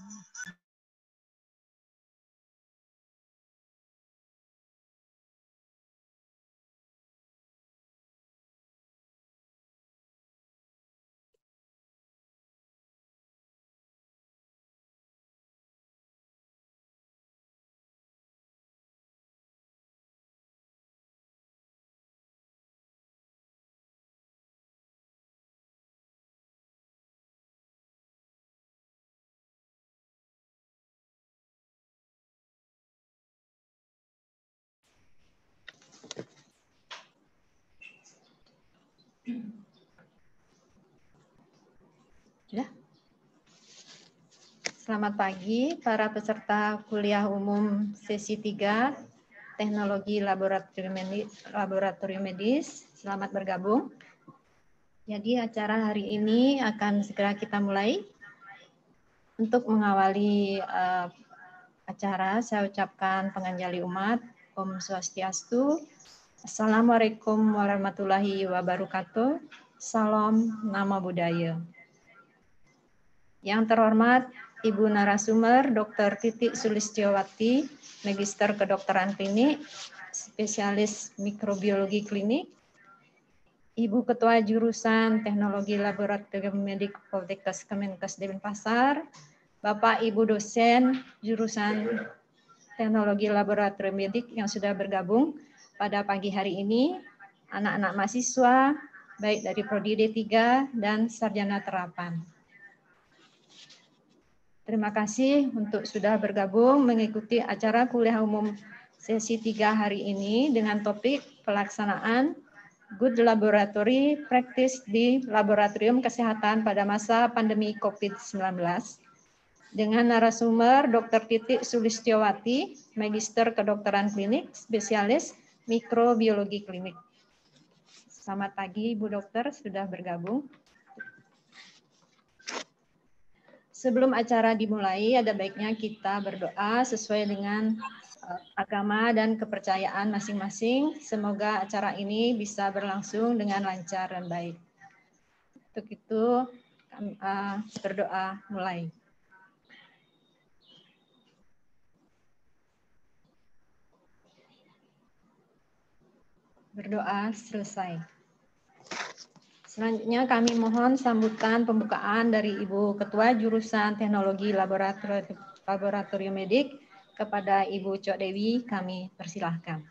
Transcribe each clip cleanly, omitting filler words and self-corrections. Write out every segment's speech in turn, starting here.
Ya. Selamat pagi para peserta kuliah umum sesi 3 Teknologi Laboratorium Medis. Selamat bergabung. Jadi acara hari ini akan segera kita mulai. Untuk mengawali acara, saya ucapkan penganjali umat, Om Swastiastu, Assalamualaikum warahmatullahi wabarakatuh, Salam Nama Budaya. Yang terhormat Ibu narasumber Dr. Titik Sulistiowati, Magister Kedokteran Klinik, Spesialis Mikrobiologi Klinik, Ibu Ketua Jurusan Teknologi Laboratorium Medik Poltekkes Kemenkes Denpasar, Bapak Ibu dosen Jurusan Teknologi Laboratorium Medik yang sudah bergabung pada pagi hari ini, anak-anak mahasiswa, baik dari Prodi D3 dan Sarjana Terapan. Terima kasih untuk sudah bergabung mengikuti acara kuliah umum sesi 3 hari ini dengan topik pelaksanaan Good Laboratory Practice di Laboratorium Kesehatan pada masa pandemi COVID-19 dengan narasumber Dr. Titik Sulistiowati, Magister Kedokteran Klinik, Spesialis Mikrobiologi Klinik. Selamat pagi Bu Dokter, sudah bergabung. Sebelum acara dimulai, ada baiknya kita berdoa sesuai dengan agama dan kepercayaan masing-masing. Semoga acara ini bisa berlangsung dengan lancar dan baik. Untuk itu, kami berdoa mulai. Berdoa selesai. Selanjutnya kami mohon sambutan pembukaan dari Ibu Ketua Jurusan Teknologi Laboratorium Medik kepada Ibu Cok Dewi, kami persilahkan.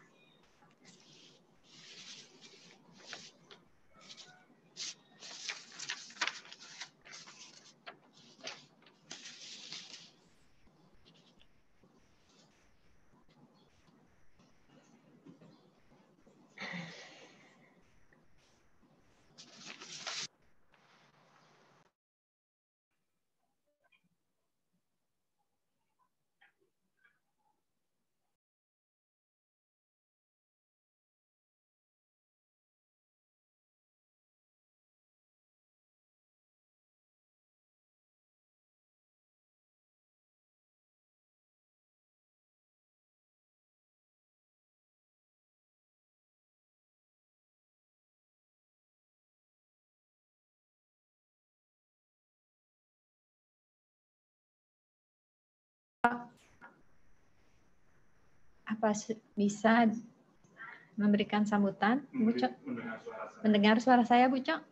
Apa bisa memberikan sambutan, Bu Cok? Mendengar suara saya, Bu Cok?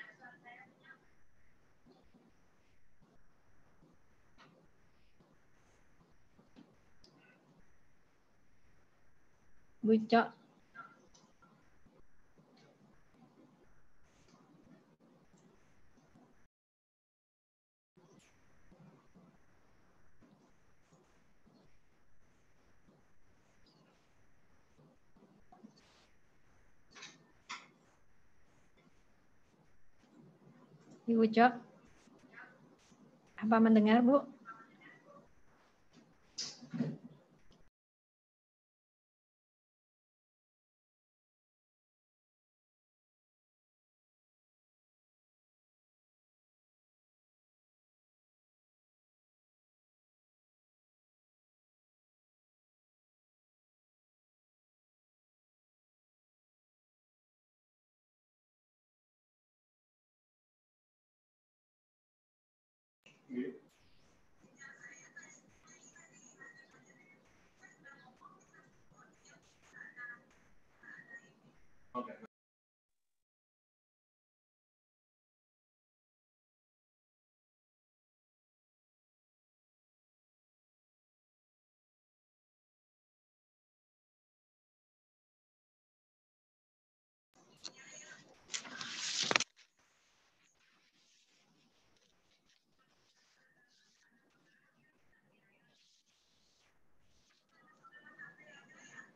Bu Cok? Ibu Cok? Apa mendengar, Bu?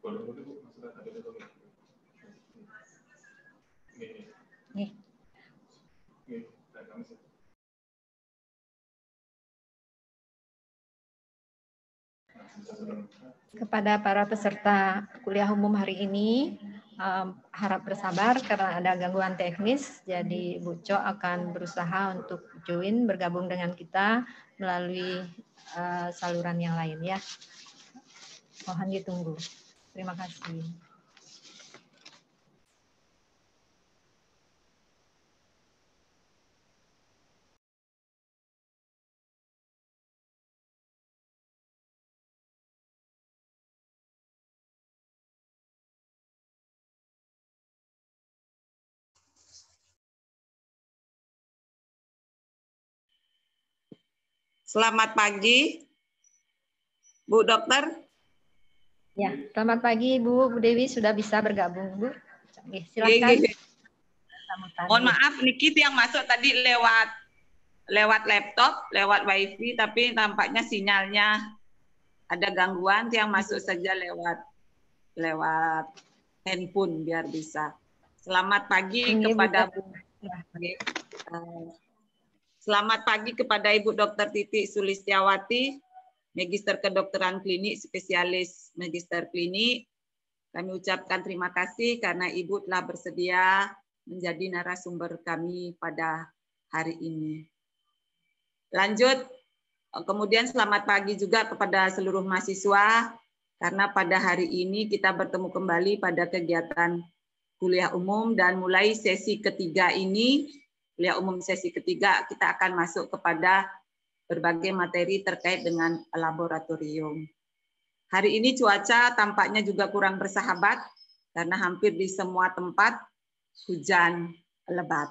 Kepada para peserta kuliah umum hari ini, harap bersabar karena ada gangguan teknis, jadi Bu Co akan berusaha untuk join bergabung dengan kita melalui saluran yang lain ya. Mohon ditunggu. Terima kasih. Selamat pagi, Bu Dokter. Ya, selamat pagi Bu Dewi, sudah bisa bergabung Bu. Oke, silakan. Mohon maaf, Niki yang masuk tadi lewat laptop, lewat wifi, tapi tampaknya sinyalnya ada gangguan. Yang masuk saja lewat handphone biar bisa. Selamat pagi kepada Bu. Selamat pagi kepada Ibu Dr. Titi Sulistiawati, Magister Kedokteran Klinik, Spesialis Magister Klinik. Kami ucapkan terima kasih karena Ibu telah bersedia menjadi narasumber kami pada hari ini. Lanjut, kemudian selamat pagi juga kepada seluruh mahasiswa, karena pada hari ini kita bertemu kembali pada kegiatan kuliah umum dan mulai sesi ketiga ini, kuliah umum sesi ketiga, kita akan masuk kepada berbagai materi terkait dengan laboratorium. Hari ini cuaca tampaknya juga kurang bersahabat karena hampir di semua tempat hujan lebat.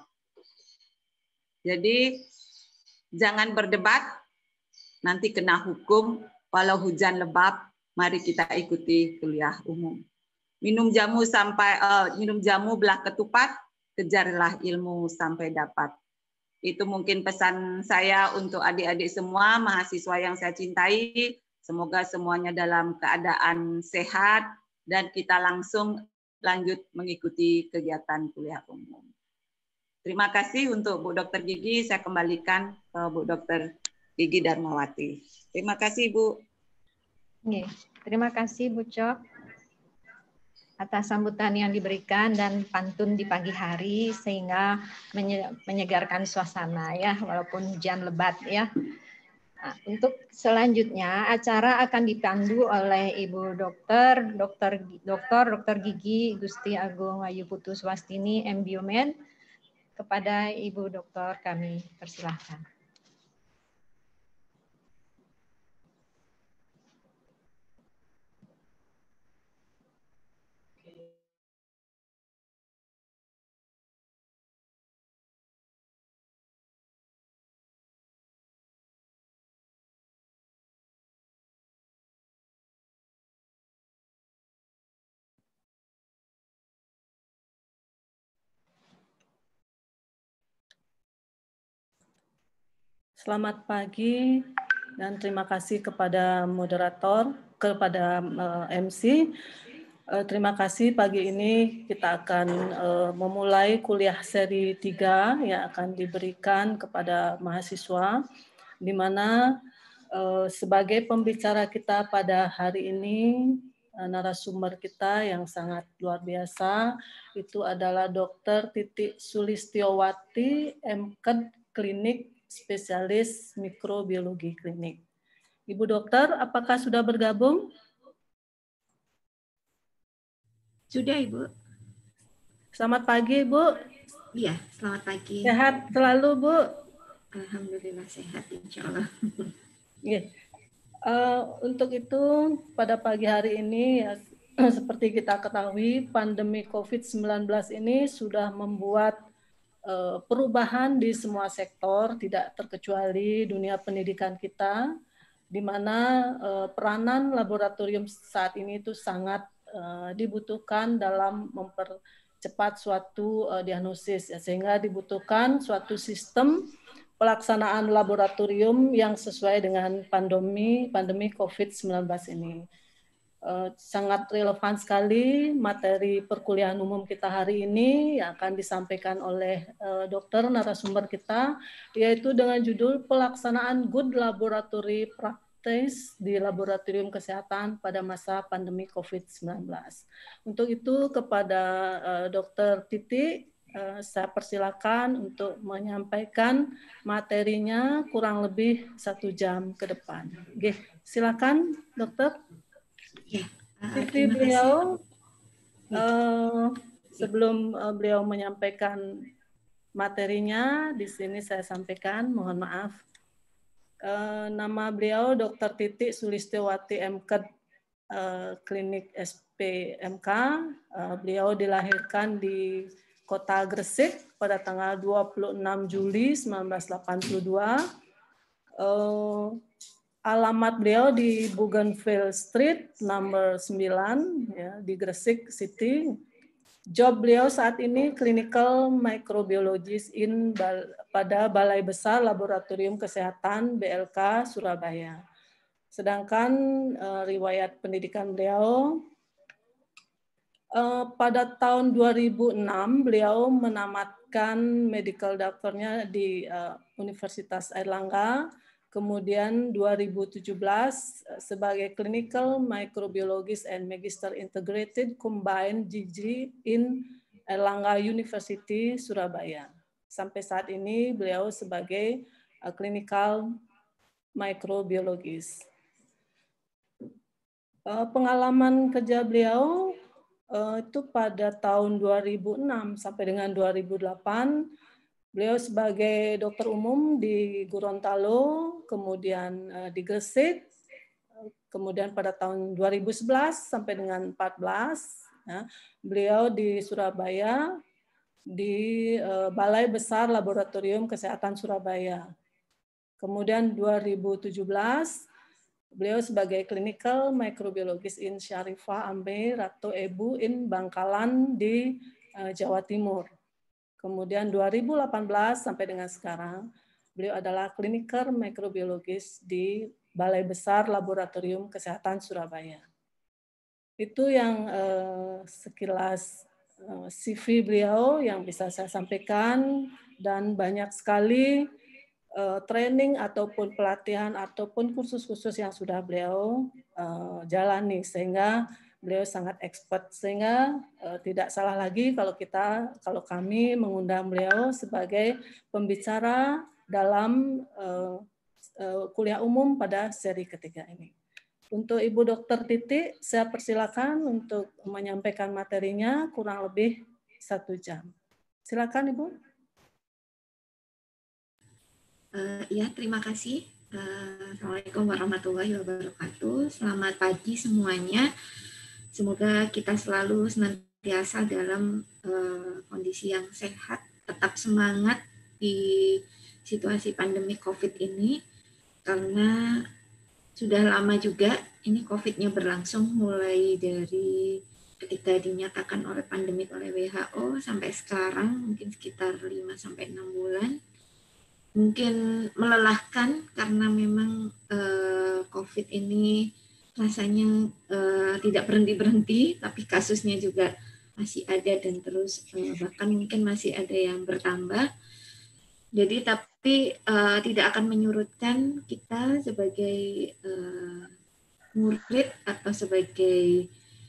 Jadi jangan berdebat, nanti kena hukum. Walau hujan lebat, mari kita ikuti kuliah umum. Minum jamu belah ketupat, kejarlah ilmu sampai dapat. Itu mungkin pesan saya untuk adik-adik semua, mahasiswa yang saya cintai. Semoga semuanya dalam keadaan sehat dan kita langsung lanjut mengikuti kegiatan kuliah umum. Terima kasih untuk Bu Dr. Gigi, saya kembalikan ke Bu Dr. Gigi Darmawati. Terima kasih Bu. Terima kasih Bu Cok atas sambutan yang diberikan dan pantun di pagi hari sehingga menyegarkan suasana ya walaupun hujan lebat ya. Nah, untuk selanjutnya acara akan dipandu oleh Ibu Dr. Gigi Gusti Agung Ayu Putu Swastini M Biomed. Kepada Ibu Dokter kami persilahkan. Selamat pagi dan terima kasih kepada moderator, kepada MC. Terima kasih pagi ini kita akan memulai kuliah seri 3 yang akan diberikan kepada mahasiswa, di mana sebagai pembicara kita pada hari ini, narasumber kita yang sangat luar biasa, itu adalah Dr. Titi Sulistiawati, MKed Klinik, Spesialis Mikrobiologi Klinik. Ibu Dokter, apakah sudah bergabung? Sudah, Ibu. Selamat pagi, Bu. Iya, selamat pagi. Sehat selalu, Bu. Alhamdulillah sehat, insya Allah. Untuk itu, pada pagi hari ini, ya, seperti kita ketahui, pandemi COVID-19 ini sudah membuat perubahan di semua sektor, tidak terkecuali dunia pendidikan kita, di mana peranan laboratorium saat ini itu sangat dibutuhkan dalam mempercepat suatu diagnosis, ya, sehingga dibutuhkan suatu sistem pelaksanaan laboratorium yang sesuai dengan pandemi COVID-19 ini. sangat relevan sekali materi perkuliahan umum kita hari ini yang akan disampaikan oleh dokter narasumber kita, yaitu dengan judul pelaksanaan good laboratory practice di laboratorium kesehatan pada masa pandemi COVID-19. Untuk itu kepada Dr. Titi, saya persilakan untuk menyampaikan materinya kurang lebih 1 jam ke depan. Oke, silakan dokter. Ya, Titi beliau, sebelum beliau menyampaikan materinya, di sini saya sampaikan, mohon maaf. Nama beliau Dr. Titi Sulistiawati MKed, Klinik SPMK. Beliau dilahirkan di Kota Gresik pada tanggal 26 Juli 1982. Alamat beliau di Bougainville Street, nomor 9, ya, di Gresik City. Job beliau saat ini Clinical Microbiologist pada Balai Besar Laboratorium Kesehatan BLK Surabaya. Sedangkan riwayat pendidikan beliau, pada tahun 2006 beliau menamatkan medical doctornya di Universitas Airlangga. Kemudian 2017 sebagai Clinical Microbiologist and Magister Integrated Combined degree in Airlangga University, Surabaya. Sampai saat ini beliau sebagai Clinical Microbiologist. Pengalaman kerja beliau itu pada tahun 2006 sampai dengan 2008, beliau sebagai dokter umum di Gorontalo, kemudian di Gresik, kemudian pada tahun 2011 sampai dengan 2014, ya, beliau di Surabaya, di Balai Besar Laboratorium Kesehatan Surabaya. Kemudian 2017, beliau sebagai Clinical Microbiologist in Syarifah Ambe Ratu Ebu in Bangkalan di Jawa Timur. Kemudian 2018 sampai dengan sekarang, beliau adalah Clinical Microbiologist di Balai Besar Laboratorium Kesehatan Surabaya. Itu yang sekilas CV beliau yang bisa saya sampaikan, dan banyak sekali training ataupun pelatihan ataupun kursus-kursus yang sudah beliau jalani, sehingga beliau sangat expert, sehingga tidak salah lagi kalau kami mengundang beliau sebagai pembicara dalam kuliah umum pada seri ketiga ini. Untuk Ibu Dr. Titi, saya persilakan untuk menyampaikan materinya kurang lebih 1 jam. Silakan Ibu. Ya, terima kasih. Assalamualaikum warahmatullahi wabarakatuh. Selamat pagi semuanya. Semoga kita selalu senantiasa dalam kondisi yang sehat, tetap semangat di situasi pandemi COVID ini, karena sudah lama juga ini COVID-nya berlangsung, mulai dari ketika dinyatakan oleh pandemik oleh WHO sampai sekarang, mungkin sekitar 5-6 bulan. Mungkin melelahkan karena memang COVID ini rasanya tidak berhenti-berhenti, tapi kasusnya juga masih ada dan terus bahkan mungkin masih ada yang bertambah. Jadi tapi tidak akan menyurutkan kita sebagai murid atau sebagai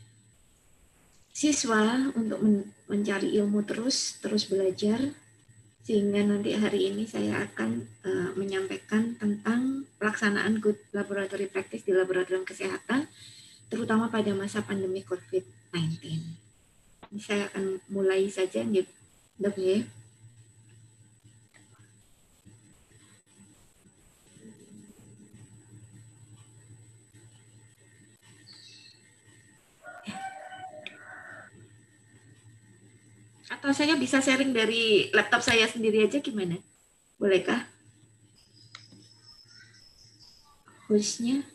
siswa untuk mencari ilmu terus belajar, sehingga nanti hari ini saya akan menyampaikan tentang pelaksanaan good laboratory practice di laboratorium kesehatan, terutama pada masa pandemi COVID-19. Ini saya akan mulai saja, Dok. Atau saya bisa sharing dari laptop saya sendiri aja, gimana? Bolehkah? Hostnya?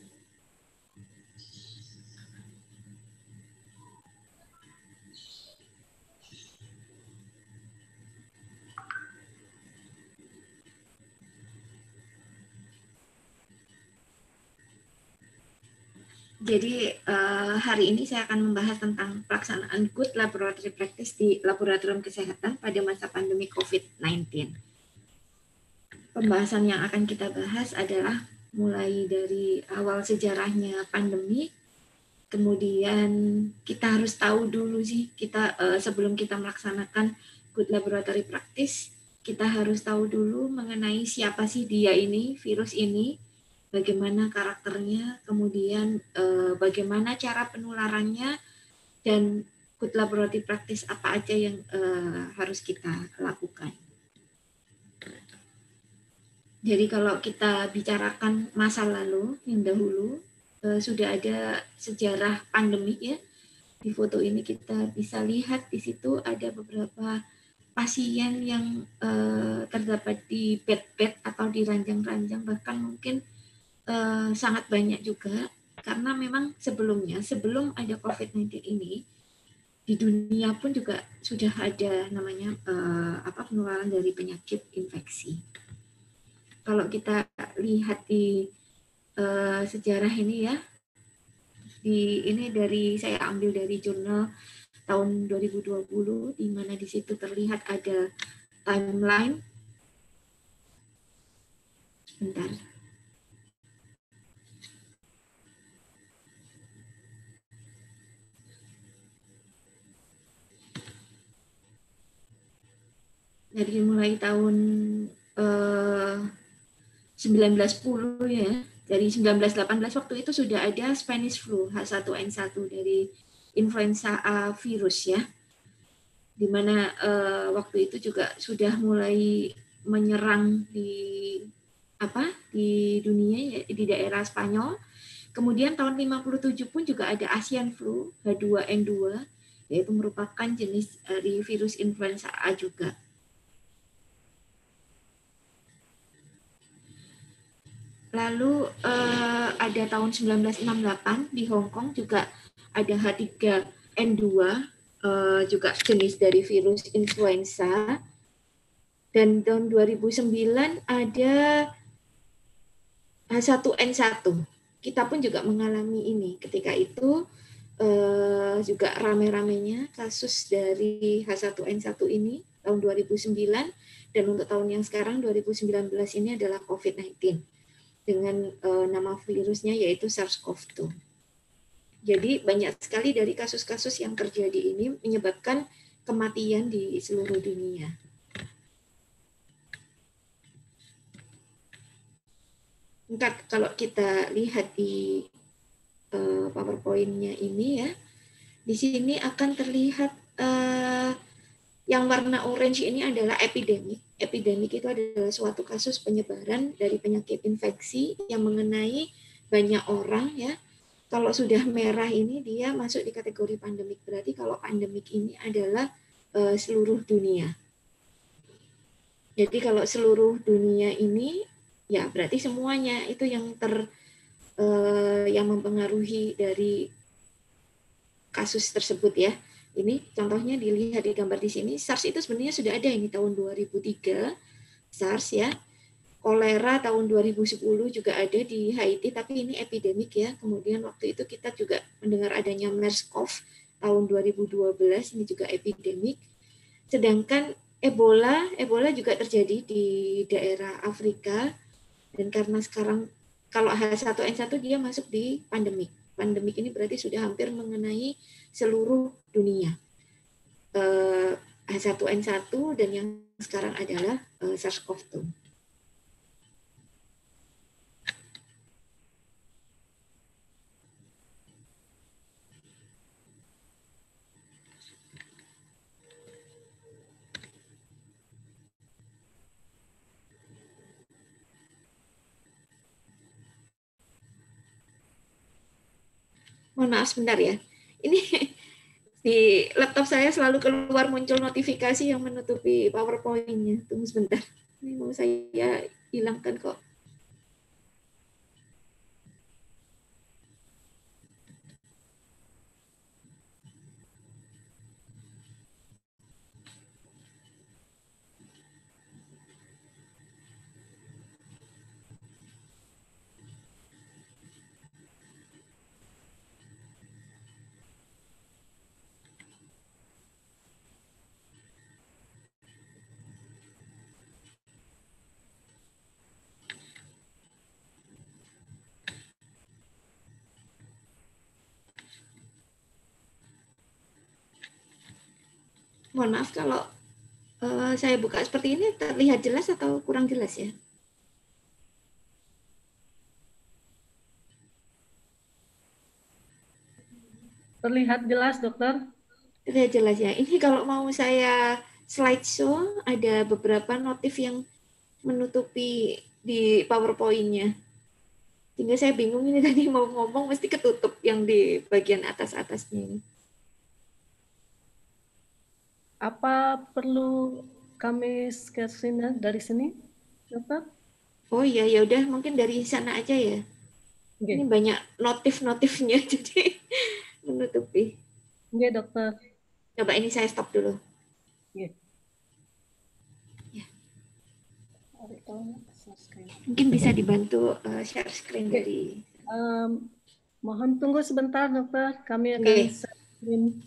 Jadi hari ini saya akan membahas tentang pelaksanaan good laboratory practice di laboratorium kesehatan pada masa pandemi COVID-19. Pembahasan yang akan kita bahas adalah mulai dari awal sejarahnya pandemi, kemudian kita harus tahu dulu sih kita sebelum kita melaksanakan good laboratory practice, kita harus tahu dulu mengenai siapa sih dia ini, virus ini, bagaimana karakternya, kemudian bagaimana cara penularannya, dan good laboratory practice apa aja yang harus kita lakukan. Jadi kalau kita bicarakan masa lalu yang dahulu, sudah ada sejarah pandemi ya. Di foto ini kita bisa lihat di situ ada beberapa pasien yang terdapat di bed-bed atau di ranjang-ranjang, bahkan mungkin sangat banyak juga, karena memang sebelumnya, sebelum ada COVID-19 ini, di dunia pun juga sudah ada namanya penularan dari penyakit infeksi. Kalau kita lihat di sejarah ini ya, ini saya ambil dari jurnal tahun 2020, di mana di situ terlihat ada timeline. Bentar. Dari mulai tahun 1910 ya, dari 1918 waktu itu sudah ada Spanish flu H1N1 dari influenza A virus ya, di mana waktu itu juga sudah mulai menyerang di dunia ya, di daerah Spanyol. Kemudian tahun 57 pun juga ada Asian flu H2N2, yaitu merupakan jenis dari virus influenza A juga. Lalu ada tahun 1968 di Hong Kong juga ada H3N2, juga jenis dari virus influenza. Dan tahun 2009 ada H1N1. Kita pun juga mengalami ini. Ketika itu juga rame-ramenya kasus dari H1N1 ini tahun 2009, dan untuk tahun yang sekarang 2019 ini adalah COVID-19 dengan nama virusnya yaitu SARS-CoV-2. Jadi banyak sekali dari kasus-kasus yang terjadi ini menyebabkan kematian di seluruh dunia. Kalau kita lihat di PowerPoint-nya ini ya, di sini akan terlihat yang warna orange ini adalah epidemik. Epidemik itu adalah suatu kasus penyebaran dari penyakit infeksi yang mengenai banyak orang ya. Kalau sudah merah ini dia masuk di kategori pandemik. Berarti kalau pandemik ini adalah seluruh dunia. Jadi kalau seluruh dunia ini ya berarti semuanya itu yang yang mempengaruhi dari kasus tersebut ya. Ini contohnya dilihat di gambar di sini. SARS itu sebenarnya sudah ada ini tahun 2003, SARS ya. Kolera tahun 2010 juga ada di Haiti, tapi ini epidemik ya. Kemudian waktu itu kita juga mendengar adanya MERS-CoV tahun 2012, ini juga epidemik. Sedangkan Ebola juga terjadi di daerah Afrika, dan karena sekarang kalau H1N1 dia masuk di pandemik. Pandemik ini berarti sudah hampir mengenai seluruh dunia. H1N1 dan yang sekarang adalah SARS-CoV-2. Mohon maaf sebentar ya. Ini di laptop saya selalu keluar muncul notifikasi yang menutupi PowerPoint-nya. Tunggu sebentar. Ini mau saya hilangkan kok. Mohon maaf kalau saya buka seperti ini, terlihat jelas atau kurang jelas ya? Terlihat jelas, dokter. Terlihat jelas ya. Ini kalau mau saya slideshow, ada beberapa notif yang menutupi di PowerPoint-nya. Sehingga saya bingung ini tadi mau ngomong mesti ketutup yang di bagian atas-atasnya ini. Apa perlu kami screen dari sini, dokter? Oh iya, ya udah mungkin dari sana aja ya. Okay. Ini banyak notif-notifnya jadi menutupi. Iya, dokter. Coba ini saya stop dulu. Yeah. Ya. Mungkin bisa dibantu share screen dari. Mohon tunggu sebentar, dokter. Kami akan share screen.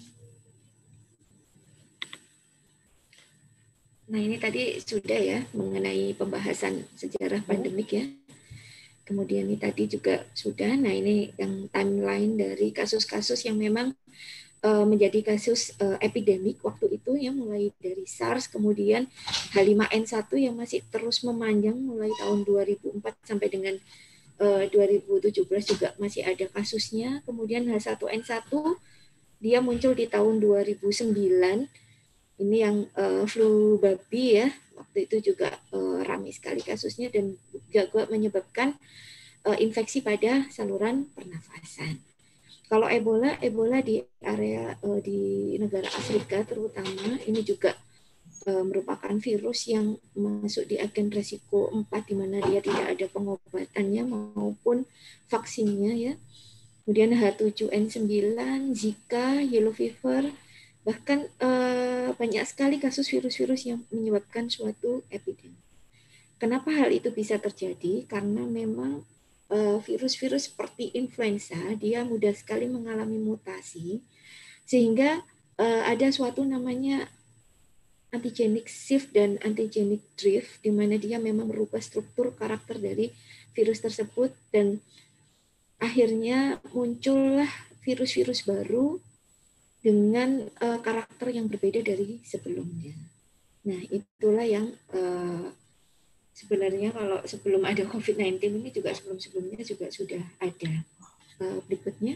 Nah, ini tadi sudah ya mengenai pembahasan sejarah pandemik ya. Kemudian ini tadi juga sudah. Nah, ini yang timeline dari kasus-kasus yang memang menjadi kasus epidemik waktu itu ya, mulai dari SARS, kemudian H5N1 yang masih terus memanjang mulai tahun 2004 sampai dengan 2017 juga masih ada kasusnya. Kemudian H1N1 dia muncul di tahun 2009. Ini yang flu babi ya, waktu itu juga ramai sekali kasusnya dan juga menyebabkan infeksi pada saluran pernafasan. Kalau Ebola di area di negara Afrika terutama, ini juga merupakan virus yang masuk di agen resiko 4, di mana dia tidak ada pengobatannya maupun vaksinnya ya. Kemudian H7N9, Zika, yellow fever, bahkan banyak sekali kasus virus-virus yang menyebabkan suatu epidemi. Kenapa hal itu bisa terjadi? Karena memang virus-virus seperti influenza, dia mudah sekali mengalami mutasi, sehingga ada suatu namanya antigenic shift dan antigenic drift, di mana dia memang merubah struktur karakter dari virus tersebut, dan akhirnya muncullah virus-virus baru dengan karakter yang berbeda dari sebelumnya. Nah, itulah yang sebenarnya kalau sebelum ada COVID-19 ini juga sebelum-sebelumnya juga sudah ada. Berikutnya.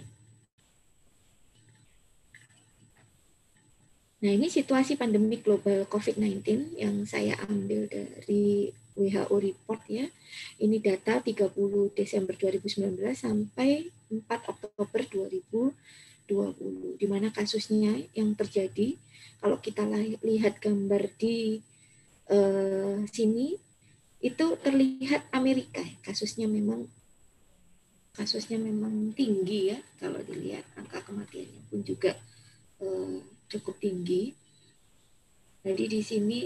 Nah, ini situasi pandemi global COVID-19 yang saya ambil dari WHO report ya. Ini data 30 Desember 2019 sampai 4 Oktober 2020, di mana kasusnya yang terjadi, kalau kita lihat gambar di sini, itu terlihat Amerika, kasusnya memang tinggi ya, kalau dilihat angka kematiannya pun juga cukup tinggi. Jadi di sini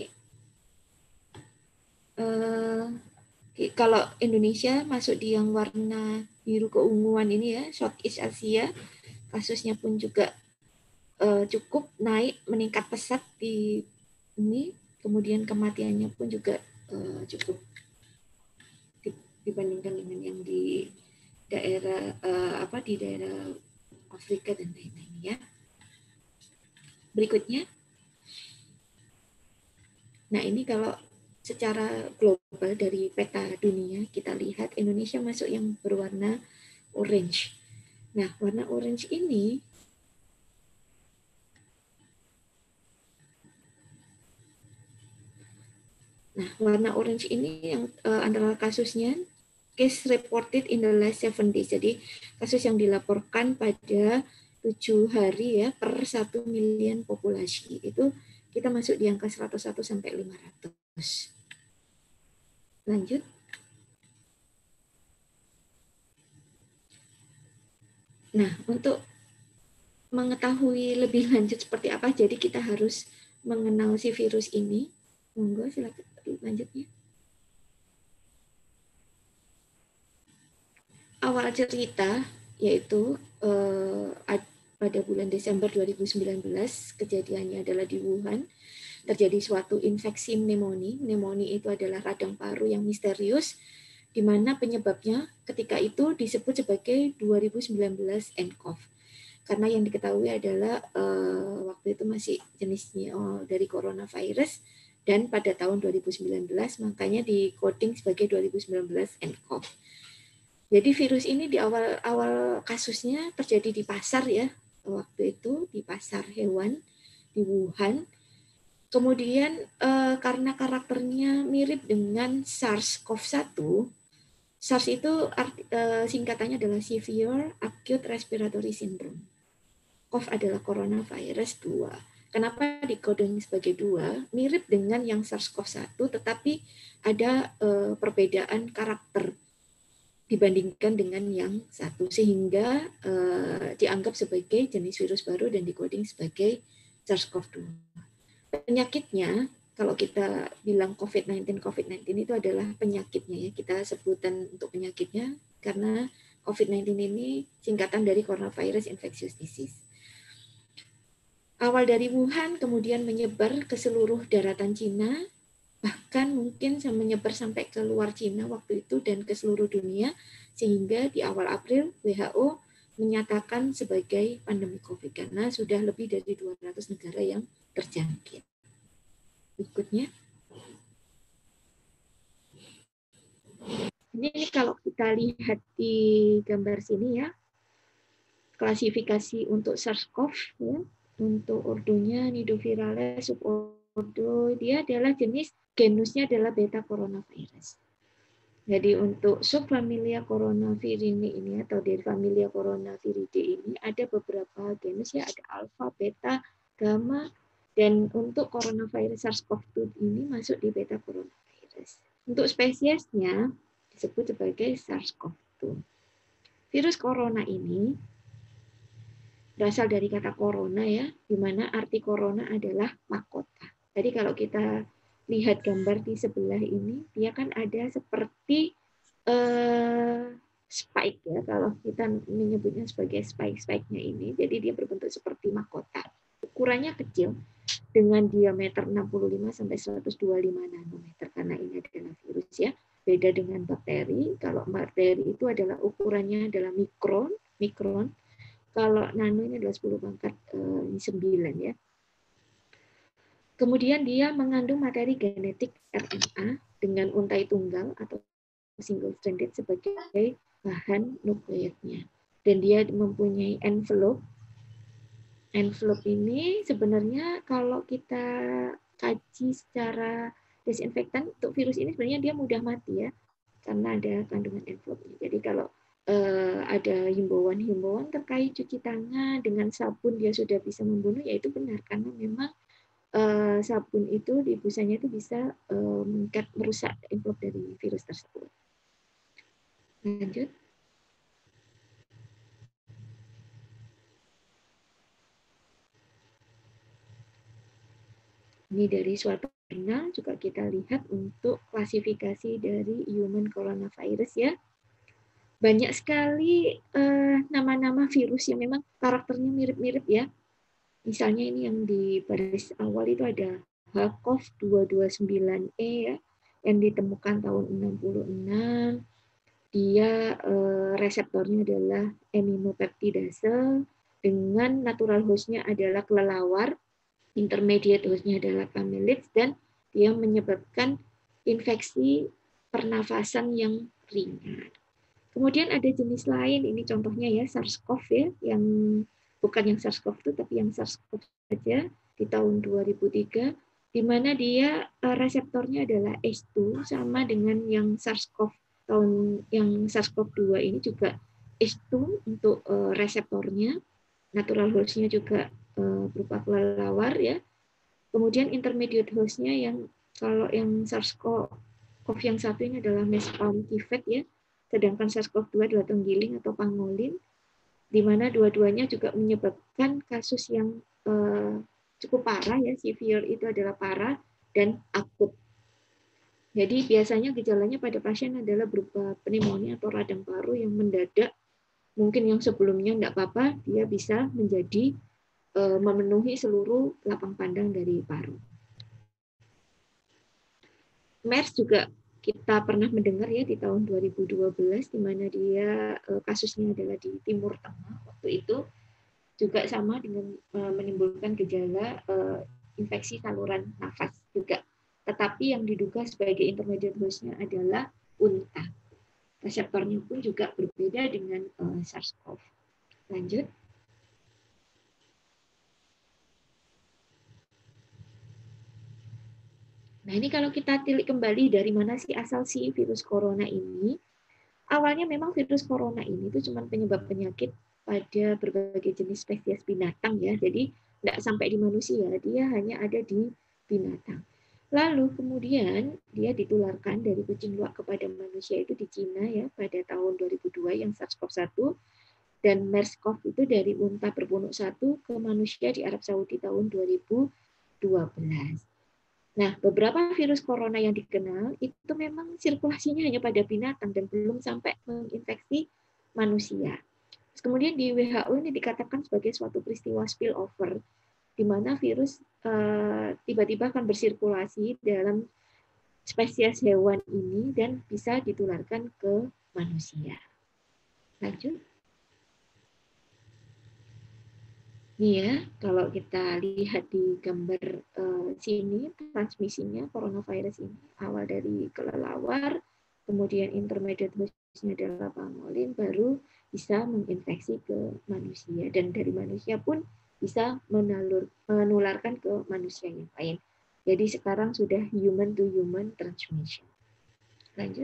kalau Indonesia masuk di yang warna biru keunguan ini ya, Southeast Asia, kasusnya pun juga cukup naik, meningkat pesat di ini, kemudian kematiannya pun juga cukup dibandingkan dengan yang di daerah di daerah Afrika dan lain-lain ya. Berikutnya. Nah, ini kalau secara global dari peta dunia kita lihat Indonesia masuk yang berwarna orange. Nah, warna orange ini yang antara kasusnya case reported in the last 7 days. Jadi kasus yang dilaporkan pada 7 hari ya per 1 miliar populasi. Itu kita masuk di angka 101 sampai 500. Lanjut. Nah, untuk mengetahui lebih lanjut seperti apa, jadi kita harus mengenal si virus ini. Monggo, silakan lanjutnya. Awal cerita yaitu pada bulan Desember 2019, kejadiannya adalah di Wuhan, terjadi suatu infeksi pneumonia. Pneumonia itu adalah radang paru yang misterius, di mana penyebabnya ketika itu disebut sebagai 2019 nCoV. Karena yang diketahui adalah waktu itu masih jenisnya dari coronavirus, dan pada tahun 2019 makanya di coding sebagai 2019 nCoV. Jadi virus ini di awal kasusnya terjadi di pasar ya, waktu itu di pasar hewan di Wuhan. Kemudian karena karakternya mirip dengan SARS-CoV-1, SARS itu singkatannya adalah Severe Acute Respiratory Syndrome. CoV adalah coronavirus 2. Kenapa dikoding sebagai 2? Mirip dengan yang SARS-CoV-1, tetapi ada perbedaan karakter dibandingkan dengan yang satu, sehingga dianggap sebagai jenis virus baru dan dikoding sebagai SARS-CoV-2. Penyakitnya, kalau kita bilang COVID-19 itu adalah penyakitnya ya, kita sebutan untuk penyakitnya karena COVID-19 ini singkatan dari coronavirus infectious disease. Awal dari Wuhan kemudian menyebar ke seluruh daratan Cina, bahkan mungkin menyebar sampai ke luar Cina waktu itu dan ke seluruh dunia, sehingga di awal April WHO menyatakan sebagai pandemi COVID karena sudah lebih dari 200 negara yang terjangkit. Berikutnya. Ini kalau kita lihat di gambar sini ya, klasifikasi untuk SARS-CoV ya, untuk ordonya Nidovirales subordo, dia adalah jenis genusnya adalah beta coronavirus. Jadi untuk subfamilia coronavirini ini atau dari familia coronaviridae ini ada beberapa genus ya, ada alpha, beta, gamma, dan untuk coronavirus SARS-CoV-2 ini masuk di beta coronavirus. Untuk spesiesnya disebut sebagai SARS-CoV-2. Virus corona ini berasal dari kata corona ya, di mana arti corona adalah mahkota. Jadi kalau kita lihat gambar di sebelah ini, dia kan ada seperti spike ya, kalau kita menyebutnya sebagai spike-nya ini, jadi dia berbentuk seperti mahkota. Ukurannya kecil dengan diameter 65 sampai 125 nanometer karena ini adalah virus ya. Beda dengan bakteri, kalau bakteri itu adalah ukurannya adalah mikron. Kalau nano ini adalah 10 pangkat 9 ya. Kemudian dia mengandung materi genetik RNA dengan untai tunggal atau single stranded sebagai bahan nukleotnya. Dan dia mempunyai envelope. Envelope ini sebenarnya kalau kita kaji secara desinfektan untuk virus ini sebenarnya dia mudah mati ya, karena ada kandungan envelope-nya. Jadi kalau ada himbauan terkait cuci tangan dengan sabun dia sudah bisa membunuh, ya itu benar karena memang sabun itu di busanya itu bisa merusak envelope dari virus tersebut. Lanjut. Ini dari suatu jurnal juga kita lihat untuk klasifikasi dari human coronavirus ya. Banyak sekali nama-nama virus yang memang karakternya mirip-mirip ya. Misalnya ini yang di baris awal itu ada HCoV229E ya, yang ditemukan tahun 66. Dia reseptornya adalah aminopeptidase dengan natural host-nya adalah kelelawar, intermediate host-nya adalah camelids, dan dia menyebabkan infeksi pernafasan yang ringan. Kemudian ada jenis lain, ini contohnya ya SARS-CoV ya, yang bukan yang SARS-CoV-2 tapi yang SARS-CoV saja di tahun 2003, di mana dia reseptornya adalah H2 sama dengan yang SARS-CoV yang SARS-CoV-2 ini juga H2 untuk reseptornya, natural host-nya juga berupa kelelawar ya. Kemudian intermediate host-nya yang kalau yang SARS-CoV yang satu ini adalah mescalm civet ya, sedangkan SARS-CoV-2 adalah tenggiling atau pangolin, di mana dua-duanya juga menyebabkan kasus yang cukup parah ya, severe itu adalah parah dan akut. Jadi biasanya gejalanya pada pasien adalah berupa pneumonia atau radang paru yang mendadak, mungkin yang sebelumnya enggak apa-apa, dia bisa menjadi memenuhi seluruh lapang pandang dari paru. MERS juga kita pernah mendengar ya di tahun 2012, di mana dia kasusnya adalah di Timur Tengah waktu itu. juga sama dengan menimbulkan gejala infeksi saluran nafas juga. Tetapi yang diduga sebagai intermediate host-nya adalah unta. Reseptornya pun juga berbeda dengan SARS-CoV. Lanjut. Nah, ini kalau kita tilik kembali dari mana sih asal si virus corona ini. Awalnya memang virus corona ini itu cuma penyebab penyakit pada berbagai jenis spesies binatang ya. Jadi tidak sampai di manusia, dia hanya ada di binatang. Lalu kemudian dia ditularkan dari kucing luwak kepada manusia itu di Cina ya pada tahun 2002 yang SARS-CoV-1, dan MERS-CoV itu dari unta berpunuk 1 ke manusia di Arab Saudi tahun 2012. Nah, beberapa virus corona yang dikenal itu memang sirkulasinya hanya pada binatang dan belum sampai menginfeksi manusia. Terus kemudian di WHO ini dikatakan sebagai suatu peristiwa spillover, di mana virus tiba-tiba akan bersirkulasi dalam spesies hewan ini dan bisa ditularkan ke manusia. Lanjut. Ini ya, kalau kita lihat di gambar sini, transmisinya coronavirus ini awal dari kelelawar, kemudian intermediate host-nya adalah pangolin, baru bisa menginfeksi ke manusia. Dan dari manusia pun bisa menularkan ke manusia yang lain. Jadi sekarang sudah human to human transmission. Lanjut.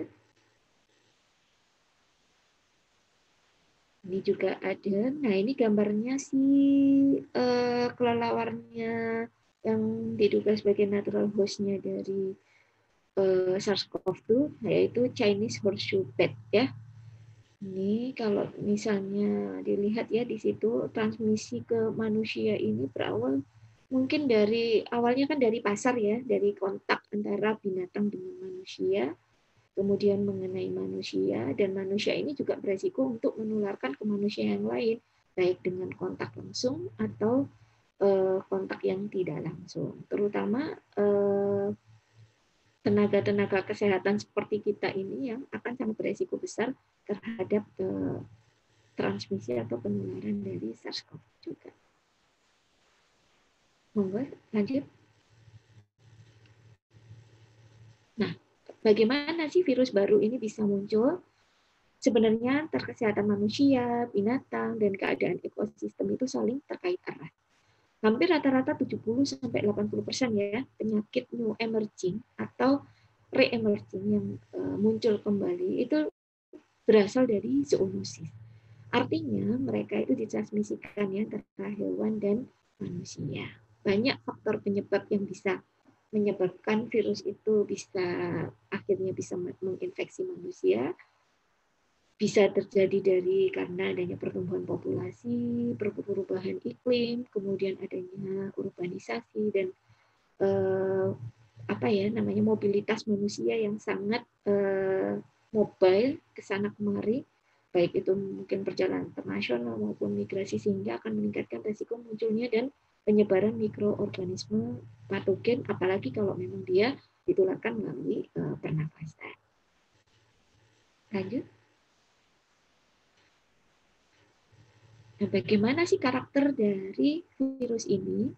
Ini juga ada. Nah, ini gambarnya si kelelawarnya yang diduga sebagai natural host-nya dari SARS-CoV-2, yaitu Chinese horseshoe bat ya. Ini kalau misalnya dilihat ya di situ transmisi ke manusia ini berawal mungkin dari awalnya kan dari pasar ya, dari kontak antara binatang dengan manusia, kemudian mengenai manusia, dan manusia ini juga beresiko untuk menularkan ke manusia yang lain, baik dengan kontak langsung atau kontak yang tidak langsung. Terutama tenaga-tenaga kesehatan seperti kita ini yang akan sangat beresiko besar terhadap transmisi atau penularan dari SARS-CoV juga. Monggo, lanjut. Nah, bagaimana sih virus baru ini bisa muncul? Sebenarnya antara kesehatan manusia, binatang, dan keadaan ekosistem itu saling terkait erat. Hampir rata-rata 70-80% ya penyakit new emerging atau re-emerging yang muncul kembali itu berasal dari zoonosis. Artinya mereka itu ditransmisikan ya antara hewan dan manusia. Banyak faktor penyebab yang bisa menyebabkan virus itu akhirnya bisa menginfeksi manusia. Bisa terjadi karena adanya pertumbuhan populasi, perubahan iklim, kemudian adanya urbanisasi dan mobilitas manusia yang sangat mobile ke sana kemari, baik itu mungkin perjalanan internasional maupun migrasi, sehingga akan meningkatkan risiko munculnya dan penyebaran mikroorganisme patogen, apalagi kalau memang dia ditularkan melalui pernafasan. Lanjut. Nah, bagaimana sih karakter dari virus ini?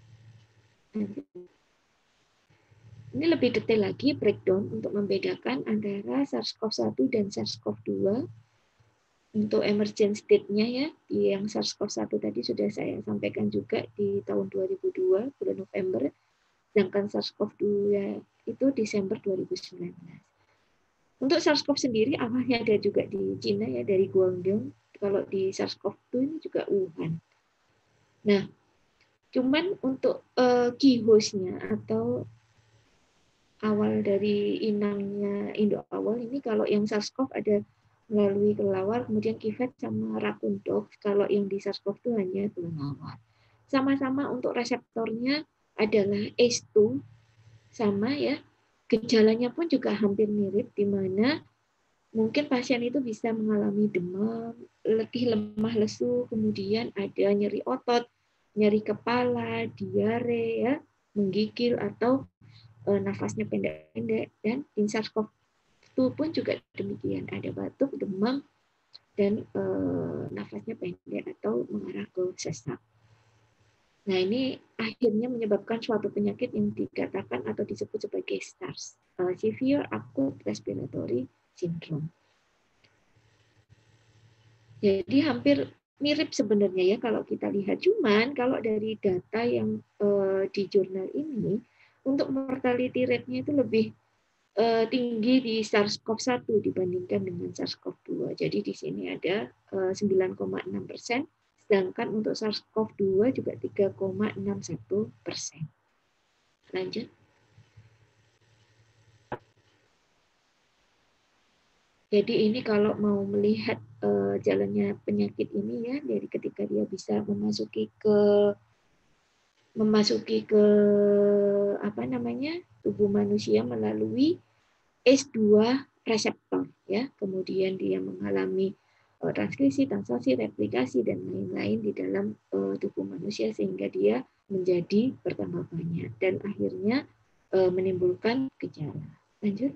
Ini lebih detail lagi breakdown untuk membedakan antara SARS-CoV-1 dan SARS-CoV-2. Untuk emergent state-nya ya, yang SARS-CoV-1 tadi sudah saya sampaikan juga di tahun 2002, bulan November, sedangkan SARS-CoV-2 itu Desember 2019. Untuk SARS-CoV sendiri awalnya ada juga di Cina ya, dari Guangdong. Kalau di SARS-CoV-2 ini juga Wuhan. Nah, cuman untuk key host-nya atau awal dari inangnya Indo awal ini, kalau yang SARS-CoV ada melalui kelelawar, kemudian kifet sama raccoon dog. Kalau yang di SARS-CoV-2 hanya kelelawar. Sama-sama untuk reseptornya adalah ACE2 sama ya. Gejalanya pun juga hampir mirip, di mana mungkin pasien itu bisa mengalami demam, letih, lemah, lesu, kemudian ada nyeri otot, nyeri kepala, diare, ya, menggigil atau nafasnya pendek-pendek. Dan SARS-CoV-2 pun juga demikian, ada batuk, demam, dan nafasnya pendek atau mengarah ke sesak. Nah, ini akhirnya menyebabkan suatu penyakit yang dikatakan atau disebut sebagai SARS, Severe Acute Respiratory Syndrome. Jadi hampir mirip sebenarnya ya kalau kita lihat. Cuman kalau dari data yang di jurnal ini, untuk mortality rate-nya itu lebih tinggi di SARS-CoV-1 dibandingkan dengan SARS-CoV-2. Jadi di sini ada 9,6%. Sedangkan untuk SARS-CoV-2 juga 3,61%. Lanjut. Jadi ini kalau mau melihat jalannya penyakit ini ya, dari ketika dia bisa memasuki ke tubuh manusia melalui ACE2 reseptor ya. Kemudian dia mengalami transkripsi, translasi, replikasi, dan lain-lain di dalam tubuh manusia sehingga dia menjadi bertambah banyak dan akhirnya menimbulkan gejala. Lanjut.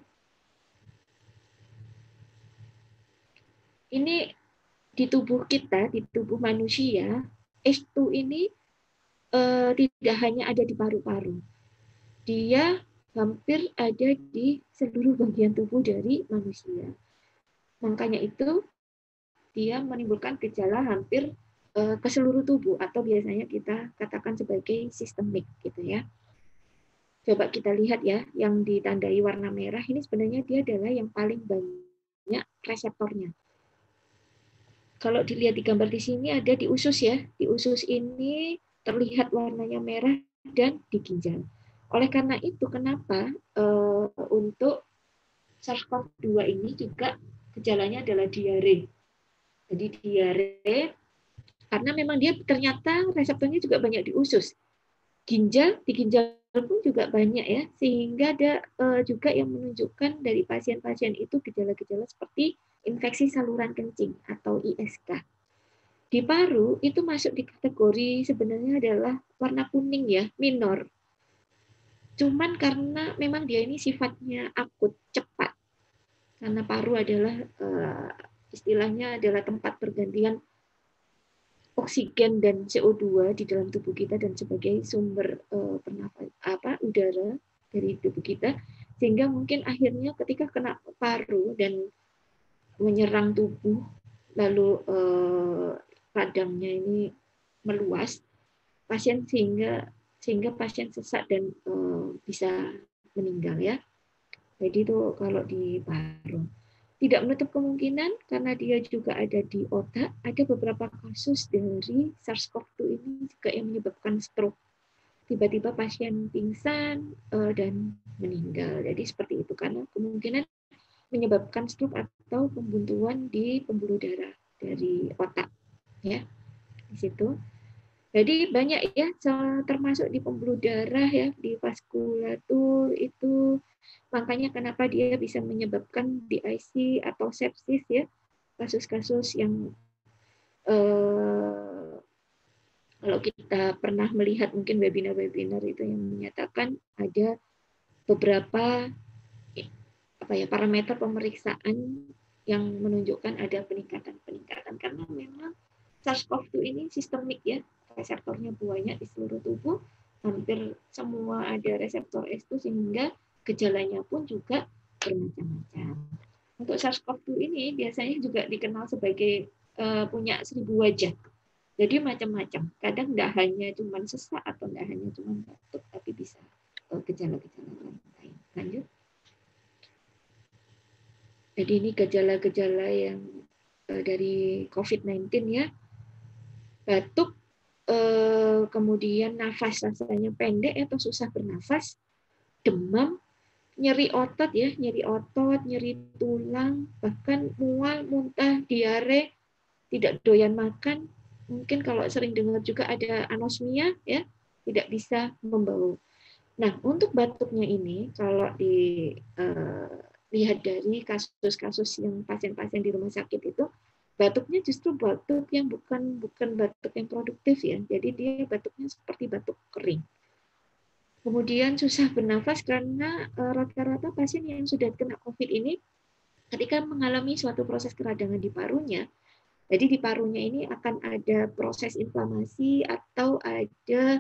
Ini di tubuh kita, di tubuh manusia, ACE2 ini tidak hanya ada di paru-paru. Dia hampir ada di seluruh bagian tubuh dari manusia. Makanya itu dia menimbulkan gejala hampir ke seluruh tubuh atau biasanya kita katakan sebagai sistemik gitu ya. Coba kita lihat ya, yang ditandai warna merah ini sebenarnya dia adalah yang paling banyak reseptornya. Kalau dilihat di gambar di sini ada di usus ya. Di usus ini terlihat warnanya merah dan di ginjal. Oleh karena itu kenapa untuk SARS-CoV-2 ini juga gejalanya adalah diare. Jadi diare karena memang dia ternyata reseptornya juga banyak di usus. Di ginjal pun juga banyak ya, sehingga ada juga yang menunjukkan dari pasien-pasien itu gejala-gejala seperti infeksi saluran kencing atau ISK. Di paru itu masuk di kategori sebenarnya adalah warna kuning ya, minor. Cuman karena memang dia ini sifatnya akut, cepat. Karena paru adalah istilahnya adalah tempat pergantian oksigen dan CO2 di dalam tubuh kita dan sebagai sumber udara dari tubuh kita, sehingga mungkin akhirnya ketika kena paru dan menyerang tubuh lalu radangnya ini meluas pasien sehingga pasien sesak dan bisa meninggal ya. Jadi itu kalau di paru. Tidak menutup kemungkinan karena dia juga ada di otak, ada beberapa kasus dari SARS-CoV-2 ini juga yang menyebabkan stroke. Tiba-tiba pasien pingsan dan meninggal. Jadi seperti itu karena kemungkinan menyebabkan stroke atau pembuntuan di pembuluh darah dari otak. Ya, di situ. Jadi banyak ya, termasuk di pembuluh darah ya, di vaskulatur itu. Makanya kenapa dia bisa menyebabkan DIC atau sepsis ya, kasus-kasus yang kalau kita pernah melihat mungkin webinar-webinar itu yang menyatakan ada beberapa parameter pemeriksaan yang menunjukkan ada peningkatan karena memang SARS-CoV-2 ini sistemik ya, reseptornya banyak di seluruh tubuh, hampir semua ada reseptor ACE2 sehingga gejalanya pun juga bermacam-macam. Untuk SARS-CoV-2 ini biasanya juga dikenal sebagai punya 1000 wajah. Jadi macam-macam. Kadang tidak hanya cuma sesak atau tidak hanya cuma batuk, tapi bisa gejala-gejala lain. Lanjut. Jadi ini gejala-gejala yang dari COVID-19 ya. Batuk, kemudian nafas rasanya pendek atau susah bernafas, demam, nyeri otot ya, nyeri tulang, bahkan mual, muntah, diare, tidak doyan makan. Mungkin kalau sering dengar juga ada anosmia ya, tidak bisa membau. Nah, untuk batuknya ini kalau dilihat dari kasus-kasus yang pasien-pasien di rumah sakit itu, batuknya justru batuk yang bukan batuk yang produktif ya. Jadi dia batuknya seperti batuk kering. Kemudian susah bernafas karena rata-rata pasien yang sudah kena COVID ini ketika mengalami suatu proses keradangan di parunya, Jadi di parunya ini akan ada proses inflamasi atau ada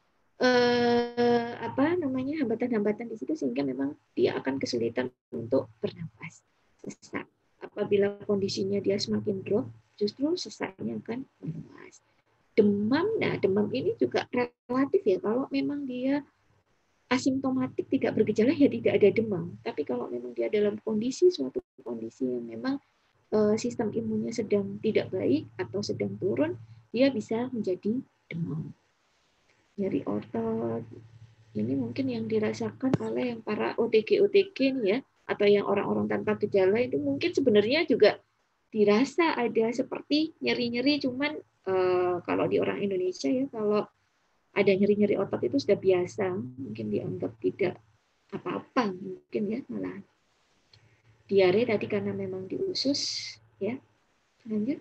hambatan-hambatan di situ sehingga memang dia akan kesulitan untuk bernapas, sesak. Apabila kondisinya dia semakin drop, justru sesaknya akan meluas. Demam, nah demam ini juga relatif ya. Kalau memang dia asimptomatik tidak bergejala ya tidak ada demam. Tapi kalau memang dia dalam suatu kondisi yang memang sistem imunnya sedang tidak baik atau sedang turun, dia bisa menjadi demam. Nyeri otot, ini mungkin yang dirasakan oleh yang para OTG nih ya, atau yang orang-orang tanpa gejala itu mungkin sebenarnya juga dirasa ada seperti nyeri-nyeri, cuman kalau di orang Indonesia ya, kalau ada nyeri-nyeri otot itu sudah biasa, mungkin dianggap tidak apa-apa, mungkin ya, malah diare tadi karena memang di usus ya. Lanjut.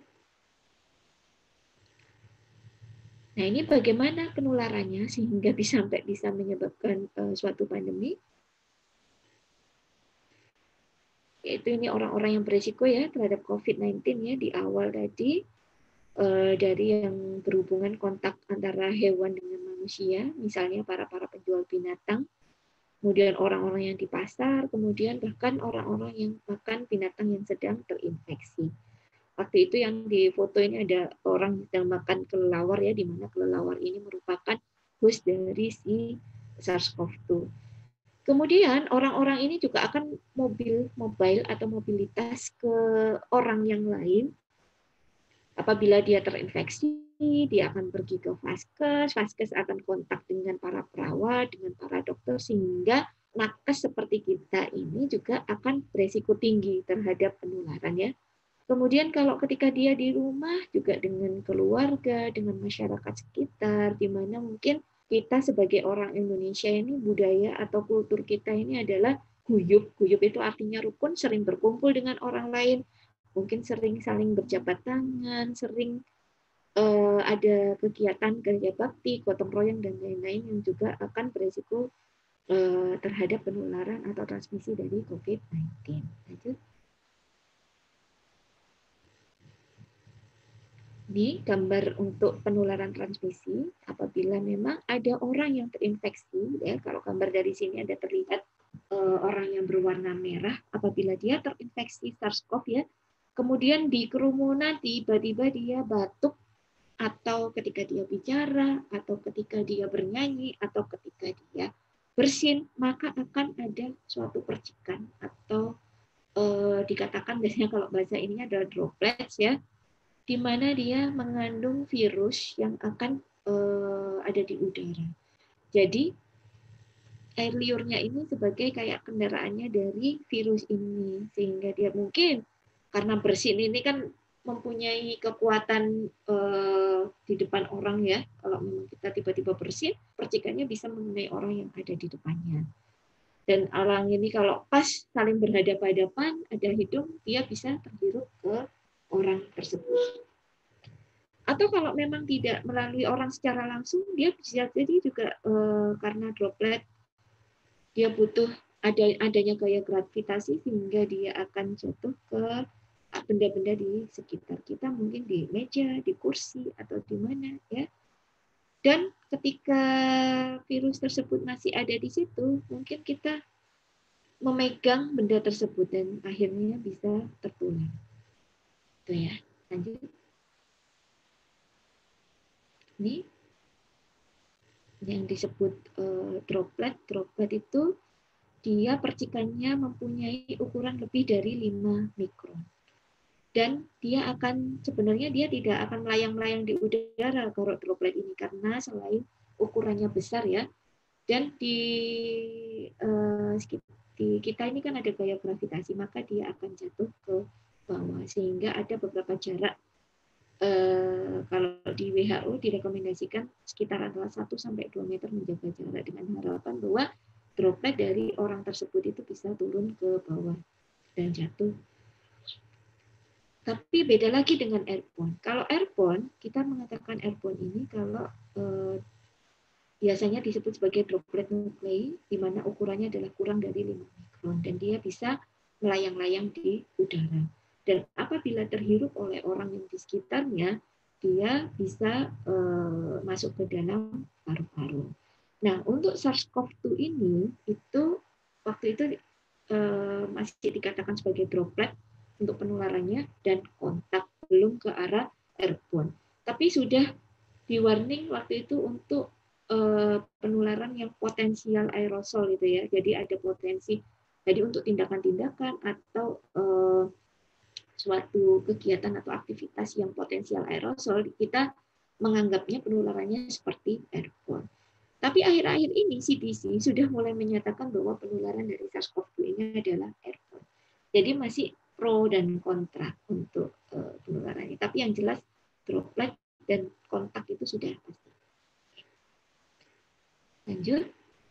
Nah, ini bagaimana penularannya sehingga sampai bisa menyebabkan suatu pandemi? Yaitu ini orang-orang yang berisiko ya terhadap COVID-19 ya di awal tadi, dari yang berhubungan kontak antara hewan dengan manusia, misalnya para penjual binatang, kemudian orang-orang yang di pasar, kemudian bahkan orang-orang yang makan binatang yang sedang terinfeksi. Waktu itu yang di foto ini ada orang yang makan kelelawar ya, di mana kelelawar ini merupakan host dari si SARS-CoV-2. Kemudian orang-orang ini juga akan mobile atau mobilitas ke orang yang lain. Apabila dia terinfeksi, dia akan pergi ke vaskes akan kontak dengan para perawat, dengan para dokter, sehingga nakes seperti kita ini juga akan beresiko tinggi terhadap penularan ya. Kemudian kalau ketika dia di rumah juga dengan keluarga, dengan masyarakat sekitar, di mana mungkin kita sebagai orang Indonesia ini budaya atau kultur kita ini adalah guyup. Guyup itu artinya rukun, sering berkumpul dengan orang lain, mungkin sering saling berjabat tangan, sering ada kegiatan kerja bakti, gotong royong, dan lain-lain yang juga akan beresiko terhadap penularan atau transmisi dari COVID-19. Lanjut. Ini gambar untuk penularan transmisi apabila memang ada orang yang terinfeksi ya, kalau gambar dari sini ada terlihat orang yang berwarna merah apabila dia terinfeksi SARS-CoV ya, kemudian di kerumunan tiba-tiba dia batuk atau ketika dia bicara atau ketika dia bernyanyi atau ketika dia bersin, maka akan ada suatu percikan atau dikatakan biasanya kalau bahasa ininya adalah droplets ya, di mana dia mengandung virus yang akan ada di udara. Jadi air liurnya ini sebagai kayak kendaraannya dari virus ini, sehingga dia mungkin karena bersin ini kan mempunyai kekuatan di depan orang ya. Kalau memang kita tiba-tiba bersin, percikannya bisa mengenai orang yang ada di depannya. Dan orang ini kalau pas saling berhadapan-hadapan, ada hidung, dia bisa terhirup ke orang tersebut. Atau kalau memang tidak melalui orang secara langsung, dia bisa jadi juga karena droplet, dia butuh adanya gaya gravitasi sehingga dia akan jatuh ke benda-benda di sekitar kita, mungkin di meja, di kursi, atau di mana ya. Dan ketika virus tersebut masih ada di situ, mungkin kita memegang benda tersebut dan akhirnya bisa tertular. Itu ya. Lanjut. Ini yang disebut droplet. Droplet itu dia percikannya mempunyai ukuran lebih dari 5 mikron. Dan dia akan, sebenarnya dia tidak akan melayang-layang di udara kalau droplet ini, karena selain ukurannya besar ya, dan di kita ini kan ada gaya gravitasi, maka dia akan jatuh ke bawah, sehingga ada beberapa jarak. Kalau di WHO direkomendasikan sekitar antara 1-2 meter menjaga jarak, dengan harapan bahwa droplet dari orang tersebut itu bisa turun ke bawah dan jatuh. Tapi beda lagi dengan airborne. Kalau airborne, kita mengatakan airborne ini kalau biasanya disebut sebagai droplet nuklei, di mana ukurannya adalah kurang dari 5 mikron, dan dia bisa melayang-layang di udara. Dan apabila terhirup oleh orang yang di sekitarnya, dia bisa masuk ke dalam paru-paru. Nah, untuk SARS-CoV-2 ini itu waktu itu masih dikatakan sebagai droplet untuk penularannya dan kontak, belum ke arah airborne. Tapi sudah di warning waktu itu untuk penularan yang potensial aerosol itu ya. Jadi ada potensi. Jadi untuk tindakan-tindakan atau suatu kegiatan atau aktivitas yang potensial aerosol, kita menganggapnya penularannya seperti airborne. Tapi akhir-akhir ini CDC sudah mulai menyatakan bahwa penularan dari SARS-CoV-2 ini adalah airborne. Jadi masih pro dan kontra untuk penularannya. Tapi yang jelas droplet dan kontak itu sudah pasti. Lanjut.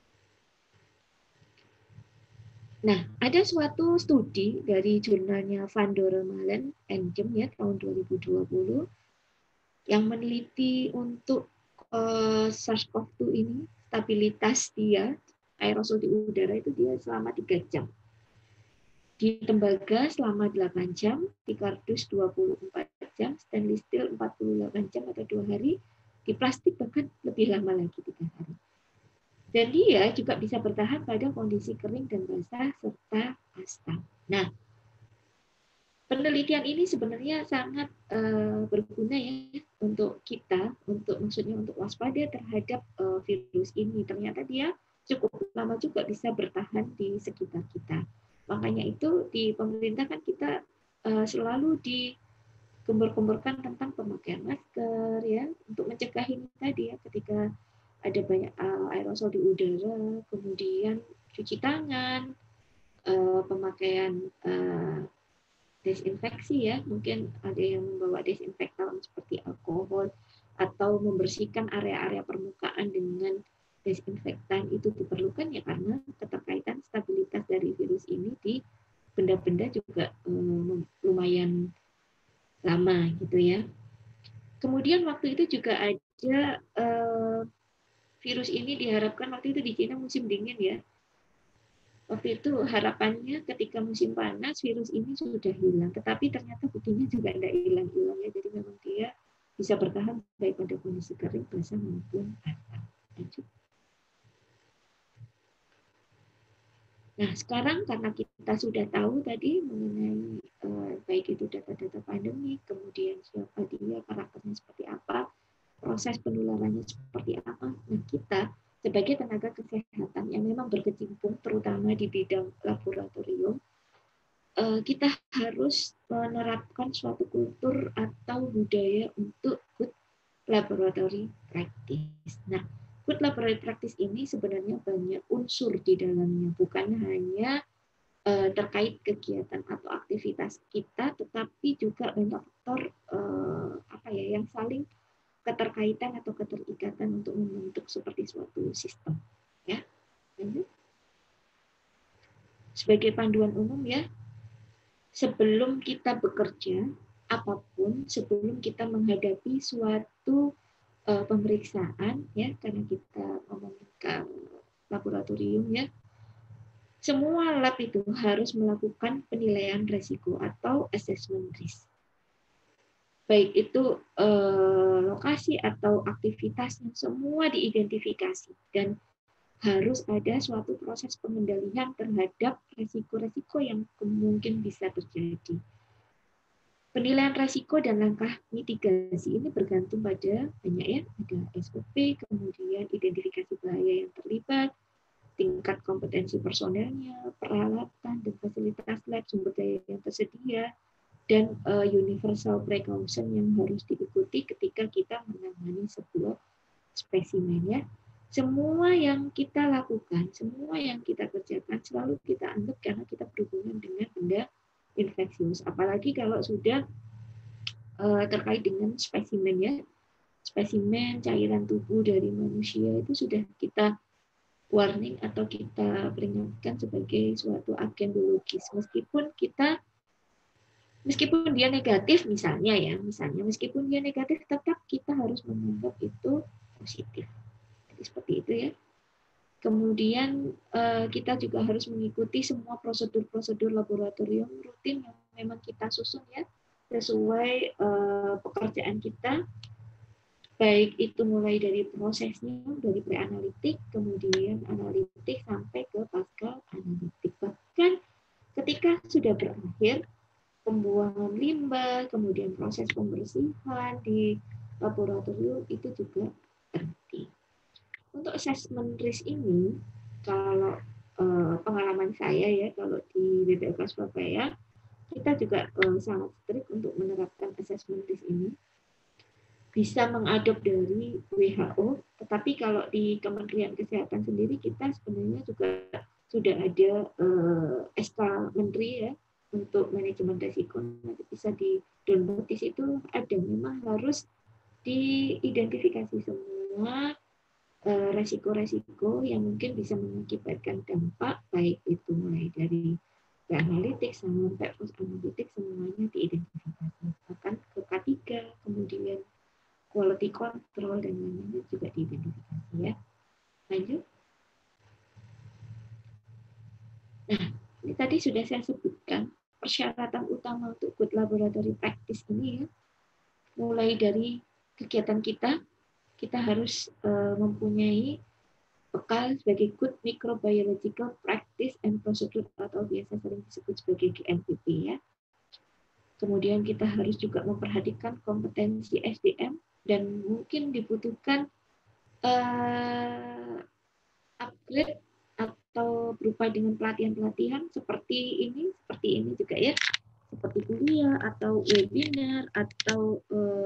Nah, ada suatu studi dari jurnalnya Van Doremalen and Jem ya tahun 2020 yang meneliti untuk SARS-CoV-2 ini, stabilitas dia aerosol di udara itu dia selama 3 jam. Di tembaga selama 8 jam, di kardus 24 jam, stainless steel 48 jam atau 2 hari, di plastik bahkan lebih lama lagi 3 hari. Dan dia juga bisa bertahan pada kondisi kering dan basah serta asam. Nah, penelitian ini sebenarnya sangat berguna ya untuk kita, untuk maksudnya untuk waspada terhadap virus ini. Ternyata dia cukup lama juga bisa bertahan di sekitar kita. Makanya itu di pemerintah kan kita selalu digembor-gemborkan tentang pemakaian masker ya untuk mencegah ini tadi ya ketika ada banyak aerosol di udara, kemudian cuci tangan, pemakaian desinfeksi ya, mungkin ada yang membawa desinfektan seperti alkohol atau membersihkan area-area permukaan dengan desinfektan itu diperlukan ya karena keterkaitan stabilitas dari virus ini di benda-benda juga lumayan lama gitu ya. Kemudian waktu itu juga ada virus ini diharapkan waktu itu di Cina musim dingin ya. Waktu itu harapannya ketika musim panas virus ini sudah hilang, tetapi ternyata buktinya juga tidak hilang-hilang ya. Jadi memang dia bisa bertahan baik pada kondisi kering, basah maupun asam. Nah sekarang karena kita sudah tahu tadi mengenai baik itu data-data pandemi, kemudian siapa dia, karakternya seperti apa, proses penularannya seperti apa, nah kita sebagai tenaga kesehatan yang memang berkecimpung terutama di bidang laboratorium, kita harus menerapkan suatu kultur atau budaya untuk good laboratory practice. Nah, good laboratory practice ini sebenarnya banyak unsur di dalamnya, bukan hanya terkait kegiatan atau aktivitas kita, tetapi juga banyak faktor yang saling keterkaitan atau keterikatan untuk membentuk seperti suatu sistem. Ya, sebagai panduan umum ya, sebelum kita bekerja apapun, sebelum kita menghadapi suatu pemeriksaan ya, karena kita ngomongin laboratorium ya, semua lab itu harus melakukan penilaian risiko atau assessment risk. Baik itu lokasi atau aktivitasnya semua diidentifikasi dan harus ada suatu proses pengendalian terhadap risiko-risiko yang mungkin bisa terjadi. Penilaian risiko dan langkah mitigasi ini bergantung pada banyak ya, ada SOP, kemudian identifikasi bahaya yang terlibat, tingkat kompetensi personelnya, peralatan dan fasilitas lab, sumber daya yang tersedia, dan universal precaution yang harus diikuti ketika kita menangani sebuah spesimen ya. Semua yang kita lakukan, semua yang kita kerjakan selalu kita anggap karena kita berhubungan dengan benda infeksius. Apalagi kalau sudah terkait dengan spesimen ya. Spesimen cairan tubuh dari manusia itu sudah kita warning atau kita peringatkan sebagai suatu agen biologis. Meskipun dia negatif misalnya meskipun dia negatif tetap kita harus menganggap itu positif. Jadi seperti itu ya. Kemudian kita juga harus mengikuti semua prosedur-prosedur laboratorium rutin yang memang kita susun ya sesuai pekerjaan kita, baik itu mulai dari prosesnya, dari pre-analitik, kemudian analitik sampai ke pasca analitik. Bahkan ketika sudah berakhir pembuangan limbah, kemudian proses pembersihan di laboratorium itu juga penting. Untuk assessment risk ini, kalau pengalaman saya ya, kalau di BPLK Surabaya, kita juga sangat strict untuk menerapkan assessment risk ini. Bisa mengadop dari WHO, tetapi kalau di Kementerian Kesehatan sendiri kita sebenarnya juga sudah ada SK Menteri ya untuk manajemen risiko. Nanti bisa di download, di situ ada, memang harus diidentifikasi semua resiko-resiko yang mungkin bisa mengakibatkan dampak, baik itu mulai dari pre-analitik sampai post-analitik, semuanya diidentifikasi. Bahkan ke K3, kemudian quality control dan lain-lain juga diidentifikasi ya. Lanjut. Nah, ini tadi sudah saya sebutkan persyaratan utama untuk good laboratory practice ini ya. Mulai dari kegiatan kita harus mempunyai bekal sebagai good microbiological practice and procedure atau biasa sering disebut sebagai GMPP ya. Kemudian kita harus juga memperhatikan kompetensi SDM dan mungkin dibutuhkan upgrade atau berupa dengan pelatihan-pelatihan seperti ini juga ya, seperti kuliah atau webinar atau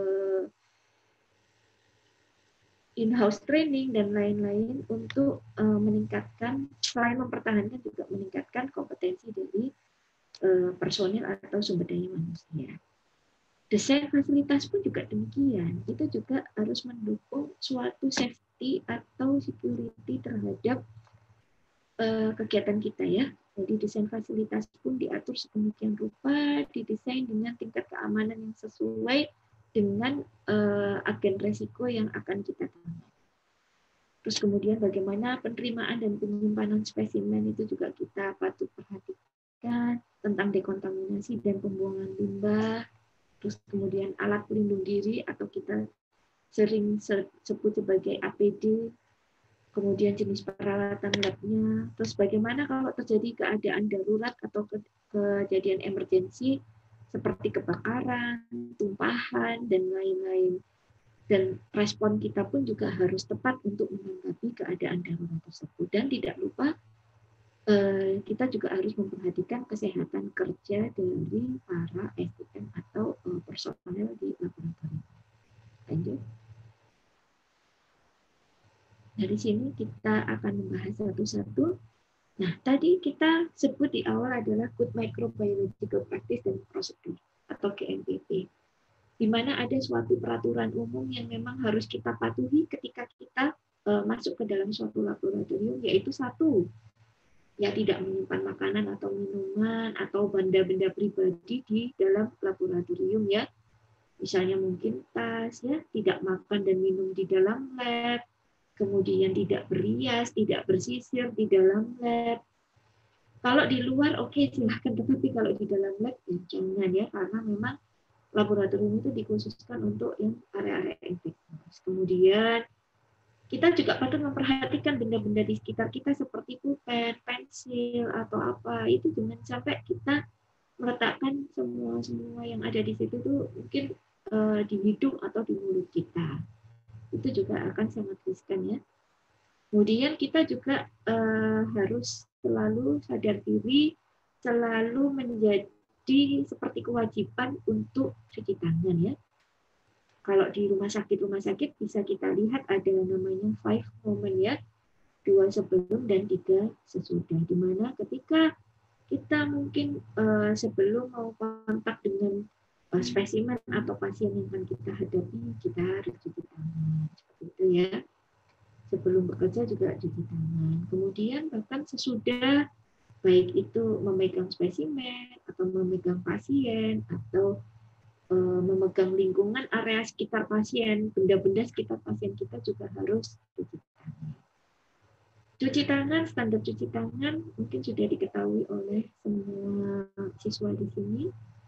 in-house training dan lain-lain untuk meningkatkan, selain mempertahankan juga meningkatkan kompetensi dari personil atau sumber daya manusia. Desain fasilitas pun juga demikian, itu juga harus mendukung suatu safety atau security terhadap kegiatan kita ya. Jadi desain fasilitas pun diatur sedemikian rupa, didesain dengan tingkat keamanan yang sesuai dengan agen resiko yang akan kita tangani. Terus kemudian bagaimana penerimaan dan penyimpanan spesimen itu juga kita patut perhatikan, tentang dekontaminasi dan pembuangan limbah. Terus kemudian alat pelindung diri atau kita sering sebut sebagai APD, kemudian jenis peralatan labnya, terus bagaimana kalau terjadi keadaan darurat atau kejadian emergensi seperti kebakaran, tumpahan, dan lain-lain. Dan respon kita pun juga harus tepat untuk menanggapi keadaan darurat tersebut. Dan tidak lupa kita juga harus memperhatikan kesehatan kerja dari para SDM atau personel di laboratorium. Lanjut. Dari sini kita akan membahas satu-satu. Nah, tadi kita sebut di awal adalah Good Microbiological Practice dan Procedure atau GMPP, di mana ada suatu peraturan umum yang memang harus kita patuhi ketika kita masuk ke dalam suatu laboratorium, yaitu satu, ya tidak menyimpan makanan atau minuman atau benda-benda pribadi di dalam laboratorium ya. Misalnya mungkin tas ya, tidak makan dan minum di dalam lab, kemudian tidak berias, tidak bersisir di dalam lab. Kalau di luar oke, silahkan, tetapi kalau di dalam lab ya jangan ya, karena memang laboratorium itu dikhususkan untuk yang area-area infeksius. Kemudian kita juga patut memperhatikan benda-benda di sekitar kita seperti pulpen, pensil, atau apa. Itu jangan sampai kita meletakkan semua yang ada di situ tuh mungkin di hidung atau di mulut kita. Itu juga akan sangat riskan ya. Kemudian kita juga harus selalu sadar diri, selalu menjadi seperti kewajiban untuk cuci tangan ya. Kalau di rumah sakit bisa kita lihat ada namanya 5 moment ya, 2 sebelum dan 3 sesudah. Di mana ketika kita mungkin sebelum mau kontak dengan spesimen atau pasien yang akan kita hadapi, kita harus cuci tangan. Seperti itu ya. Sebelum bekerja juga cuci tangan. Kemudian bahkan sesudah, baik itu memegang spesimen atau memegang pasien atau memegang lingkungan area sekitar pasien, benda-benda sekitar pasien kita juga harus cuci tangan. Cuci tangan, standar cuci tangan mungkin sudah diketahui oleh semua siswa di sini.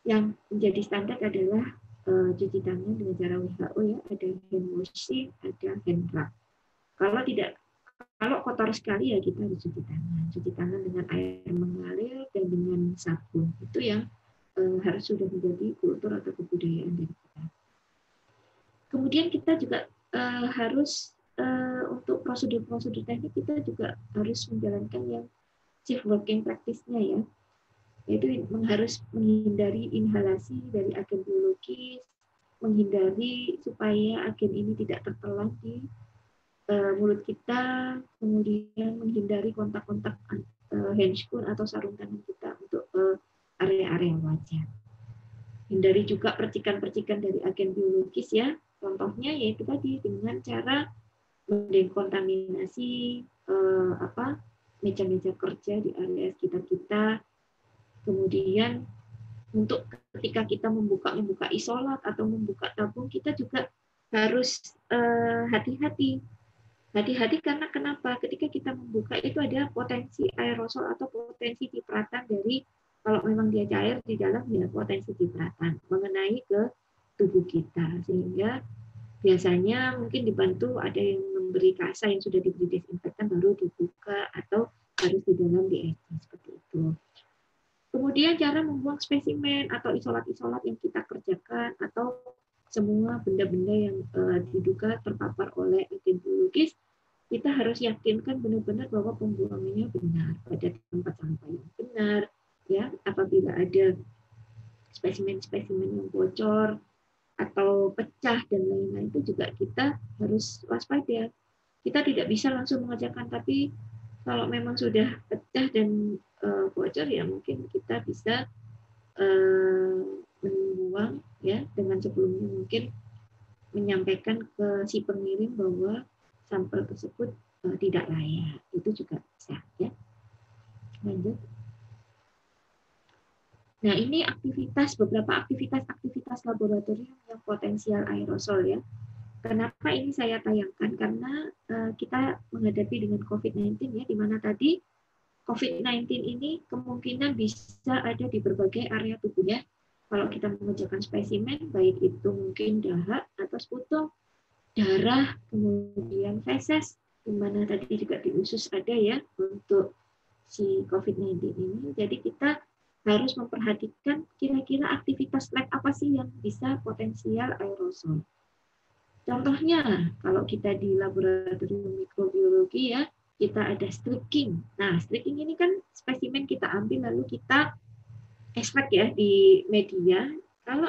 yang menjadi standar adalah cuci tangan dengan cara WHO ya, ada hand washing, ada hand rub. Kalau kotor sekali ya kita harus cuci tangan dengan air mengalir dan dengan sabun. Itu yang harus sudah menjadi kultur atau kebudayaan dari kita. Kemudian kita juga harus untuk prosedur-prosedur teknik kita juga harus menjalankan yang safe working practice-nya ya. Yaitu harus menghindari inhalasi dari agen biologis, menghindari supaya agen ini tidak tertelan di mulut kita, kemudian menghindari kontak-kontak handscoon atau sarung tangan kita untuk area-area wajah. Hindari juga percikan-percikan dari agen biologis ya. Contohnya yaitu tadi dengan cara mendekontaminasi meja-meja kerja di area sekitar kita. Kemudian untuk ketika kita membuka isolat atau membuka tabung, kita juga harus hati-hati. Hati-hati karena kenapa? Ketika kita membuka itu ada potensi aerosol atau potensi cipratan dari, kalau memang dia cair di dalam, ya potensi cipratan mengenai ke tubuh kita. Sehingga biasanya mungkin dibantu ada yang memberi kasa yang sudah diberi desinfektan baru dibuka, atau harus di dalam DSC seperti itu. Kemudian cara membuang spesimen atau isolat-isolat yang kita kerjakan, atau semua benda-benda yang diduga terpapar oleh agen biologis, kita harus yakinkan benar-benar bahwa pembuangannya benar pada tempat sampah yang benar. Ya, apabila ada spesimen-spesimen yang bocor atau pecah dan lain-lain, itu juga kita harus waspada. Kita tidak bisa langsung mengerjakan, tapi kalau memang sudah pecah dan bocor ya mungkin kita bisa membuang ya, dengan sebelumnya mungkin menyampaikan ke si pengirim bahwa sampel tersebut tidak layak. Itu juga bisa ya. Lanjut. Nah, ini beberapa aktivitas laboratorium yang potensial aerosol ya. Kenapa ini saya tayangkan? Karena kita menghadapi dengan COVID-19 ya, di mana tadi COVID-19 ini kemungkinan bisa ada di berbagai area tubuh ya. Kalau kita mengerjakan spesimen, baik itu mungkin dahak atau sputum, darah, kemudian feses, di mana tadi juga di usus ada ya untuk si COVID-19 ini. Jadi kita harus memperhatikan kira-kira aktivitas lab apa sih yang bisa potensial aerosol. Contohnya, kalau kita di laboratorium mikrobiologi ya, kita ada streaking. Nah, streaking ini kan spesimen kita ambil lalu kita ekstrak ya di media. Kalau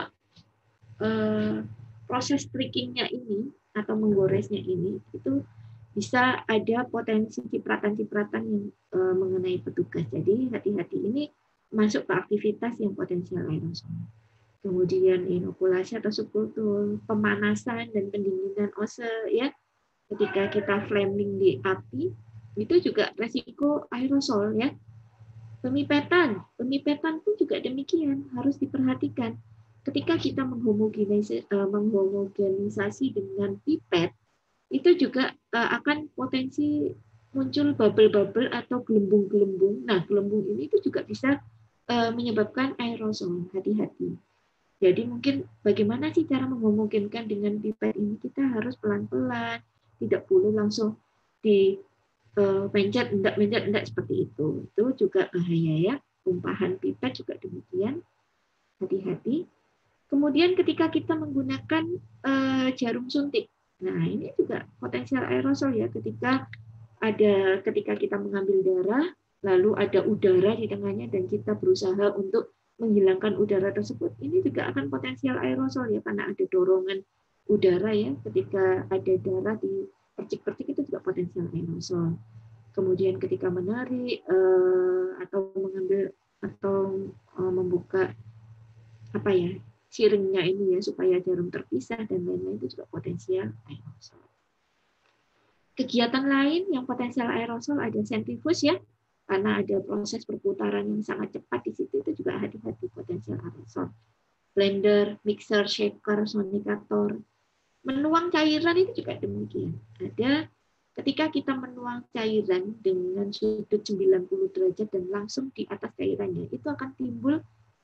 proses streakingnya ini atau menggoresnya ini, itu bisa ada potensi cipratan-cipratan yang mengenai petugas. Jadi hati-hati, ini masuk ke aktivitas yang potensial aerosol. Kemudian inokulasi atau subkultur, pemanasan dan pendinginan ose ya. Ketika kita flaming di api, itu juga resiko aerosol ya. Pemipetan pun juga demikian, harus diperhatikan. Ketika kita menghomogenisasi dengan pipet, itu juga akan potensi muncul bubble-bubble atau gelembung-gelembung. Nah, gelembung ini itu juga bisa menyebabkan aerosol. Hati-hati. Jadi mungkin bagaimana sih cara menghomogenkan dengan pipet ini? Kita harus pelan-pelan, tidak boleh langsung mencet seperti itu. Itu juga bahaya ya. Tumpahan pipet juga demikian. Hati-hati. Kemudian ketika kita menggunakan jarum suntik, nah ini juga potensial aerosol ya. Ketika kita mengambil darah, lalu ada udara di tengahnya dan kita berusaha untuk menghilangkan udara tersebut, ini juga akan potensial aerosol ya, karena ada dorongan udara ya. Ketika ada darah di percik-percik, itu juga potensial aerosol. Kemudian ketika menarik atau mengambil atau membuka siringnya ini ya supaya jarum terpisah dan lain-lain, itu juga potensial aerosol. Kegiatan lain yang potensial aerosol ada sentrifuge ya, karena ada proses perputaran yang sangat cepat di situ, itu juga hati-hati potensial aerosol. Blender, mixer, shaker, sonikator, menuang cairan itu juga demikian. Ada ketika kita menuang cairan dengan sudut 90 derajat dan langsung di atas cairannya, itu akan timbul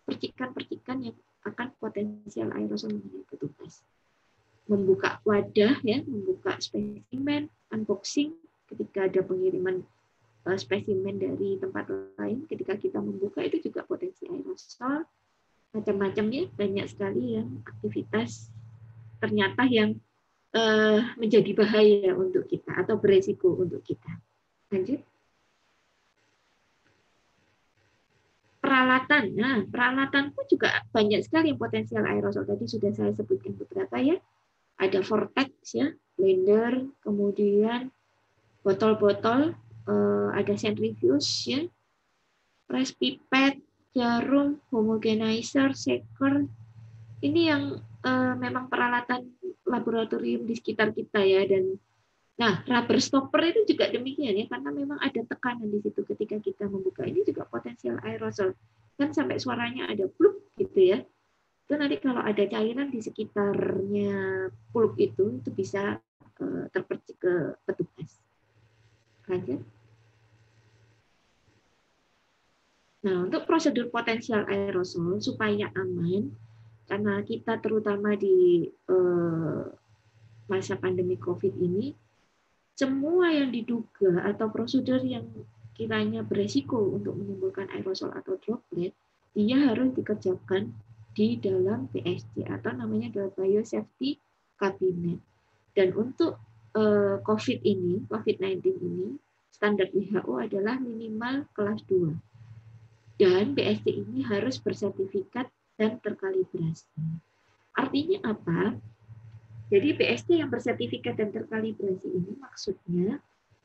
percikan-percikan yang akan potensial aerosol mengenai petugas. Membuka wadah, ya, membuka spesimen, unboxing ketika ada pengiriman spesimen dari tempat lain, ketika kita membuka itu juga potensi aerosol, macam-macamnya, banyak sekali yang aktivitas ternyata yang menjadi bahaya untuk kita atau beresiko untuk kita. Lanjut. Peralatan, nah peralatan pun juga banyak sekali yang potensial aerosol. Tadi sudah saya sebutkan beberapa ya. Ada vortex ya, blender, kemudian botol-botol, ada centrifuge ya, press pipette, jarum, homogenizer, shaker. Ini yang memang peralatan laboratorium di sekitar kita ya. Dan nah, rubber stopper itu juga demikian ya, karena memang ada tekanan di situ ketika kita membuka. Ini juga potensial aerosol. Kan sampai suaranya ada plup gitu ya. Itu nanti kalau ada cairan di sekitarnya plup itu bisa terpercik ke petugas. Lanjut. Nah, untuk prosedur potensial aerosol supaya aman, karena kita terutama di masa pandemi COVID ini, semua yang diduga atau prosedur yang kiranya beresiko untuk menimbulkan aerosol atau droplet, dia harus dikerjakan di dalam BSC atau namanya adalah Biosafety Cabinet. Dan untuk COVID-19 ini, standar WHO adalah minimal kelas 2. Dan BSC ini harus bersertifikat dan terkalibrasi. Artinya apa? Jadi BSC yang bersertifikat dan terkalibrasi ini maksudnya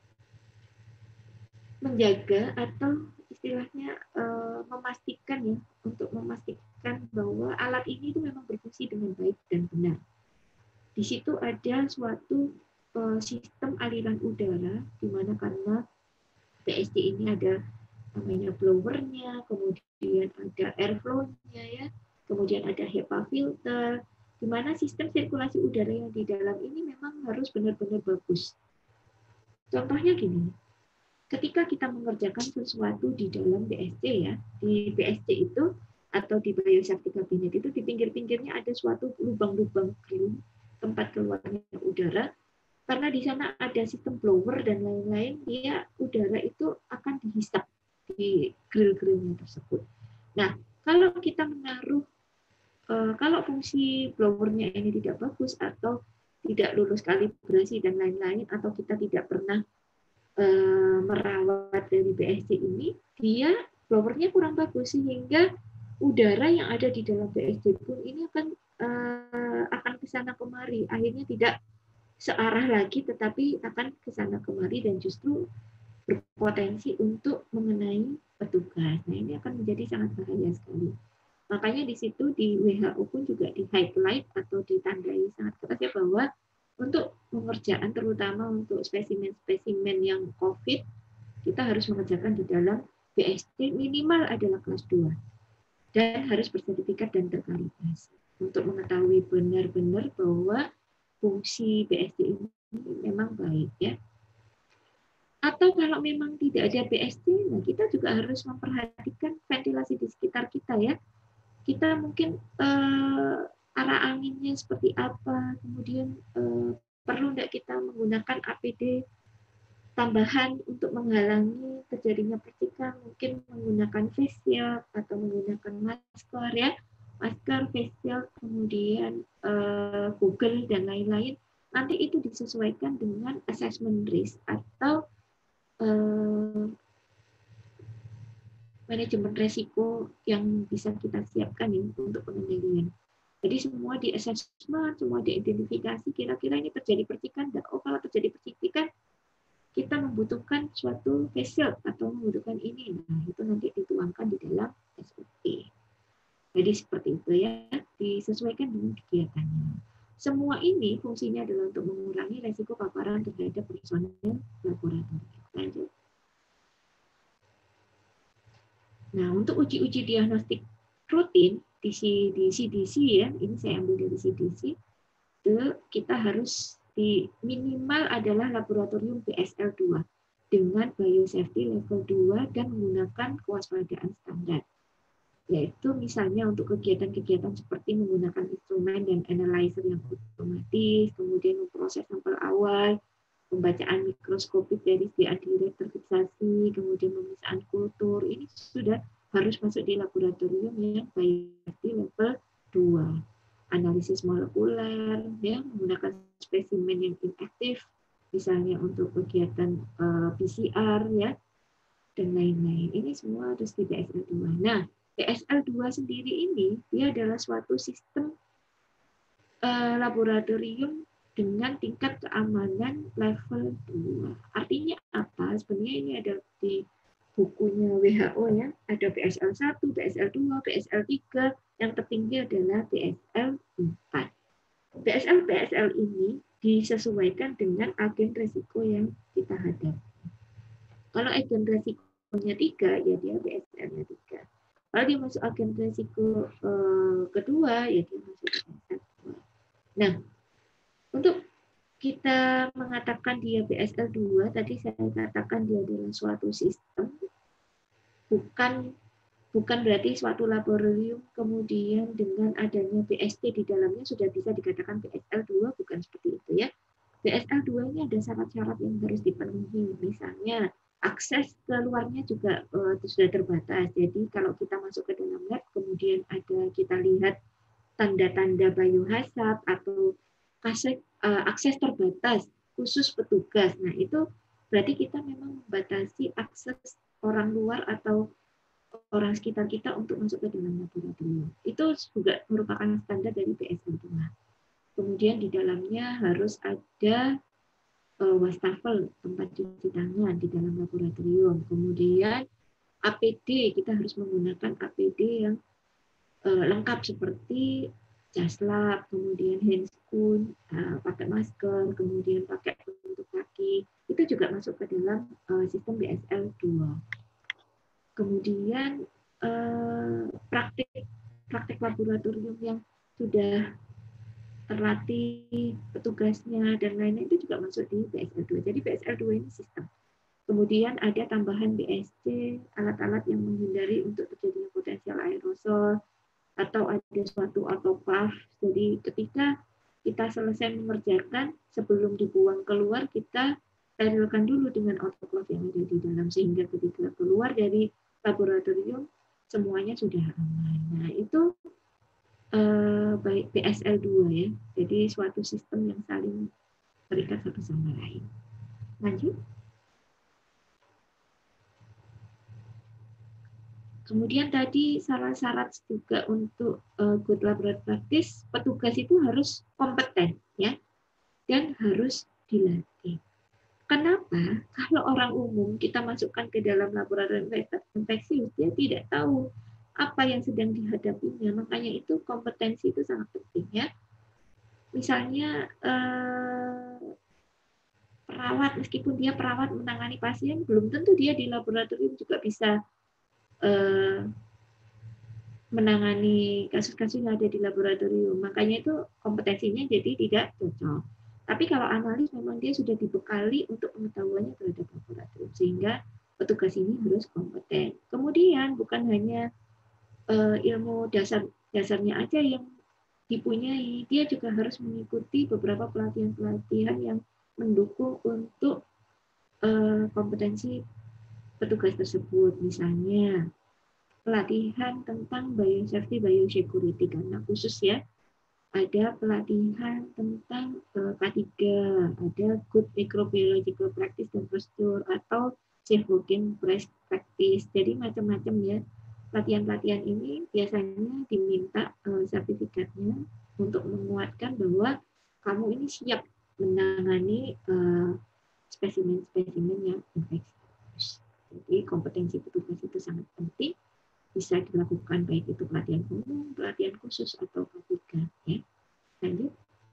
menjaga atau istilahnya memastikan ya, untuk memastikan bahwa alat ini itu memang berfungsi dengan baik dan benar. Di situ ada suatu sistem aliran udara, di mana karena BSC ini ada namanya blowernya, kemudian ada airflow-nya ya, kemudian ada HEPA filter, di mana sistem sirkulasi udara yang di dalam ini memang harus benar-benar bagus. Contohnya gini, ketika kita mengerjakan sesuatu di dalam BSC ya, di BSC itu atau di Biosafety Cabinet itu di pinggir-pinggirnya ada suatu lubang-lubang grill tempat keluarnya udara, karena di sana ada sistem blower dan lain-lain, dia udara itu akan dihisap di grill-grillnya tersebut. Nah, kalau kita menaruh, kalau fungsi blowernya ini tidak bagus atau tidak lulus kalibrasi dan lain-lain, atau kita tidak pernah merawat dari BSC ini, dia blowernya kurang bagus sehingga udara yang ada di dalam BSC pun ini akan kesana kemari, akhirnya tidak searah lagi, tetapi akan kesana kemari dan justru berpotensi untuk mengenai petugas. Nah, ini akan menjadi sangat bahaya sekali. Makanya di situ di WHO pun juga di highlight atau ditandai sangat keras ya, bahwa untuk pengerjaan terutama untuk spesimen-spesimen yang COVID, kita harus mengerjakan di dalam BSC minimal adalah kelas 2 dan harus bersertifikat dan terkalibrasi untuk mengetahui benar-benar bahwa fungsi BSC ini memang baik ya. Atau kalau memang tidak ada BSC, nah kita juga harus memperhatikan ventilasi di sekitar kita ya. Kita mungkin arah anginnya seperti apa, kemudian perlu tidak kita menggunakan APD tambahan untuk menghalangi terjadinya percikan, mungkin menggunakan face shield atau menggunakan masker ya, masker, face shield, kemudian Google dan lain-lain. Nanti itu disesuaikan dengan assessment risk atau manajemen resiko yang bisa kita siapkan ya untuk pengendalian. Jadi semua di assessment, semua diidentifikasi, kira-kira ini terjadi percikan enggak? Oh, kalau terjadi percikan, kita membutuhkan suatu face shield atau membutuhkan ini. Nah, itu nanti dituangkan di dalam SOP. Jadi seperti itu ya, disesuaikan dengan kegiatannya. Semua ini fungsinya adalah untuk mengurangi resiko paparan terhadap personel laboratorium. Lanjut. Nah, untuk uji-uji diagnostik rutin di CDC ya, ini saya ambil dari CDC, itu kita harus di minimal adalah laboratorium BSL-2 dengan biosafety level 2 dan menggunakan kewaspadaan standar. yaitu misalnya untuk kegiatan-kegiatan seperti menggunakan instrumen dan analyzer yang otomatis, kemudian memproses sampel awal, pembacaan mikroskopik dari direct fixasi, kemudian pemisahan kultur, ini sudah harus masuk di laboratorium yang biopsy level 2. Analisis molekuler, ya, menggunakan spesimen yang inaktif, misalnya untuk kegiatan PCR, ya, dan lain-lain. Ini semua harus di BSL-2. Nah, BSL-2 sendiri ini dia adalah suatu sistem laboratorium dengan tingkat keamanan level 2. Artinya apa? Sebenarnya ini ada di bukunya WHO, ya. Ada BSL-1, BSL-2, BSL-3, yang tertinggi adalah BSL-4. BSL ini disesuaikan dengan agen resiko yang kita hadapi. Kalau agen resikonya 3, ya dia BSL-nya 3. Kalau dia masuk agen resiko kedua, ya dia masuk BSL-2. Nah, untuk kita mengatakan dia BSL-2, tadi saya katakan dia adalah suatu sistem, bukan berarti suatu laboratorium kemudian dengan adanya BST di dalamnya sudah bisa dikatakan BSL-2, bukan seperti itu, ya. BSL-2 ini ada syarat-syarat yang harus dipenuhi, misalnya akses keluarnya juga sudah terbatas. Jadi kalau kita masuk ke dalam lab, kemudian kita lihat tanda-tanda biohazard atau akses terbatas khusus petugas. Nah, itu berarti kita memang membatasi akses orang luar atau orang sekitar kita untuk masuk ke dalam laboratorium. Itu juga merupakan standar dari BSL-2. Kemudian di dalamnya harus ada wastafel, tempat cuci tangan di dalam laboratorium. Kemudian APD, kita harus menggunakan APD yang lengkap seperti jas lab, kemudian handscoon, pakai masker, kemudian pakai penutup kaki. Itu juga masuk ke dalam sistem BSL-2. Kemudian praktik laboratorium yang sudah terlatih petugasnya dan lain-lain itu juga masuk di BSL-2. Jadi BSL-2 ini sistem. Kemudian ada tambahan BSC, alat-alat yang menghindari untuk terjadinya potensial aerosol, atau ada suatu autoclave. Jadi ketika kita selesai mengerjakan, sebelum dibuang keluar, kita sterilkan dulu dengan autoclave yang ada di dalam, sehingga ketika keluar dari laboratorium, semuanya sudah aman. Nah, itu baik BSL-2, ya. Jadi suatu sistem yang saling terikat satu sama lain. Lanjut. Kemudian tadi syarat-syarat juga untuk good laboratory practice, petugas itu harus kompeten, ya, dan harus dilatih. Kenapa? Kalau orang umum kita masukkan ke dalam laboratorium infeksius, dia tidak tahu apa yang sedang dihadapinya. Makanya itu kompetensi itu sangat penting, ya. Misalnya perawat, meskipun dia perawat menangani pasien, belum tentu dia di laboratorium juga bisa menangani kasus-kasus yang ada di laboratorium. Makanya itu kompetensinya jadi tidak cocok. Tapi kalau analis memang dia sudah dibekali untuk pengetahuannya terhadap laboratorium, sehingga petugas ini harus kompeten. Kemudian bukan hanya ilmu dasarnya aja yang dipunyai, dia juga harus mengikuti beberapa pelatihan-pelatihan yang mendukung untuk kompetensi petugas tersebut. Misalnya pelatihan tentang biosafety, biosecurity, karena khusus, ya, ada pelatihan tentang K3, ada good microbiological practice dan posture, atau safe working practice. Jadi macam-macam, ya. Pelatihan-pelatihan ini biasanya diminta sertifikatnya untuk menguatkan bahwa kamu ini siap menangani spesimen-spesimen yang infeksius. Jadi kompetensi petugas itu sangat penting, bisa dilakukan baik itu pelatihan umum, pelatihan khusus, atau K3. Ya. Lanjut.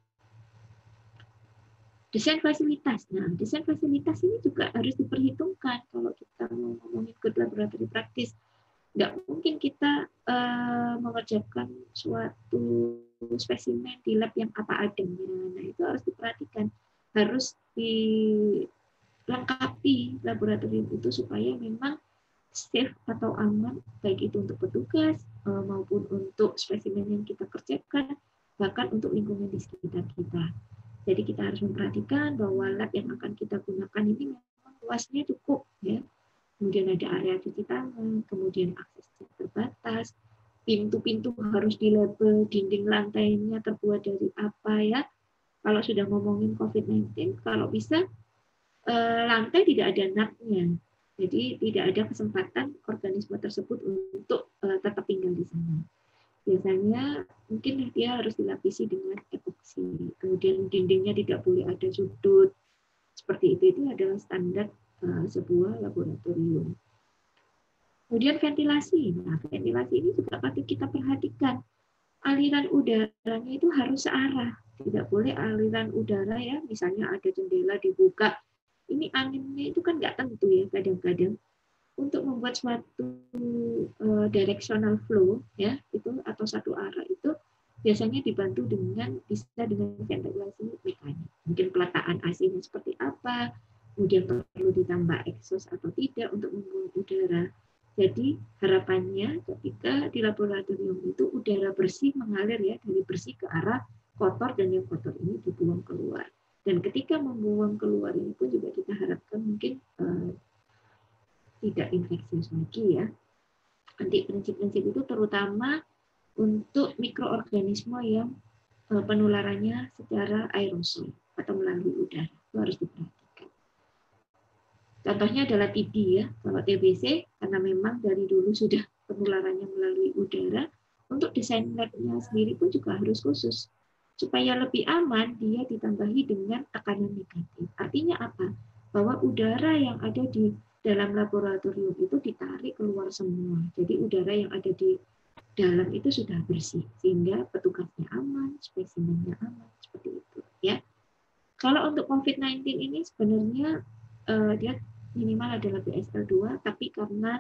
Desain fasilitas. Nah, desain fasilitas ini juga harus diperhitungkan kalau kita mau ngomongin good laboratory practice. Nggak mungkin kita mengerjakan suatu spesimen di lab yang apa adanya. Nah, itu harus diperhatikan. Harus dilengkapi laboratorium itu supaya memang safe atau aman, baik itu untuk petugas, maupun untuk spesimen yang kita kerjakan, bahkan untuk lingkungan di sekitar kita. Jadi kita harus memperhatikan bahwa lab yang akan kita gunakan ini memang luasnya cukup, ya. Kemudian ada area cuci tangan, kemudian aksesnya terbatas, pintu-pintu harus dilabel, dinding lantainya terbuat dari apa, ya. Kalau sudah ngomongin COVID-19, kalau bisa lantai tidak ada napnya. Jadi tidak ada kesempatan organisme tersebut untuk tetap tinggal di sana. Biasanya mungkin dia harus dilapisi dengan epoksi. Kemudian dindingnya tidak boleh ada sudut. Seperti itu adalah standar sebuah laboratorium. Kemudian ventilasi. Nah, ventilasi ini juga patut kita perhatikan. Aliran udaranya itu harus searah. Tidak boleh aliran udara, ya, misalnya ada jendela dibuka. Ini anginnya itu kan nggak tentu, ya, kadang-kadang. Untuk membuat suatu directional flow, ya, itu atau satu arah itu biasanya dibantu dengan ventilasi mekanik. Mungkin peletakan AC-nya seperti apa, kemudian perlu ditambah exhaust atau tidak untuk membuang udara. Jadi harapannya ketika di laboratorium itu udara bersih mengalir, ya, dari bersih ke arah kotor, dan yang kotor ini dibuang keluar. Dan ketika membuang keluar ini pun juga kita harapkan mungkin tidak infeksius lagi, ya. Nanti prinsip-prinsip itu terutama untuk mikroorganisme yang penularannya secara aerosol atau melalui udara, itu harus diperhatikan. Contohnya adalah TB, ya. Kalau TBC karena memang dari dulu sudah penularannya melalui udara, untuk desain lab-nya sendiri pun juga harus khusus. Supaya lebih aman, dia ditambahi dengan tekanan negatif. Artinya apa? Bahwa udara yang ada di dalam laboratorium itu ditarik keluar semua. Jadi udara yang ada di dalam itu sudah bersih, sehingga petugasnya aman, spesimennya aman, seperti itu, ya. Kalau untuk COVID-19 ini sebenarnya dia minimal adalah BSL2, tapi karena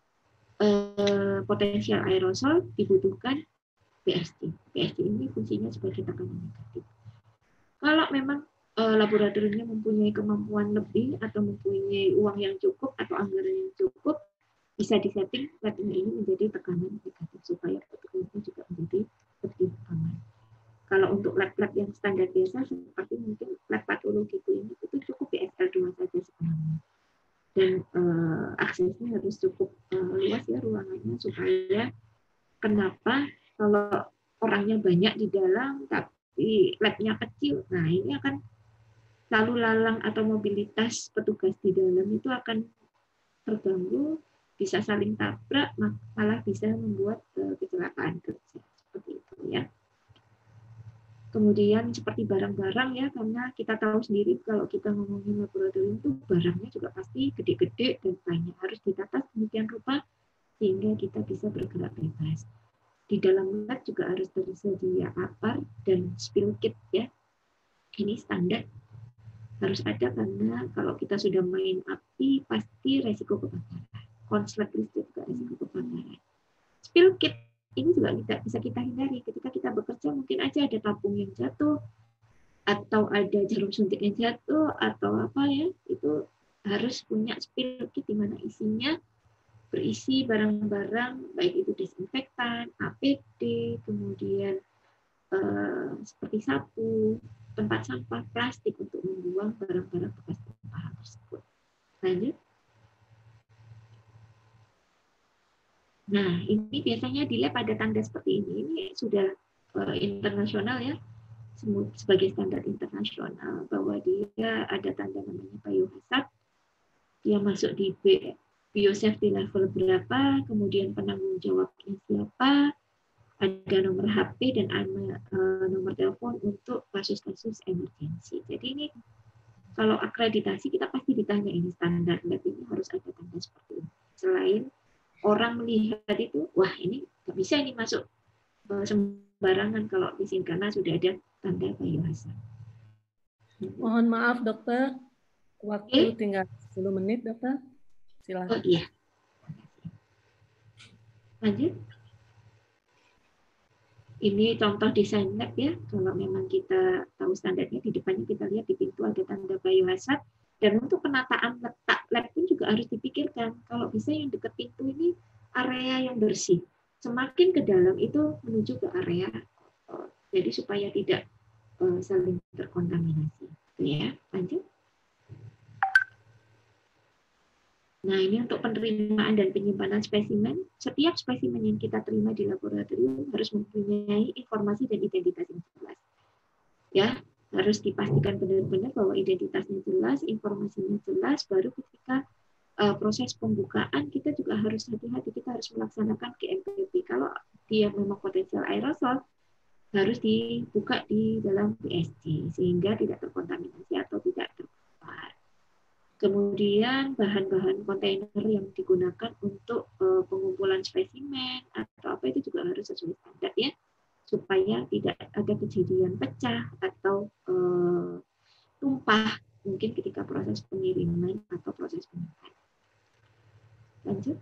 potensial aerosol dibutuhkan BST. BST ini fungsinya sebagai tekanan negatif. Kalau memang laboratoriumnya mempunyai kemampuan lebih atau mempunyai uang yang cukup atau anggaran yang cukup, bisa disetting labnya ini menjadi tekanan negatif supaya petugasnya juga menjadi lebih aman. Kalau untuk lab-lab yang standar biasa seperti mungkin lab patologi klinik itu cukup BSL2 saja sebenarnya. Dan aksesnya harus cukup luas, ya, ruangannya, supaya kenapa kalau orangnya banyak di dalam tapi labnya kecil, nah ini akan lalu lalang atau mobilitas petugas di dalam itu akan terganggu, bisa saling tabrak, malah bisa membuat kecelakaan kerja, seperti itu, ya. Kemudian seperti barang-barang, ya, karena kita tahu sendiri kalau kita ngomongin laboratorium itu barangnya juga pasti gede-gede dan banyak, harus ditata sedemikian rupa sehingga kita bisa bergerak bebas. Di dalam lab juga harus tersedia APAR dan spill kit, ya. Ini standar harus ada karena kalau kita sudah main api pasti resiko kebakaran. Konslet listrik juga resiko kebakaran. Spill kit ini juga tidak bisa kita hindari. Ketika kita bekerja mungkin aja ada tabung yang jatuh atau ada jarum suntik yang jatuh atau apa, ya. Itu harus punya spill kit di mana isinya berisi barang-barang baik itu desinfektan, APD, kemudian seperti sapu, tempat sampah, plastik untuk membuang barang-barang bekas tumpahan tersebut. Lanjut. Nah, ini biasanya di lab ada tanda seperti ini. Ini sudah internasional, ya, sebagai standar internasional bahwa dia ada tanda namanya biohazard. Dia masuk di biosafety level berapa, kemudian penanggung jawabnya siapa, ada nomor HP dan nomor telepon untuk kasus-kasus emergensi. Jadi ini kalau akreditasi kita pasti ditanya ini standar lab ini harus ada tanda seperti ini. Selain orang melihat itu, wah ini nggak bisa ini masuk sembarangan kalau di sini karena sudah ada tanda biohazard. Mohon maaf dokter, waktu tinggal 10 menit dokter. Silakan. Oh iya. Lanjut. Ini contoh desain lab, ya. Kalau memang kita tahu standarnya, di depannya kita lihat di pintu ada tanda biohazard. Dan untuk penataan letak lab pun juga harus dipikirkan. Kalau bisa yang dekat pintu ini area yang bersih. semakin ke dalam itu menuju ke area kotor. Jadi supaya tidak saling terkontaminasi. Ya, lanjut. Nah, ini untuk penerimaan dan penyimpanan spesimen. Setiap spesimen yang kita terima di laboratorium harus mempunyai informasi dan identitas yang jelas. Ya, harus dipastikan benar-benar bahwa identitasnya jelas, informasinya jelas, baru ketika proses pembukaan kita juga harus hati-hati, kita harus melaksanakan GMP. Kalau dia memang potensial aerosol, harus dibuka di dalam PSG sehingga tidak terkontaminasi atau tidak terpapar. Kemudian bahan-bahan kontainer yang digunakan untuk pengumpulan spesimen atau apa itu juga harus sesuai standar ya, supaya tidak ada kejadian pecah atau tumpah mungkin ketika proses pengiriman atau proses penyimpanan. Lanjut.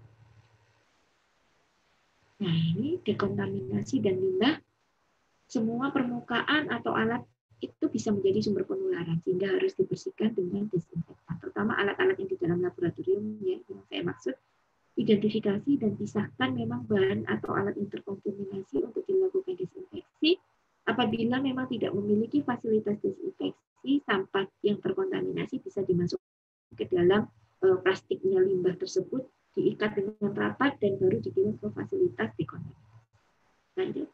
Nah, ini dekontaminasi dan limbah. Semua permukaan atau alat itu bisa menjadi sumber penularan, sehingga harus dibersihkan dengan desinfektan. Terutama alat-alat yang di dalam laboratorium ya, yang saya maksud, identifikasi dan pisahkan memang bahan atau alat yang terkontaminasi untuk dilakukan desinfeksi. Apabila memang tidak memiliki fasilitas desinfeksi, sampah yang terkontaminasi bisa dimasukkan ke dalam plastiknya limbah tersebut, diikat dengan rapat dan baru dikirim ke fasilitas dekontaminasi. Lanjut.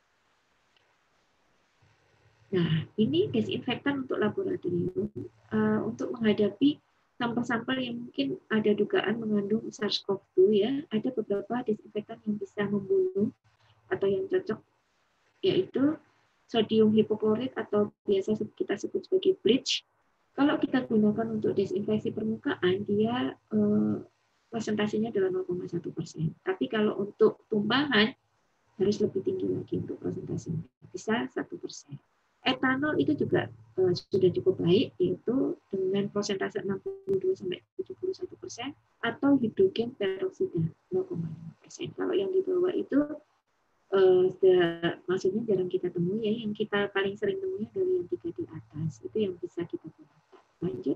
Nah, ini desinfektan untuk laboratorium untuk menghadapi sampel-sampel yang mungkin ada dugaan mengandung SARS-CoV-2 ya. Ada beberapa desinfektan yang bisa membunuh atau yang cocok, yaitu sodium hipoklorit atau biasa kita sebut sebagai bleach. Kalau kita gunakan untuk desinfeksi permukaan, dia presentasinya adalah 0,1%. Tapi kalau untuk tumpahan harus lebih tinggi lagi untuk presentasinya, bisa 1%. Etanol itu juga sudah cukup baik, yaitu dengan persentase 62-71%, atau hidrogen peroksida 0,5%. Kalau yang di bawah itu maksudnya jarang kita temui ya, yang kita paling sering temui dari yang 3 di atas, itu yang bisa kita gunakan. Lanjut.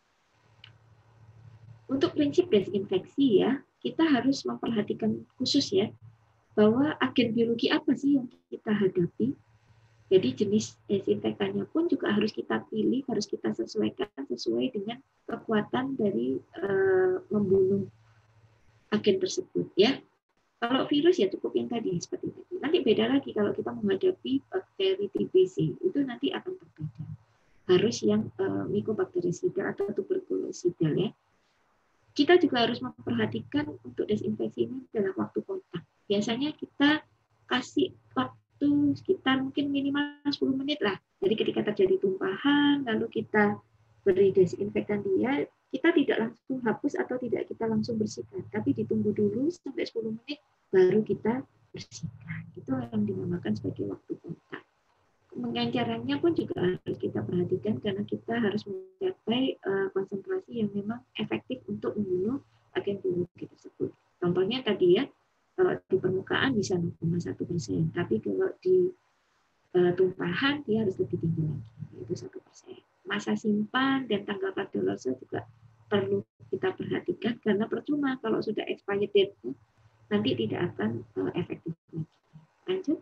Untuk prinsip desinfeksi ya, kita harus memperhatikan khusus ya, bahwa agen biologi apa sih yang kita hadapi. Jadi jenis desinfektannya pun juga harus kita pilih, harus kita sesuaikan sesuai dengan kekuatan dari membunuh agen tersebut ya. Kalau virus ya cukup yang tadi seperti tadi. Nanti beda lagi kalau kita menghadapi bakteri TBC, itu nanti akan berbeda. Harus yang mycobactericidal atau tuberculosidal ya. Kita juga harus memperhatikan untuk desinfeksi ini adalah waktu kontak. Biasanya kita kasih waktu sekitar mungkin minimal 10 menit lah. Jadi ketika terjadi tumpahan, lalu kita beri desinfektan dia, kita tidak langsung hapus atau tidak kita langsung bersihkan, tapi ditunggu dulu sampai 10 menit baru kita bersihkan. Itu yang dinamakan sebagai waktu kontak. Pengencarannya pun juga harus kita perhatikan karena kita harus mencapai konsentrasi yang memang efektif untuk membunuh agen biologi tersebut. Contohnya tadi ya, kalau di permukaan bisa 0,1%, tapi kalau di tumpahan dia harus lebih tinggi lagi, yaitu 1%. Masa simpan dan tanggal kadaluarsa juga perlu kita perhatikan karena percuma kalau sudah expired date nanti tidak akan efektif lagi. Lanjut.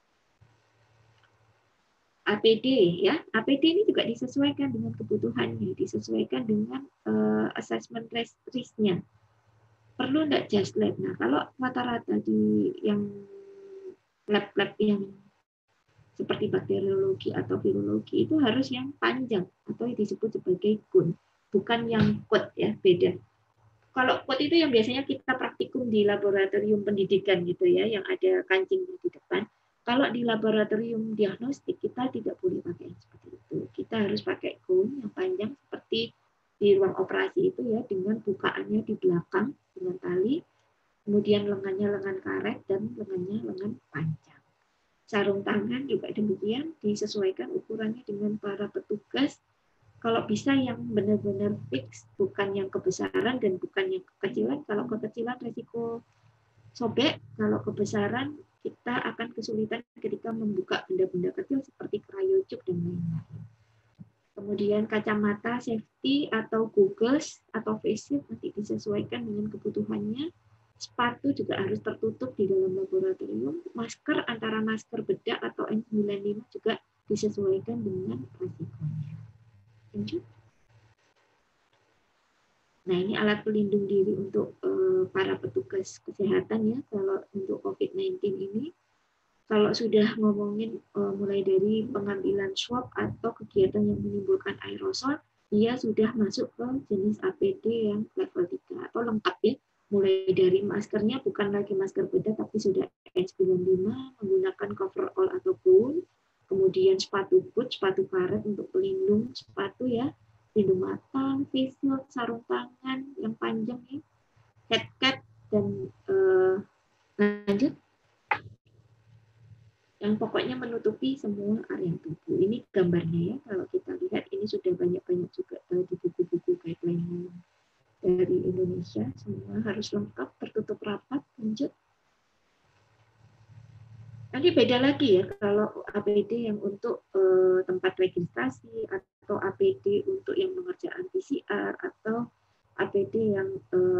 APD ya, APD ini juga disesuaikan dengan kebutuhannya, disesuaikan dengan assessment risk-nya. Perlu enggak just lab? Nah, kalau rata-rata di yang lab-lab yang seperti bakteriologi atau virologi itu harus yang panjang atau disebut sebagai GUN, bukan yang code ya, beda. Kalau code itu yang biasanya kita praktikum di laboratorium pendidikan gitu ya, yang ada kancing di depan. Kalau di laboratorium diagnostik kita tidak boleh pakai seperti itu. Kita harus pakai GUN yang panjang seperti di ruang operasi itu ya, dengan bukaannya di belakang dengan tali, kemudian lengannya lengan karet dan lengannya lengan panjang. Sarung tangan juga demikian, disesuaikan ukurannya dengan para petugas. Kalau bisa yang benar-benar fix, bukan yang kebesaran dan bukan yang kekecilan. Kalau kekecilan risiko sobek, kalau kebesaran kita akan kesulitan ketika membuka benda-benda kecil seperti cryochip dan lain-lain. Kemudian kacamata safety atau goggles atau face shield nanti disesuaikan dengan kebutuhannya. Sepatu juga harus tertutup di dalam laboratorium. Masker antara masker bedak atau N95 juga disesuaikan dengan resikonya. Lanjut. Nah, ini alat pelindung diri untuk para petugas kesehatan ya. Kalau untuk COVID-19 ini, kalau sudah ngomongin mulai dari pengambilan swab atau kegiatan yang menimbulkan aerosol, dia sudah masuk ke jenis APD yang level 3 atau lengkap ya. Mulai dari maskernya bukan lagi masker bedak tapi sudah N95 menggunakan coverall atau gown, kemudian sepatu boot, sepatu karet untuk pelindung sepatu ya, pelindung mata, face shield, sarung tangan yang panjang ya, head cap dan lanjut. Yang pokoknya menutupi semua area tubuh. Ini gambarnya ya, kalau kita lihat ini sudah banyak-banyak juga di buku-buku guideline dari Indonesia, semua harus lengkap, tertutup rapat. Lanjut. Nanti beda lagi ya, kalau APD yang untuk tempat registrasi, atau APD untuk yang pengerjaan PCR, atau APD yang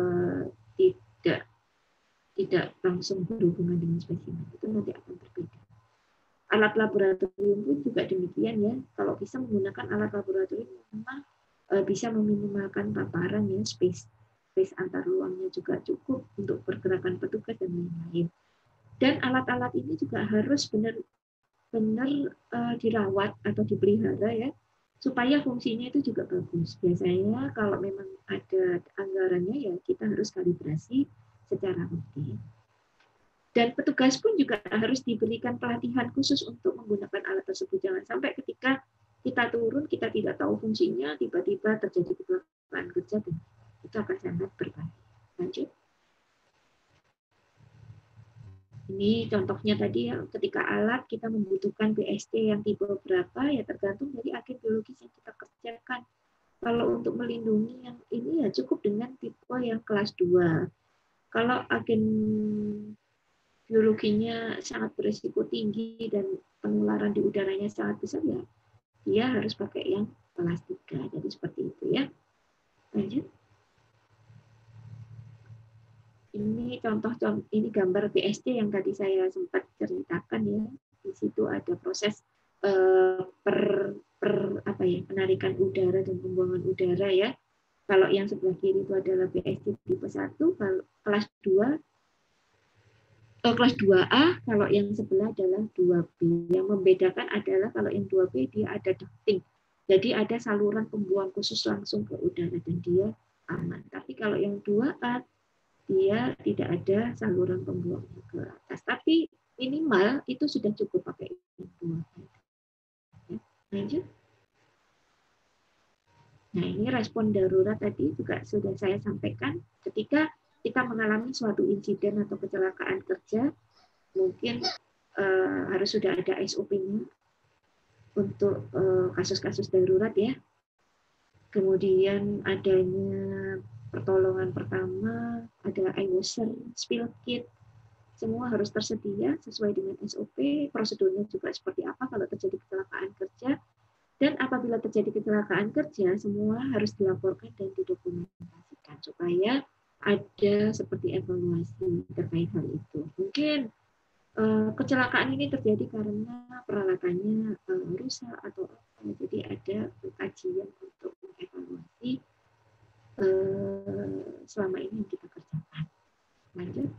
tidak langsung berhubungan dengan spesimen, itu nanti akan berbeda. Alat laboratorium pun juga demikian ya. Kalau bisa menggunakan alat laboratorium memang bisa meminimalkan paparan ya, space antar ruangnya juga cukup untuk pergerakan petugas dan lain-lain. Dan alat-alat ini juga harus benar-benar dirawat atau dipelihara ya, supaya fungsinya itu juga bagus. Biasanya kalau memang ada anggarannya ya kita harus kalibrasi secara rutin. Dan petugas pun juga harus diberikan pelatihan khusus untuk menggunakan alat tersebut. Jangan sampai ketika kita turun, kita tidak tahu fungsinya, tiba-tiba terjadi kecelakaan kerja, dan itu akan sangat berbahaya. Lanjut. Ini contohnya tadi ya, ketika alat kita membutuhkan BST yang tipe berapa, ya tergantung dari agen biologis yang kita kerjakan. Kalau untuk melindungi yang ini ya cukup dengan tipe yang kelas 2. Kalau agen biologinya sangat berisiko tinggi dan penularan di udaranya sangat besar ya, dia harus pakai yang kelas 3. Jadi seperti itu ya. Lanjut. Ini contoh ini gambar BST yang tadi saya sempat ceritakan ya. Di situ ada proses penarikan udara dan pembuangan udara ya. Kalau yang sebelah kiri itu adalah BST tipe 1, kalau kelas 2 kelas 2A, kalau yang sebelah adalah 2B. Yang membedakan adalah kalau yang 2B dia ada ducting. Jadi ada saluran pembuang khusus langsung ke udara dan dia aman. Tapi kalau yang 2A dia tidak ada saluran pembuang ke atas. Tapi minimal itu sudah cukup pakai yang 2B. Ya, lanjut. Nah, ini respon darurat tadi juga sudah saya sampaikan. Ketika kita mengalami suatu insiden atau kecelakaan kerja, mungkin harus sudah ada SOP-nya untuk kasus-kasus darurat ya. Kemudian adanya pertolongan pertama, ada iWasher, spill kit, semua harus tersedia sesuai dengan SOP. Prosedurnya juga seperti apa kalau terjadi kecelakaan kerja. Dan apabila terjadi kecelakaan kerja, semua harus dilaporkan dan didokumentasikan supaya ada seperti evaluasi terkait hal itu. Mungkin kecelakaan ini terjadi karena peralatannya rusak atau apa. Jadi ada kajian untuk mengevaluasi selama ini yang kita kerjakan. Lanjut.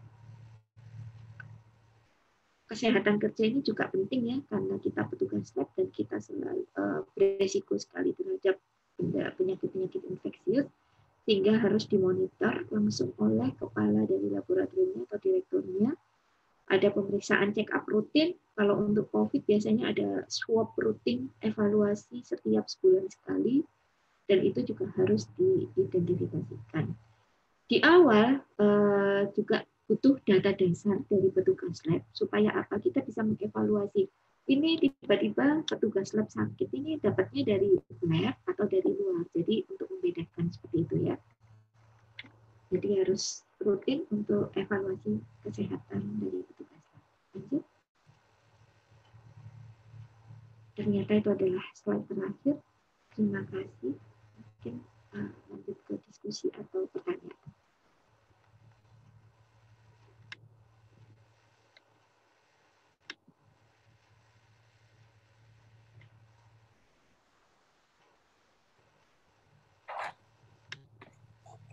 Kesehatan kerja ini juga penting ya, karena kita petugas lab dan kita selalu beresiko sekali terhadap penyakit-penyakit infeksius, sehingga harus dimonitor langsung oleh kepala dari laboratoriumnya atau direkturnya. Ada pemeriksaan check up rutin. Kalau untuk COVID biasanya ada swab rutin, evaluasi setiap sebulan sekali, dan itu juga harus diidentifikasikan. Di awal juga butuh data dasar dari petugas lab supaya apa, kita bisa mengevaluasi ini tiba-tiba petugas lab sakit ini dapatnya dari lab atau dari luar. Jadi untuk membedakan seperti itu ya. Jadi harus rutin untuk evaluasi kesehatan dari petugas lab. Lanjut. Ternyata itu adalah slide terakhir. Terima kasih. Mungkin lanjut ke diskusi atau pertanyaan.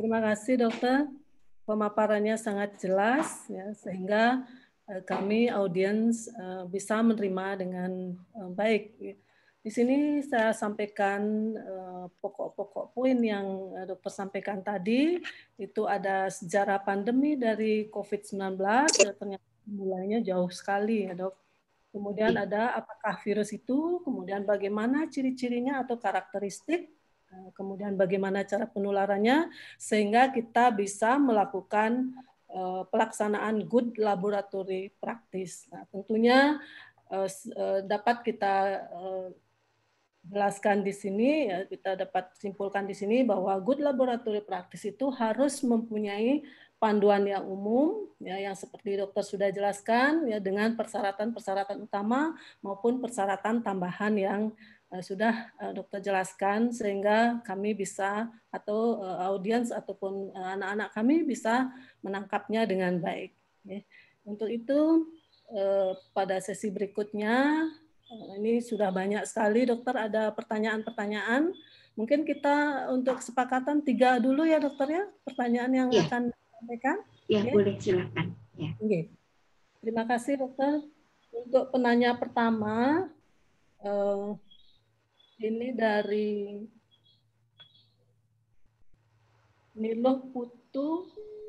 Terima kasih dokter, pemaparannya sangat jelas ya, sehingga kami audiens bisa menerima dengan baik. Di sini saya sampaikan pokok-pokok poin yang dokter sampaikan tadi. Itu ada sejarah pandemi dari COVID-19, ternyata mulainya jauh sekali ya dok. Kemudian ada apakah virus itu, kemudian bagaimana ciri-cirinya atau karakteristik, kemudian bagaimana cara penularannya, sehingga kita bisa melakukan pelaksanaan good laboratory practice. Nah, tentunya dapat kita jelaskan di sini, ya, kita dapat simpulkan di sini bahwa good laboratory practice itu harus mempunyai panduan yang umum, ya, yang seperti dokter sudah jelaskan, ya, dengan persyaratan-persyaratan utama maupun persyaratan tambahan yang sudah dokter jelaskan, sehingga kami bisa atau audiens ataupun anak-anak kami bisa menangkapnya dengan baik. Ya. Untuk itu pada sesi berikutnya ini sudah banyak sekali dokter, ada pertanyaan-pertanyaan. Mungkin kita untuk kesepakatan 3 dulu ya dokter ya, pertanyaan yang akan disampaikan. Ya, boleh silakan. Ya. Oke. Terima kasih dokter. Untuk penanya pertama, ini dari Niloh Putu.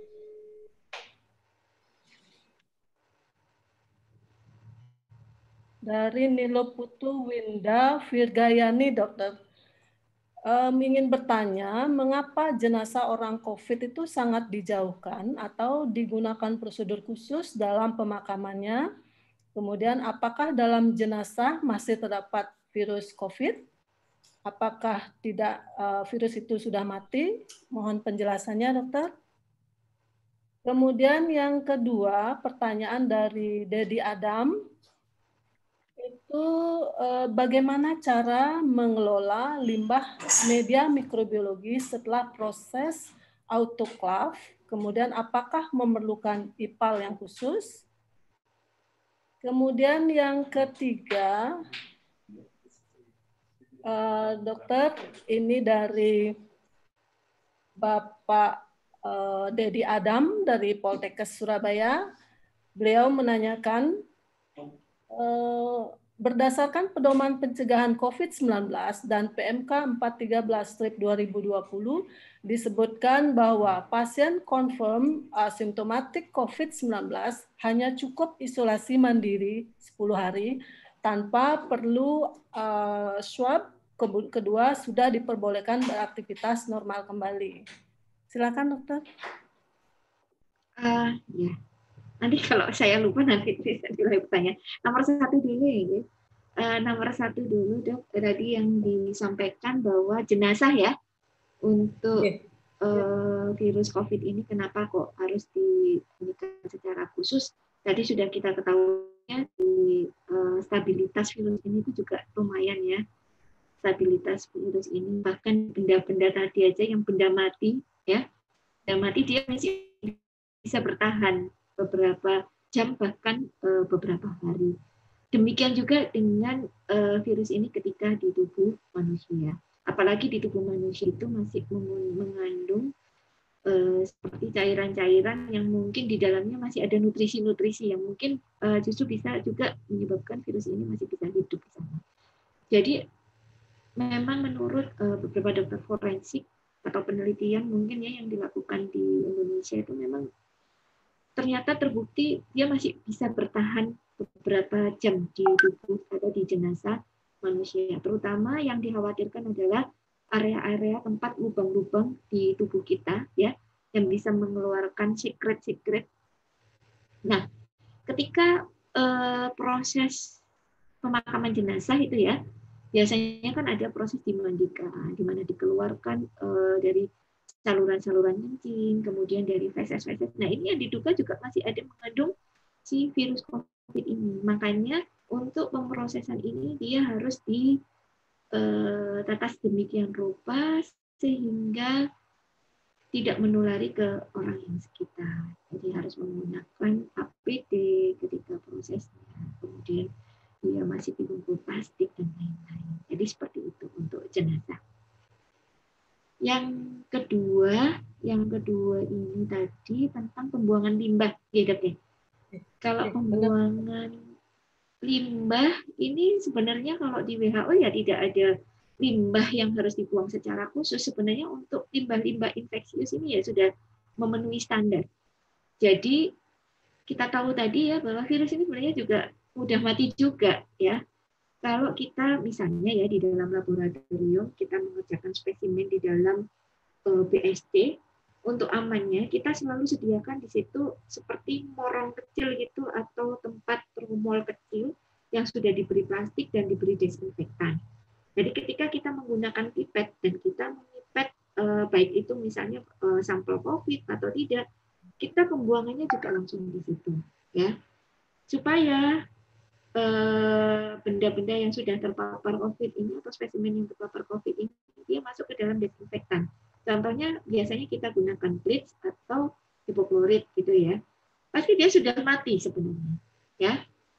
Dari Niloh Putu Winda Virgayani dokter. Ingin bertanya, mengapa jenazah orang COVID itu sangat dijauhkan atau digunakan prosedur khusus dalam pemakamannya? Kemudian, apakah dalam jenazah masih terdapat virus COVID? Apakah tidak virus itu sudah mati? Mohon penjelasannya, dokter. Kemudian yang kedua, pertanyaan dari Dedi Adam. Itu bagaimana cara mengelola limbah media mikrobiologi setelah proses autoclave, kemudian apakah memerlukan IPAL yang khusus? Kemudian yang ketiga, dokter, ini dari Bapak Dedi Adam dari Poltekkes Surabaya. Beliau menanyakan, berdasarkan pedoman pencegahan COVID-19 dan PMK 413/2020 disebutkan bahwa pasien confirm asymptomatic COVID-19 hanya cukup isolasi mandiri 10 hari tanpa perlu swab, kedua sudah diperbolehkan beraktivitas normal kembali. Silakan dokter. Ya. Nanti kalau saya lupa nanti bisa bertanya. Nomor 1 dulu ya. Nomor 1 dulu dok. Tadi yang disampaikan bahwa jenazah ya untuk virus COVID ini kenapa kok harus diberikan secara khusus? Tadi sudah kita ketahui di stabilitas virus ini itu juga lumayan ya. Stabilitas virus ini bahkan benda-benda tadi aja yang benda mati ya. Benda mati dia masih bisa bertahan beberapa jam bahkan beberapa hari. Demikian juga dengan virus ini ketika di tubuh manusia. Apalagi di tubuh manusia itu masih mengandung seperti cairan-cairan yang mungkin di dalamnya masih ada nutrisi-nutrisi yang mungkin justru bisa juga menyebabkan virus ini masih bisa hidup di sana. Jadi memang menurut beberapa dokter forensik atau penelitian mungkin ya yang dilakukan di Indonesia itu memang ternyata terbukti dia masih bisa bertahan beberapa jam di tubuh atau di jenazah manusia. Terutama yang dikhawatirkan adalah area-area tempat lubang-lubang di tubuh kita ya yang bisa mengeluarkan secret. Nah, ketika proses pemakaman jenazah itu ya biasanya kan ada proses dimandikan, di mana dikeluarkan dari saluran-saluran kencing, kemudian dari feses-feses. Nah, ini yang diduga juga masih ada mengandung si virus COVID ini. Makanya untuk pemrosesan ini dia harus ditata sedemikian rupa sehingga tidak menulari ke orang yang sekitar. Jadi harus menggunakan APD ketika prosesnya. Kemudian dia masih dibungkus plastik dan lain-lain. Jadi seperti itu untuk jenazah. Yang kedua yang kedua ini tadi tentang pembuangan limbah, ya Dok ya. Kalau pembuangan limbah ini sebenarnya kalau di WHO ya tidak ada limbah yang harus dibuang secara khusus. Sebenarnya untuk limbah-limbah infeksius ini ya sudah memenuhi standar. Jadi kita tahu tadi ya bahwa virus ini sebenarnya juga mudah mati juga ya. Kalau kita misalnya ya di dalam laboratorium kita mengerjakan spesimen di dalam BSD, untuk amannya kita selalu sediakan di situ seperti morong kecil gitu atau tempat perumol kecil yang sudah diberi plastik dan diberi desinfektan. Jadi ketika kita menggunakan pipet dan kita mengipet baik itu misalnya sampel COVID atau tidak, kita pembuangannya juga langsung di situ ya. Supaya benda-benda yang sudah terpapar COVID ini atau spesimen yang terpapar COVID ini dia masuk ke dalam desinfektan. Contohnya biasanya kita gunakan bleach atau hipoklorit gitu ya. Pasti dia sudah mati sebenarnya. Ya.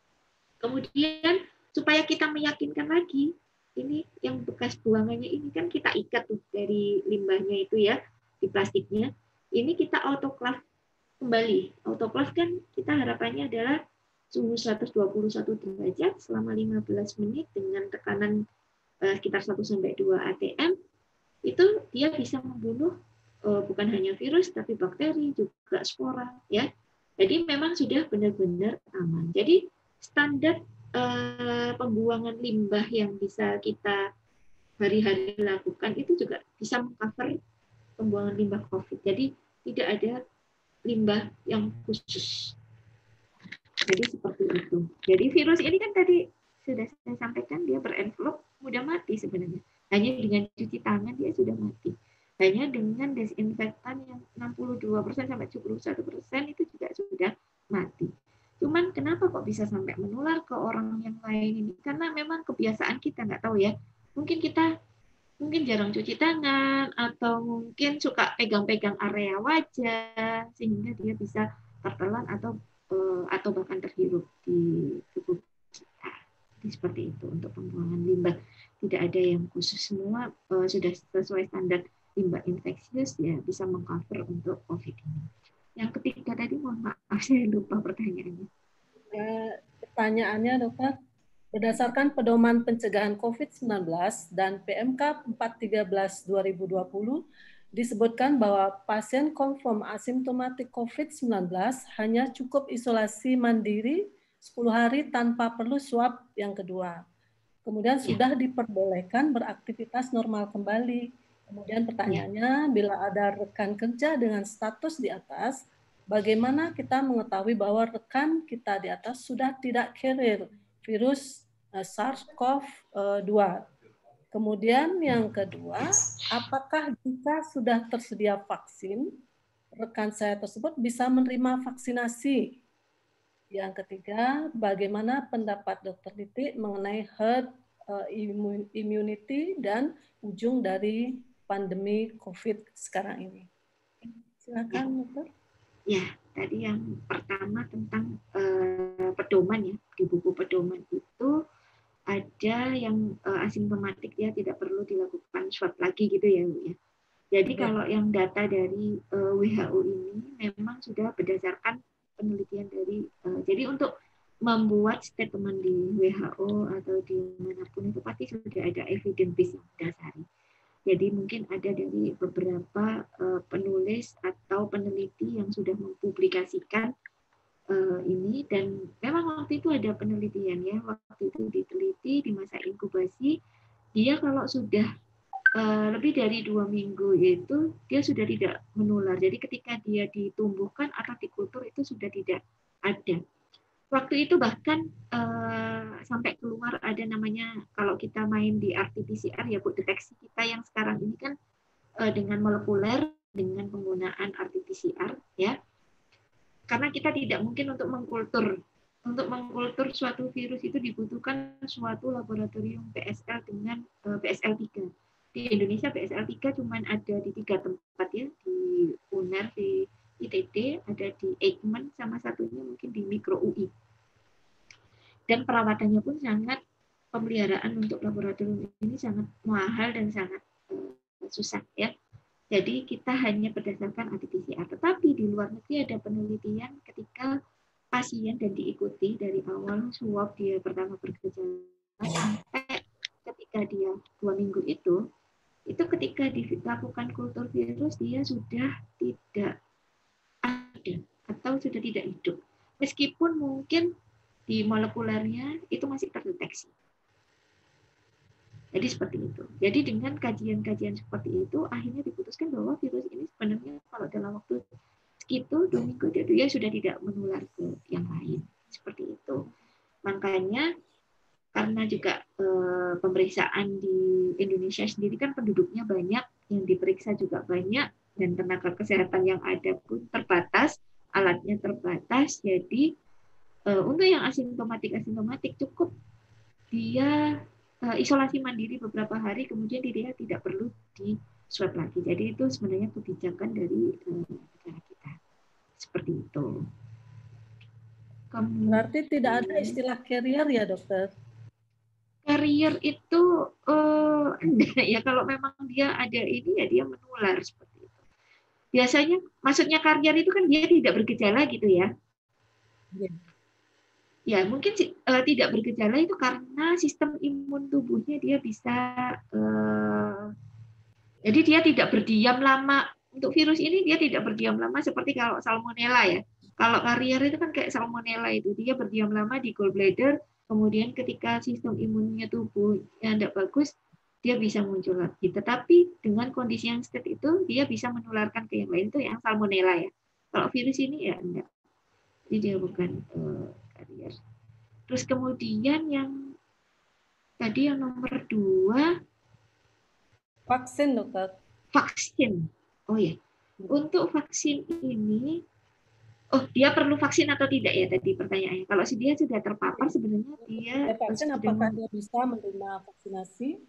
Kemudian supaya kita meyakinkan lagi, ini yang bekas buangannya ini kan kita ikat tuh dari limbahnya itu ya di plastiknya. Ini kita autoclave kembali. Autoclave kan kita harapannya adalah suhu 121 derajat selama 15 menit dengan tekanan sekitar 1-2 atm. Itu dia bisa membunuh bukan hanya virus tapi bakteri juga spora ya. Jadi memang sudah benar-benar aman. Jadi standar pembuangan limbah yang bisa kita hari-hari lakukan itu juga bisa mengcover pembuangan limbah COVID. Jadi tidak ada limbah yang khusus. Jadi seperti itu. Jadi virus ini kan tadi sudah saya sampaikan dia berenvelop mudah mati sebenarnya. Hanya dengan cuci tangan dia sudah mati. Hanya dengan desinfektan yang 62% sampai 71% itu juga sudah mati. Cuman kenapa kok bisa sampai menular ke orang yang lain ini? Karena memang kebiasaan kita nggak tahu ya. Mungkin kita jarang cuci tangan atau mungkin suka pegang-pegang area wajah sehingga dia bisa tertelan atau bahkan terhirup di tubuh kita. Jadi seperti itu untuk pembuangan limbah. Tidak ada yang khusus, semua sudah sesuai standar limbah infeksius ya bisa mengcover untuk COVID ini. Yang ketiga tadi mohon maaf saya lupa pertanyaannya. Pertanyaannya dokter, berdasarkan pedoman pencegahan COVID-19 dan PMK 413/2020 disebutkan bahwa pasien confirm asimptomatik COVID-19 hanya cukup isolasi mandiri 10 hari tanpa perlu swab yang kedua. Kemudian sudah diperbolehkan beraktivitas normal kembali. Kemudian pertanyaannya, bila ada rekan kerja dengan status di atas, bagaimana kita mengetahui bahwa rekan kita di atas sudah tidak carrier virus SARS-CoV-2? Kemudian yang kedua, apakah jika sudah tersedia vaksin, rekan saya tersebut bisa menerima vaksinasi? Yang ketiga, bagaimana pendapat Dr. Titi mengenai herd immunity dan ujung dari pandemi COVID sekarang ini? Silakan, Dokter. Ya, tadi yang pertama tentang pedoman ya. Di buku pedoman itu ada yang asimptomatik dia tidak perlu dilakukan swab lagi gitu ya, Bu ya. Jadi kalau yang data dari WHO ini memang sudah berdasarkan penelitian dari jadi untuk membuat statement di WHO atau di manapun itu pasti sudah ada evidence base yang mendasari. Jadi mungkin ada dari beberapa penulis atau peneliti yang sudah mempublikasikan ini dan memang waktu itu ada penelitian ya, waktu itu diteliti di masa inkubasi dia kalau sudah lebih dari 2 minggu itu dia sudah tidak menular. Jadi ketika dia ditumbuhkan atau dikultur itu sudah tidak ada. Waktu itu bahkan sampai keluar ada namanya kalau kita main di RT-PCR ya Bu, deteksi kita yang sekarang ini kan dengan molekuler dengan penggunaan RT-PCR ya. Karena kita tidak mungkin untuk mengkultur suatu virus itu dibutuhkan suatu laboratorium BSL dengan BSL 3. Di Indonesia BSL 3 cuma ada di 3 tempat ya, di UNER, di ITD, ada di Eijkman, sama satunya mungkin di Mikro UI. Dan perawatannya pun sangat, pemeliharaan untuk laboratorium ini sangat mahal dan sangat susah ya. Jadi kita hanya berdasarkan RT-PCR. Tetapi di luar negeri ada penelitian ketika pasien dan diikuti dari awal swab dia pertama bergejala sampai ketika dia 2 minggu itu ketika dilakukan kultur virus dia sudah tidak ada atau sudah tidak hidup. Meskipun mungkin di molekulernya itu masih terdeteksi. Jadi seperti itu. Jadi dengan kajian-kajian seperti itu, akhirnya diputuskan bahwa virus ini sebenarnya kalau dalam waktu segitu 2 minggu dia sudah tidak menular ke yang lain. Seperti itu. Makanya karena juga pemeriksaan di Indonesia sendiri kan penduduknya banyak, yang diperiksa juga banyak, dan tenaga kesehatan yang ada pun terbatas, alatnya terbatas. Jadi untuk yang asimptomatik cukup dia isolasi mandiri beberapa hari, kemudian dia tidak perlu di swab lagi. Jadi itu sebenarnya kebijakan dari negara kita. Seperti itu. Berarti tidak ada istilah carrier ya, dokter? Carrier itu enggak ya, kalau memang dia ada ini ya dia menular seperti itu. Biasanya maksudnya carrier itu kan dia tidak bergejala gitu ya. Ya, mungkin tidak bergejala itu karena sistem imun tubuhnya dia bisa, jadi dia tidak berdiam lama. Untuk virus ini dia tidak berdiam lama seperti kalau salmonella ya. Kalau carrier itu kan kayak salmonella itu, dia berdiam lama di gallbladder, kemudian ketika sistem imunnya tubuh yang tidak bagus, dia bisa muncul lagi. Tetapi dengan kondisi yang state itu, dia bisa menularkan ke yang lain, itu yang salmonella ya. Kalau virus ini ya enggak. Jadi dia bukan carrier. Terus kemudian yang tadi yang nomor 2, vaksin, dokter. Vaksin. Oh ya, untuk vaksin ini, dia perlu vaksin atau tidak ya tadi pertanyaannya. Kalau dia sudah terpapar sebenarnya dia vaksin, apakah dia bisa menerima vaksinasi?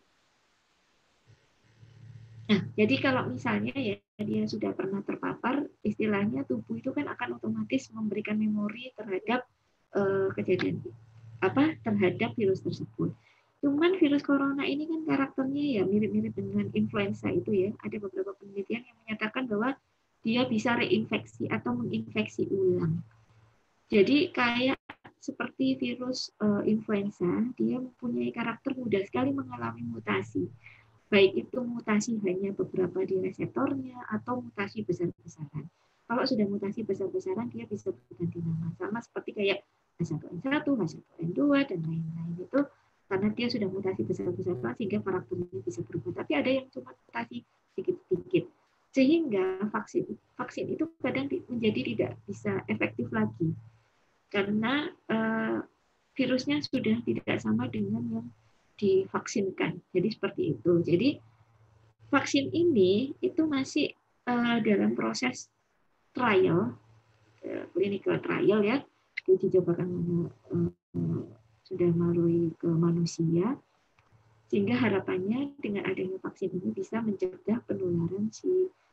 Nah, jadi kalau misalnya ya dia sudah pernah terpapar, istilahnya tubuh itu kan akan otomatis memberikan memori terhadap kejadian terhadap virus tersebut. Cuman virus corona ini kan karakternya ya mirip-mirip dengan influenza itu ya. Ada beberapa penelitian yang menyatakan bahwa dia bisa reinfeksi atau menginfeksi ulang. Jadi kayak seperti virus influenza, dia mempunyai karakter mudah sekali mengalami mutasi. Baik itu mutasi hanya beberapa di reseptornya atau mutasi besar-besaran. Kalau sudah mutasi besar-besaran, dia bisa berganti nama. Sama seperti kayak H1N1, H1N2, dan lain-lain itu, karena dia sudah mutasi besar-besaran sehingga karakternya bisa berubah. Tapi ada yang cuma mutasi sedikit-sedikit. Sehingga vaksin itu kadang menjadi tidak bisa efektif lagi. Karena virusnya sudah tidak sama dengan yang divaksinkan. Jadi seperti itu. Jadi vaksin ini itu masih dalam proses trial, clinical trial ya, uji cobakan sudah melalui ke manusia, sehingga harapannya dengan adanya vaksin ini bisa mencegah penularan si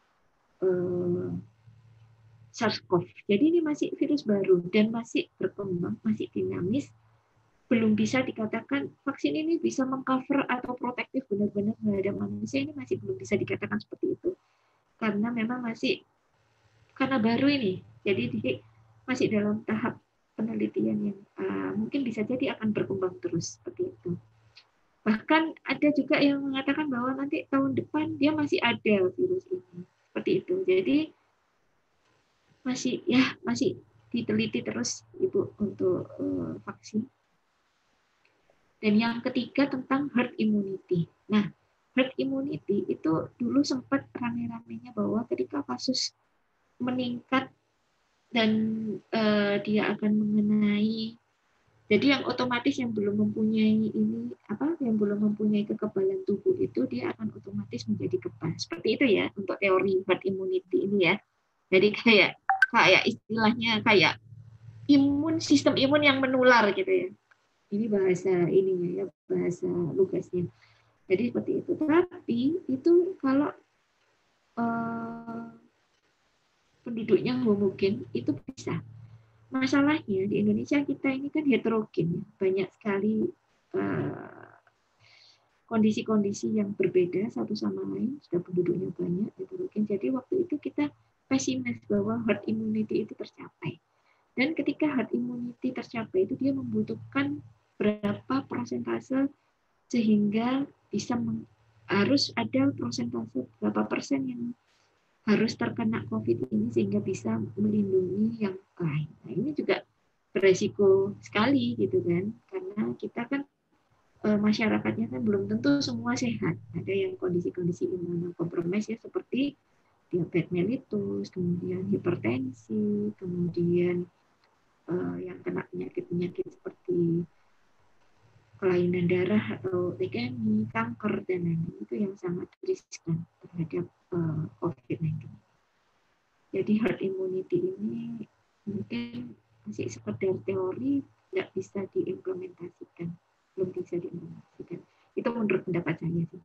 SARS-CoV. Jadi ini masih virus baru dan masih berkembang, masih dinamis. Belum bisa dikatakan vaksin ini bisa mengcover atau protektif benar-benar terhadap manusia, ini masih belum bisa dikatakan seperti itu. Karena memang masih, karena baru ini, jadi masih dalam tahap penelitian yang mungkin bisa jadi akan berkembang terus seperti itu. Bahkan ada juga yang mengatakan bahwa nanti tahun depan dia masih ada virus ini, seperti itu. Jadi masih diteliti terus Ibu untuk vaksin. Dan yang ketiga tentang herd immunity. Nah, herd immunity itu dulu sempat rame-ramenya bahwa ketika kasus meningkat dan dia akan mengenai, jadi yang otomatis yang belum mempunyai yang belum mempunyai kekebalan tubuh itu dia akan otomatis menjadi kebal. Seperti itu ya untuk teori herd immunity ini ya. Jadi kayak istilahnya kayak sistem imun yang menular gitu ya. Ini bahasa ininya ya, bahasa lugasnya. Jadi seperti itu. Tapi itu kalau penduduknya homogen itu bisa. Masalahnya di Indonesia kita ini kan heterogen, banyak sekali kondisi-kondisi yang berbeda satu sama lain, sudah penduduknya banyak, heterogen. Jadi waktu itu kita pesimis bahwa herd immunity itu tercapai. Dan ketika herd immunity tercapai itu dia membutuhkan berapa persentase sehingga bisa harus ada persentase berapa persen yang harus terkena COVID ini sehingga bisa melindungi yang lain. Nah, ini juga beresiko sekali gitu kan, karena kita kan masyarakatnya kan belum tentu semua sehat. Ada yang kondisi-kondisi imunokompromis ya seperti diabetes mellitus, kemudian hipertensi, kemudian yang kena penyakit-penyakit seperti kelainan darah atau leukemia, kanker dan lain-lain itu yang sangat riskan terhadap COVID-19. Jadi herd immunity ini mungkin masih sekedar teori, tidak bisa diimplementasikan, belum bisa diimplementasikan. Itu menurut pendapat saya sih.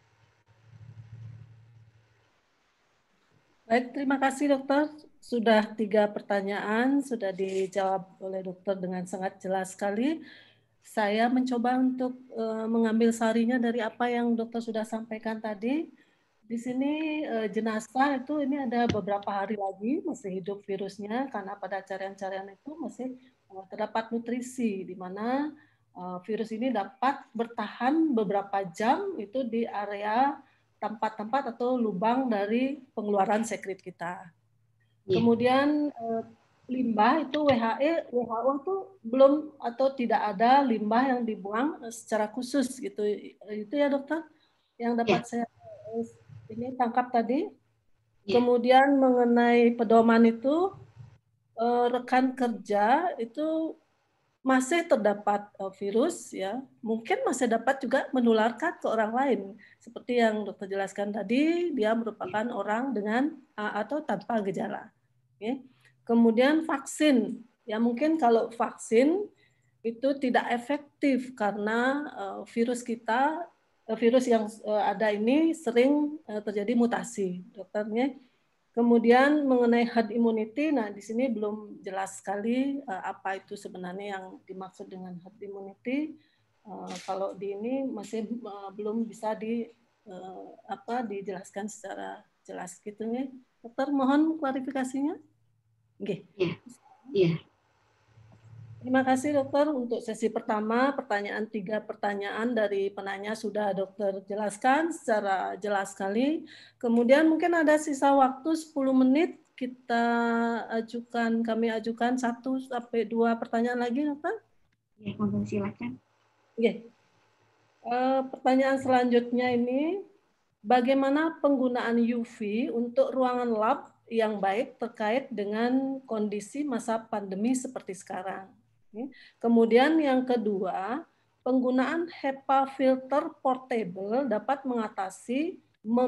Baik, terima kasih dokter. Sudah 3 pertanyaan, sudah dijawab oleh dokter dengan sangat jelas sekali. Saya mencoba untuk mengambil sarinya dari apa yang dokter sudah sampaikan tadi. Di sini jenazah itu ini ada beberapa hari lagi masih hidup virusnya, karena pada carian-carian itu masih terdapat nutrisi, di mana virus ini dapat bertahan beberapa jam itu di area tempat-tempat atau lubang dari pengeluaran sekret kita. Kemudian limbah itu WHO tuh belum atau tidak ada limbah yang dibuang secara khusus gitu. Itu ya dokter yang dapat saya ini tangkap tadi. Kemudian mengenai pedoman itu rekan kerja itu masih terdapat virus ya, mungkin masih dapat juga menularkan ke orang lain. Seperti yang dokter jelaskan tadi, dia merupakan orang dengan atau tanpa gejala. Okay. Kemudian vaksin, ya mungkin kalau vaksin itu tidak efektif karena virus kita, virus yang ada ini sering terjadi mutasi, dokternya. Kemudian mengenai herd immunity, nah di sini belum jelas sekali apa itu sebenarnya yang dimaksud dengan herd immunity. Kalau di ini masih belum bisa dijelaskan secara jelas gitu nih. Dokter, mohon klarifikasinya. Oke. Iya. Terima kasih dokter untuk sesi pertama. 3 pertanyaan dari penanya sudah dokter jelaskan secara jelas sekali. Kemudian mungkin ada sisa waktu 10 menit kami ajukan 1 sampai 2 pertanyaan lagi dokter. Ya, mohon silakan. Oke. Pertanyaan selanjutnya ini, bagaimana penggunaan UV untuk ruangan lab yang baik terkait dengan kondisi masa pandemi seperti sekarang? Kemudian yang kedua, penggunaan HEPA filter portable dapat mengatasi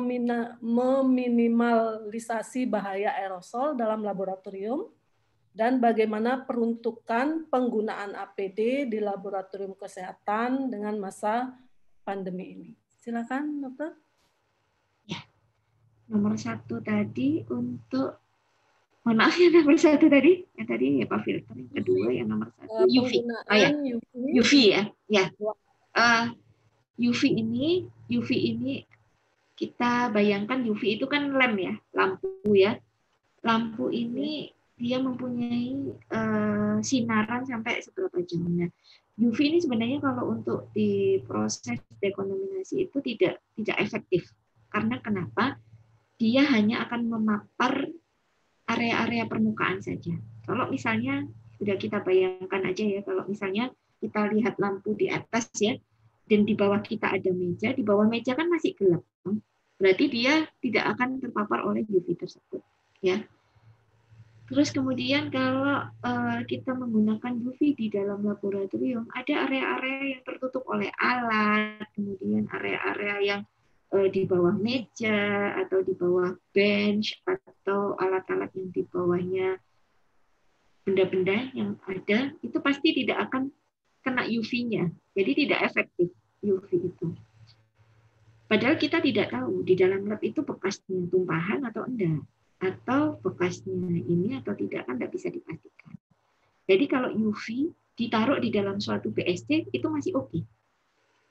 meminimalisasi bahaya aerosol dalam laboratorium, dan bagaimana peruntukan penggunaan APD di laboratorium kesehatan dengan masa pandemi ini. Silakan, dokter. Ya, nomor 1 tadi untuk mohon maaf ya, nomor 1 tadi, yang tadi HEPA filter, yang kedua yang nomor 1 UV. UV ya. Ya. UV ini kita bayangkan UV itu kan lamp ya, lampu ya. Lampu ini dia mempunyai sinaran sampai seberapa jamnya. UV ini sebenarnya kalau untuk di proses dekontaminasi itu tidak efektif. Karena kenapa? Dia hanya akan memapar area-area permukaan saja. Kalau misalnya sudah kita bayangkan aja ya, kalau misalnya kita lihat lampu di atas ya, dan di bawah kita ada meja, di bawah meja kan masih gelap, berarti dia tidak akan terpapar oleh UV tersebut, ya. Terus kemudian kalau kita menggunakan UV di dalam laboratorium, ada area-area yang tertutup oleh alat, kemudian area-area yang di bawah meja atau di bawah bench atau alat-alat yang di bawahnya benda-benda yang ada, itu pasti tidak akan kena UV-nya. Jadi tidak efektif UV itu. Padahal kita tidak tahu di dalam lab itu bekasnya tumpahan atau enggak, atau bekasnya ini atau tidak, kan tidak bisa dipastikan. Jadi kalau UV ditaruh di dalam suatu BSD itu masih oke.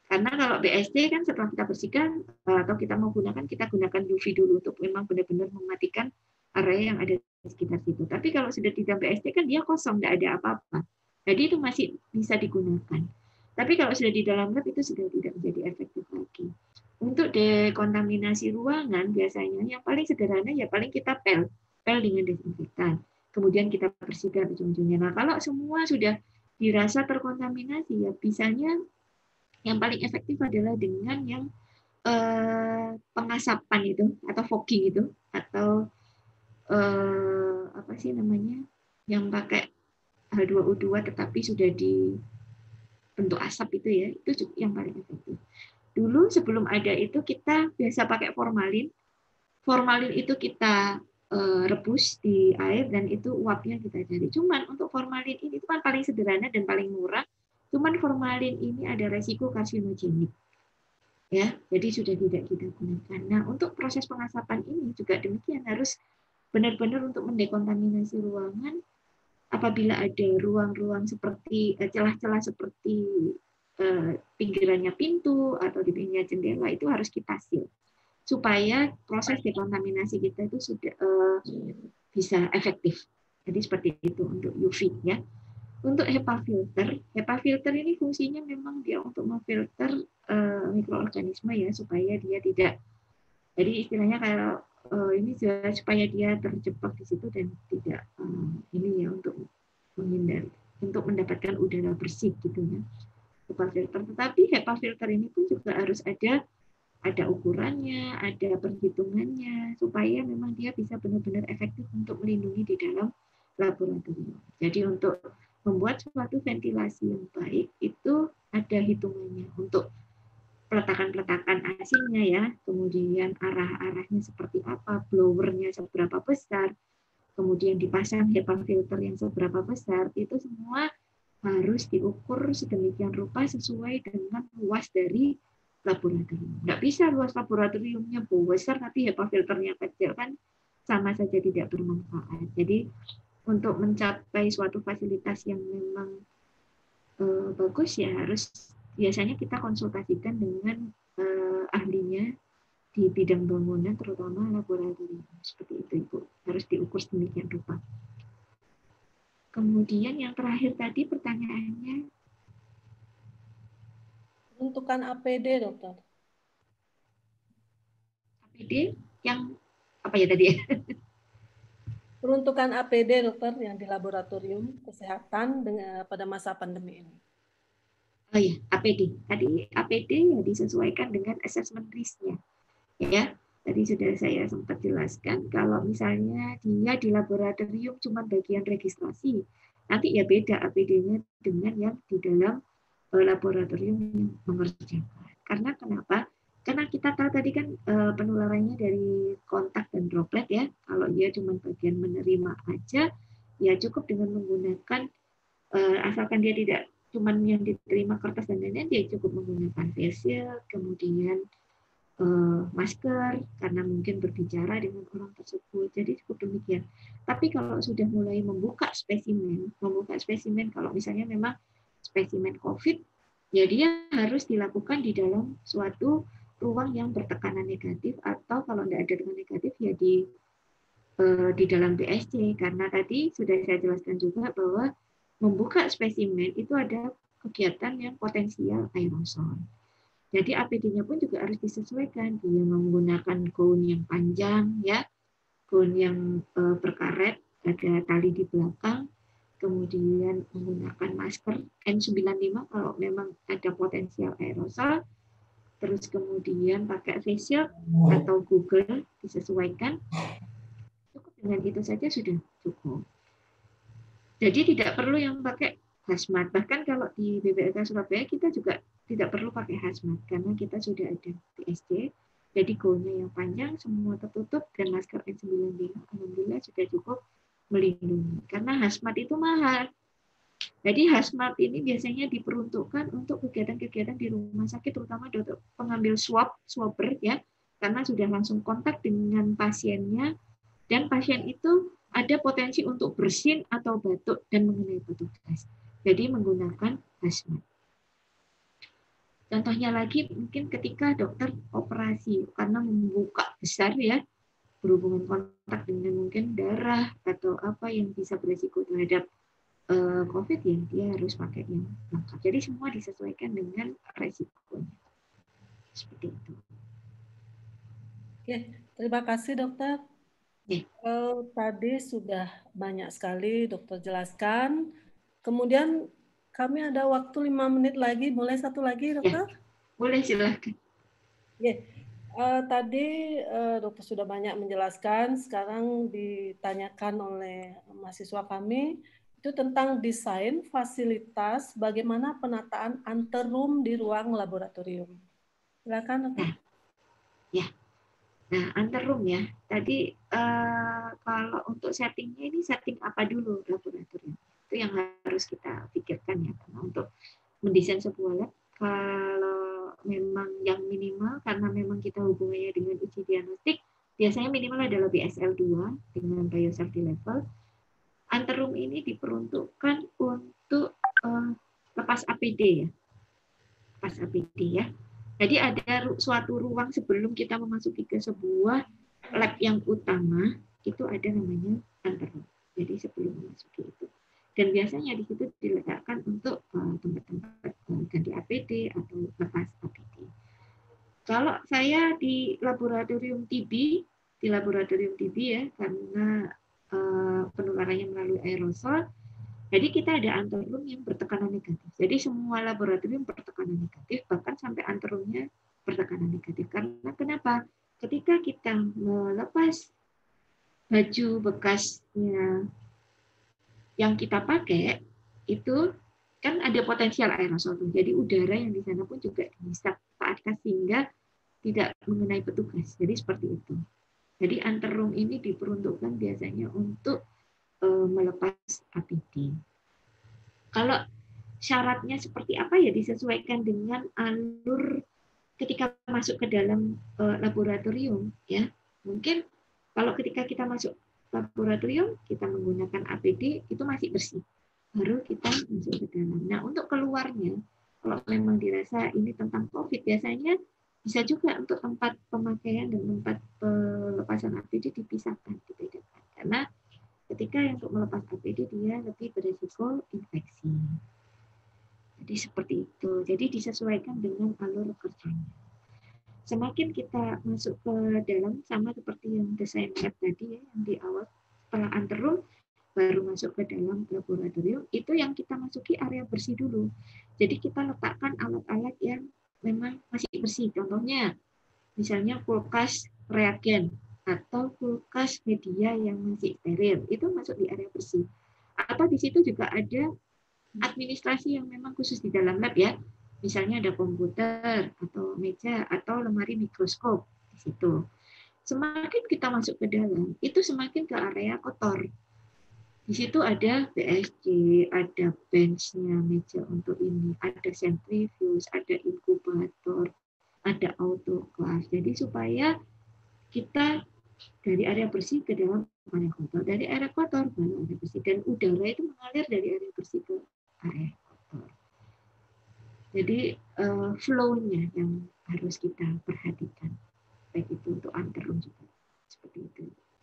Karena kalau BSD kan setelah kita bersihkan atau kita mau gunakan, kita gunakan UV dulu untuk memang benar-benar mematikan area yang ada di sekitar situ. Tapi kalau sudah di dalam BSD kan dia kosong, tidak ada apa-apa. Jadi itu masih bisa digunakan. Tapi kalau sudah di dalam lab itu sudah tidak menjadi efektif lagi. Untuk dekontaminasi ruangan biasanya yang paling sederhana ya paling kita pel dengan desinfektan. Kemudian kita bersihkan ujung-ujungnya. Nah, kalau semua sudah dirasa terkontaminasi ya bisanya yang paling efektif adalah dengan yang pengasapan itu atau fogging itu atau apa sih namanya yang pakai H2O2 tetapi sudah dibentuk asap itu ya, itu yang paling efektif. Dulu sebelum ada itu kita biasa pakai formalin. Formalin itu kita rebus di air dan itu uapnya kita cari. Cuman untuk formalin ini itu kan paling sederhana dan paling murah. Cuman formalin ini ada resiko karsinogenik. Ya, jadi sudah tidak kita gunakan. Nah, untuk proses pengasapan ini juga demikian harus benar-benar untuk mendekontaminasi ruangan. Apabila ada ruang-ruang seperti celah-celah seperti pinggirannya pintu atau di pinggir jendela itu harus kita seal supaya proses dekontaminasi kita itu sudah bisa efektif. Jadi seperti itu untuk UV ya. Untuk HEPA filter ini fungsinya memang dia untuk memfilter mikroorganisme ya supaya dia tidak. Jadi istilahnya kalau ini supaya dia terjebak di situ dan tidak ini ya untuk menghindari untuk mendapatkan udara bersih gitu ya. HEPA filter. Tetapi HEPA filter ini pun juga harus ada ukurannya, ada perhitungannya supaya memang dia bisa benar-benar efektif untuk melindungi di dalam laboratorium. Jadi untuk membuat suatu ventilasi yang baik itu ada hitungannya untuk peletakan-peletakan asingnya ya, kemudian arah-arahnya seperti apa, blowernya seberapa besar, kemudian dipasang HEPA filter yang seberapa besar, itu semua harus diukur sedemikian rupa sesuai dengan luas dari laboratorium. Nggak bisa luas laboratoriumnya besar tapi HEPA filternya kecil kan sama saja tidak bermanfaat. Jadi untuk mencapai suatu fasilitas yang memang bagus ya harus biasanya kita konsultasikan dengan ahlinya di bidang bangunan terutama laboratorium. Seperti itu Ibu, harus diukur sedemikian rupa. Kemudian yang terakhir tadi pertanyaannya peruntukan APD, dokter. APD yang apa ya tadi ya? Peruntukan APD, dokter, yang di laboratorium kesehatan pada masa pandemi ini. Oh ya, APD. Tadi APD ya disesuaikan dengan assessment risk-nya. Ya, tadi sudah saya sempat jelaskan kalau misalnya dia di laboratorium cuma bagian registrasi, nanti ya beda APD-nya dengan yang di dalam laboratorium yang mengerjakan. Karena kenapa? Karena kita tahu tadi kan penularannya dari kontak dan droplet ya. Kalau dia cuma bagian menerima aja, ya cukup dengan menggunakan asalkan dia tidak cuma yang diterima kertas dan lain-lain, dia cukup menggunakan face shield, kemudian masker karena mungkin berbicara dengan orang tersebut. Jadi cukup demikian. Tapi kalau sudah mulai membuka spesimen kalau misalnya memang spesimen COVID, ya dia harus dilakukan di dalam suatu ruang yang bertekanan negatif atau kalau tidak ada tekanan negatif ya di dalam BSC karena tadi sudah saya jelaskan juga bahwa membuka spesimen itu ada kegiatan yang potensial aerosol. Jadi APD-nya pun juga harus disesuaikan. Dia menggunakan gaun yang panjang ya, gaun yang berkaret, ada tali di belakang, kemudian menggunakan masker N95 kalau memang ada potensial aerosol, terus kemudian pakai face shield atau Google disesuaikan. Cukup dengan itu saja sudah cukup. Jadi tidak perlu yang pakai hazmat. Bahkan kalau di BPLK Surabaya kita juga tidak perlu pakai hazmat karena kita sudah ada BSD. Jadi gaunnya yang panjang, semua tertutup dan masker N95 alhamdulillah sudah cukup melindungi. Karena hazmat itu mahal. Jadi hazmat ini biasanya diperuntukkan untuk kegiatan-kegiatan di rumah sakit, terutama dokter pengambil swabber ya, karena sudah langsung kontak dengan pasiennya dan pasien itu ada potensi untuk bersin atau batuk dan mengenai petugas. Jadi menggunakan hazmat. Contohnya lagi mungkin ketika dokter operasi karena membuka besar ya, berhubungan kontak dengan mungkin darah atau apa yang bisa beresiko terhadap COVID ya, dia harus pakai yang lengkap. Jadi semua disesuaikan dengan resikonya. Seperti itu. Oke, terima kasih dokter. Ya. Tadi sudah banyak sekali dokter jelaskan. Kemudian kami ada waktu 5 menit lagi. Boleh satu lagi dokter? Ya, boleh silakan. Ya. Tadi dokter sudah banyak menjelaskan. Sekarang ditanyakan oleh mahasiswa kami itu tentang desain fasilitas bagaimana penataan anterum di ruang laboratorium. Silakan dokter. Ya. Nah, anterum ya. Tadi kalau untuk settingnya ini setting apa dulu laboratorium? Itu yang harus kita pikirkan ya. Karena untuk mendesain sebuah lab, kalau memang yang minimal, karena memang kita hubungannya dengan uji diagnostik, biasanya minimal adalah BSL-2 dengan biosafety level. Anterum ini diperuntukkan untuk lepas APD ya. Lepas APD ya. Jadi ada suatu ruang sebelum kita memasuki ke sebuah lab yang utama, itu ada namanya anterum. Jadi sebelum memasuki itu. Dan biasanya di situ diletakkan untuk tempat-tempat ganti APD atau lepas APD. Kalau saya di laboratorium TB ya, karena penularannya melalui aerosol, jadi kita ada anterum yang bertekanan negatif. Jadi semua laboratorium bertekanan negatif, bahkan sampai anterumnya bertekanan negatif. Karena kenapa? Ketika kita melepas baju bekasnya yang kita pakai, itu kan ada potensial aerosol. Jadi udara yang di sana pun juga bisa keadaan sehingga tidak mengenai petugas. Jadi seperti itu. Jadi anterum ini diperuntukkan biasanya untuk melepas APD. Kalau syaratnya seperti apa ya disesuaikan dengan alur ketika masuk ke dalam laboratorium ya. Mungkin kalau ketika kita masuk laboratorium kita menggunakan APD itu masih bersih. Baru kita masuk ke dalam. Nah, untuk keluarnya kalau memang dirasa ini tentang COVID biasanya bisa juga untuk tempat pemakaian dan tempat pelepasan APD dipisahkan, dibedakan. Karena ketika untuk melepas APD dia lebih berisiko infeksi. Jadi seperti itu. Jadi disesuaikan dengan alur kerjanya. Semakin kita masuk ke dalam sama seperti yang desain lab tadi ya, yang di awal setelah anterum baru masuk ke dalam laboratorium, itu yang kita masuki area bersih dulu. Jadi kita letakkan alat-alat yang memang masih bersih. Contohnya misalnya kulkas reagen atau kulkas media yang masih steril, itu masuk di area bersih. Atau di situ juga ada administrasi yang memang khusus di dalam lab ya. Misalnya ada komputer atau meja atau lemari mikroskop di situ. Semakin kita masuk ke dalam, itu semakin ke area kotor. Di situ ada BSC, ada bench-nya meja untuk ini, ada centrifuge, ada inkubator, ada autoclave. Jadi supaya kita dari area bersih ke dalam area kotor, dari area kotor baru area bersih, dan udara itu mengalir dari area bersih ke area kotor. Jadi flow-nya yang harus kita perhatikan, baik itu untuk anterum juga seperti itu.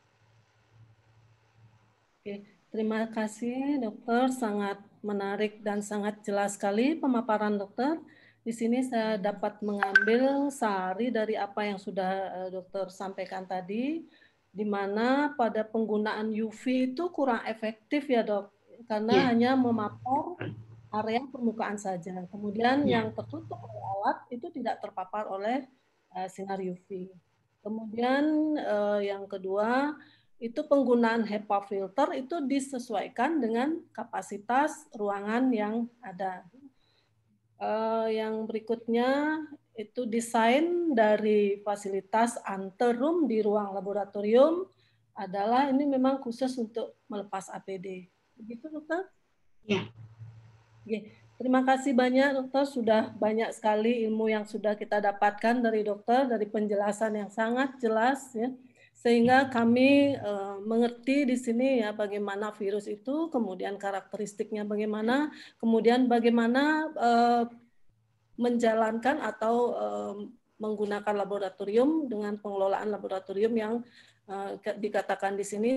Oke, terima kasih dokter, sangat menarik dan sangat jelas sekali pemaparan dokter. Di sini saya dapat mengambil sari dari apa yang sudah dokter sampaikan tadi, di mana pada penggunaan UV itu kurang efektif ya dok, karena hanya memapar area permukaan saja. Kemudian yang tertutup oleh alat itu tidak terpapar oleh sinar UV. Kemudian yang kedua, itu penggunaan HEPA filter itu disesuaikan dengan kapasitas ruangan yang ada. Yang berikutnya itu desain dari fasilitas anterum di ruang laboratorium adalah ini memang khusus untuk melepas APD. Begitu dokter? Ya. Terima kasih banyak dokter, sudah banyak sekali ilmu yang sudah kita dapatkan dari dokter, dari penjelasan yang sangat jelas ya. Sehingga kami mengerti di sini ya bagaimana virus itu, kemudian karakteristiknya bagaimana, kemudian bagaimana menjalankan atau menggunakan laboratorium dengan pengelolaan laboratorium yang dikatakan di sini.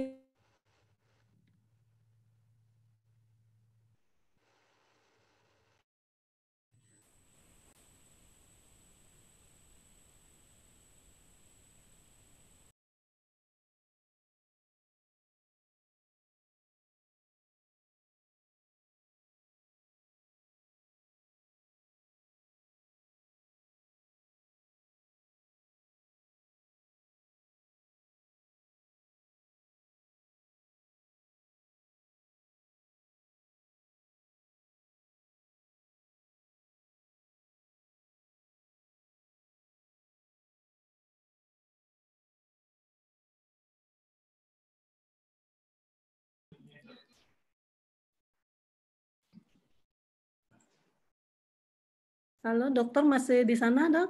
Halo, dokter masih di sana, dok?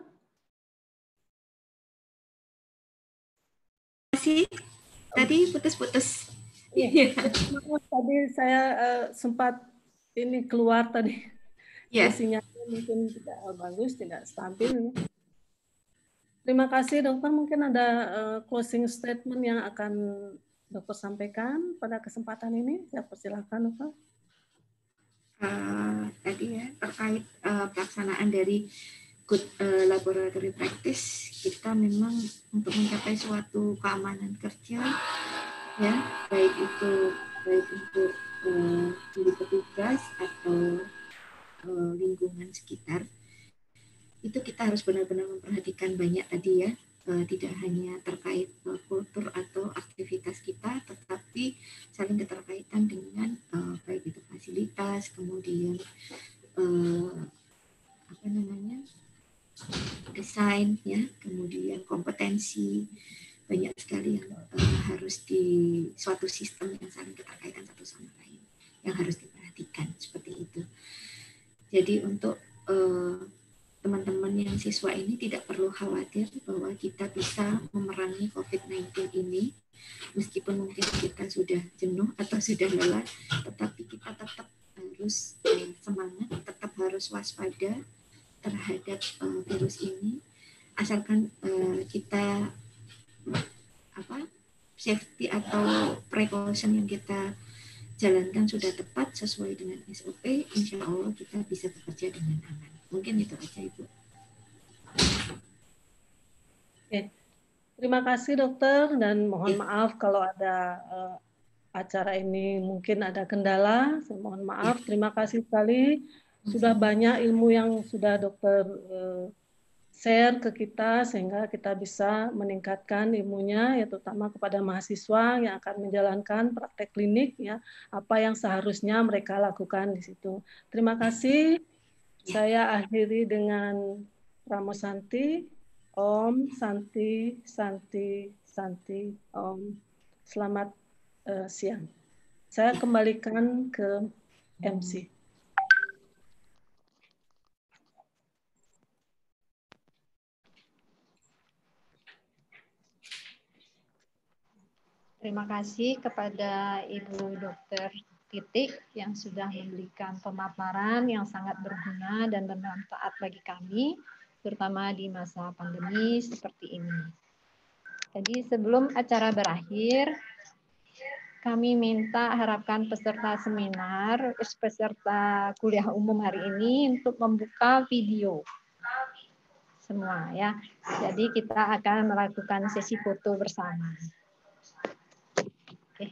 Masih, tadi putus-putus. Iya. Maaf, tadi saya sempat ini keluar tadi. Ya. Sinyalnya mungkin tidak bagus, tidak stabil. Terima kasih, dokter. Mungkin ada closing statement yang akan dokter sampaikan pada kesempatan ini. Saya persilakan, dokter. Tadi ya terkait pelaksanaan dari good laboratory practice, kita memang untuk mencapai suatu keamanan kerja ya, baik untuk diri petugas atau lingkungan sekitar, itu kita harus benar-benar memperhatikan banyak tadi ya, tidak hanya terkait kultur atau aktivitas kita, tetapi saling keterkaitan dengan baik itu fasilitas, kemudian desain ya, kemudian kompetensi, banyak sekali yang harus di suatu sistem yang saling keterkaitan satu sama lain yang harus diperhatikan seperti itu. Jadi untuk teman-teman yang siswa ini tidak perlu khawatir bahwa kita bisa memerangi COVID-19 ini, meskipun mungkin kita sudah jenuh atau sudah lelah, tetapi kita tetap harus semangat, tetap harus waspada terhadap virus ini, asalkan kita safety atau precaution yang kita jalankan sudah tepat sesuai dengan SOP, insya Allah kita bisa bekerja dengan aman. Mungkin itu aja, Ibu. Oke. Terima kasih, dokter, dan mohon maaf kalau ada acara ini mungkin ada kendala. Saya mohon maaf. Terima kasih sekali. Sudah banyak ilmu yang sudah dokter share ke kita sehingga kita bisa meningkatkan ilmunya, ya terutama kepada mahasiswa yang akan menjalankan praktek klinik ya, apa yang seharusnya mereka lakukan di situ. Terima kasih. Saya akhiri dengan Ramo Santi. Om Santi Santi Santi Om. Selamat siang. Saya kembalikan ke MC. Terima kasih kepada Ibu Dr. Titik yang sudah memberikan pemaparan yang sangat berguna dan bermanfaat bagi kami, terutama di masa pandemi seperti ini. Jadi sebelum acara berakhir, kami minta harapkan peserta seminar, peserta kuliah umum hari ini untuk membuka video semua ya. Jadi kita akan melakukan sesi foto bersama. Oke.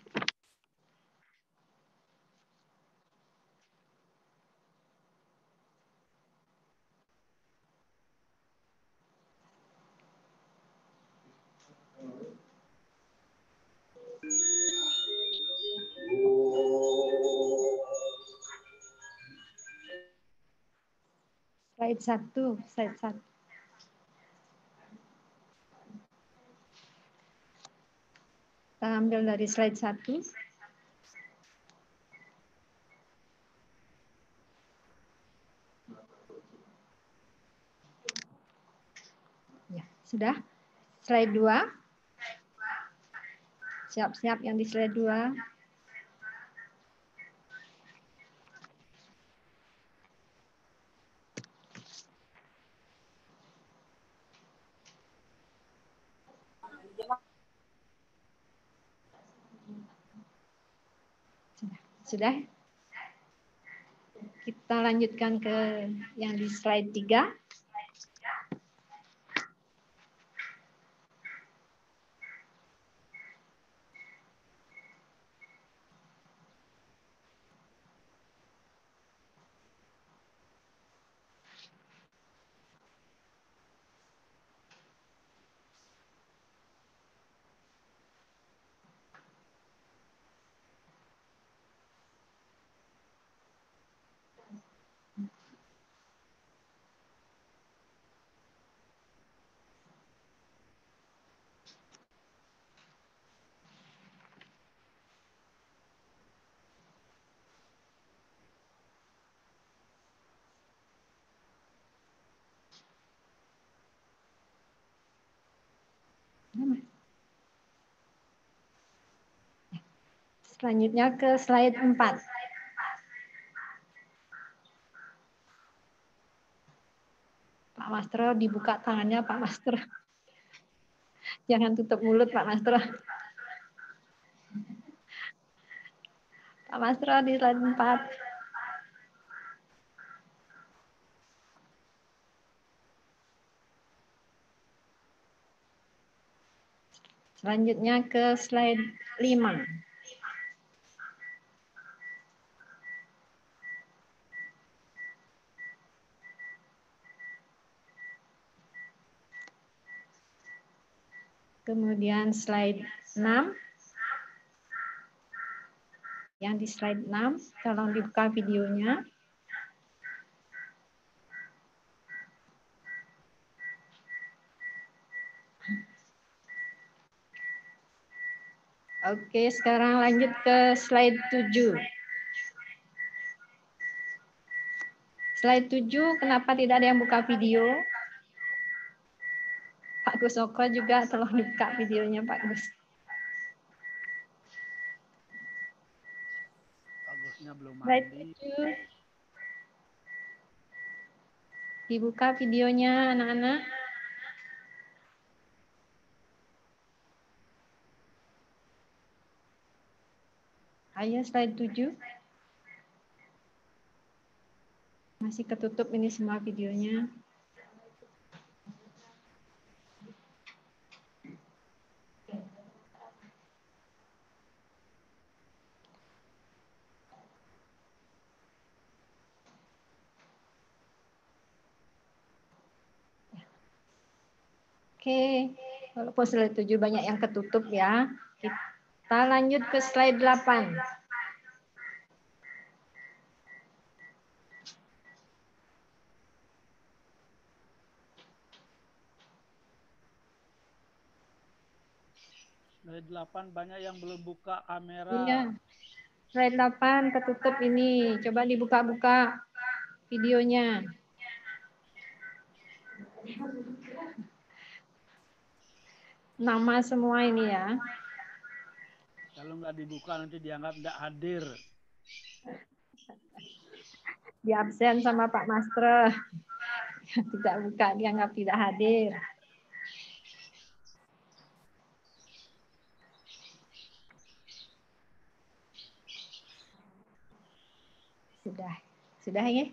Slide 1, slide 1. Kita ambil dari slide 1. Ya, sudah. Slide 2. Siap-siap yang di slide 2. Sudah? Kita lanjutkan ke yang di slide 3. Selanjutnya ke slide 4. Pak Mastro, dibuka tangannya Pak Mastro. Jangan tutup mulut Pak Mastro. Pak Mastro di slide 4. Selanjutnya ke slide 5. Kemudian slide 6. Yang di slide 6, tolong dibuka videonya. Oke, sekarang lanjut ke slide 7. Slide 7, kenapa tidak ada yang buka video? Pak Gus Oko juga tolong dibuka videonya Pak Gus. Pak Gusnya belum Slide mandi. 7. Dibuka videonya anak-anak. Ayo slide 7. Masih ketutup ini semua videonya. Oke, walaupun slide 7 banyak yang ketutup ya. Kita lanjut ke slide 8. Slide 8 banyak yang belum buka kamera. Iya. Slide 8 ketutup ini. Coba dibuka-buka videonya. Nama semua ini ya. Kalau nggak dibuka nanti dianggap nggak hadir. Di absen sama Pak Mastro. Tidak buka, dianggap tidak hadir. Sudah ya.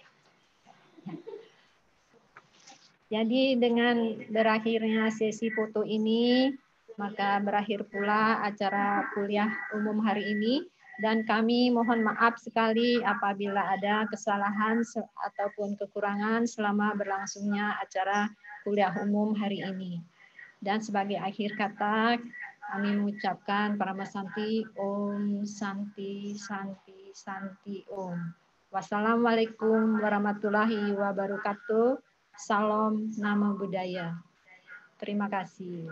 Jadi dengan berakhirnya sesi foto ini, maka berakhir pula acara kuliah umum hari ini. Dan kami mohon maaf sekali apabila ada kesalahan ataupun kekurangan selama berlangsungnya acara kuliah umum hari ini. Dan sebagai akhir kata, kami mengucapkan Paramasanti Om Santi Santi Santi Om. Wassalamualaikum warahmatullahi wabarakatuh. Salam Namo Buddhaya. Terima kasih.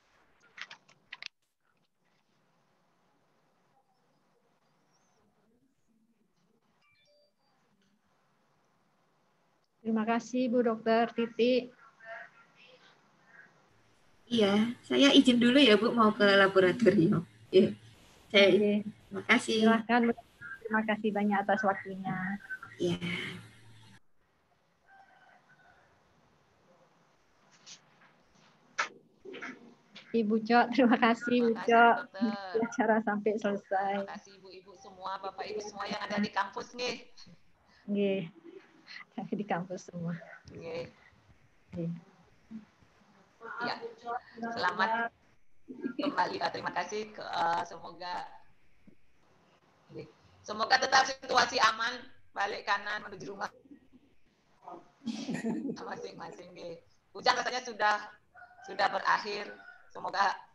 Terima kasih Bu Dokter Titi. Iya, saya izin dulu ya Bu, mau ke laboratorium. Ya, Oke. terima kasih. Silahkan. Terima kasih banyak atas waktunya. Ya. Ibu Cok, terima kasih Ibu Terima kasih Cok. Bu Dokter. Acara sampai selesai. Terima kasih ibu-ibu semua, bapak ibu semua yang ada di kampus nih. Nggih. Di kampus semua. Nggih. Nggih. Ya, selamat kembali. Terima kasih. Semoga tetap situasi aman, balik kanan menuju rumah masing-masing. Hujan rasanya sudah berakhir. Semoga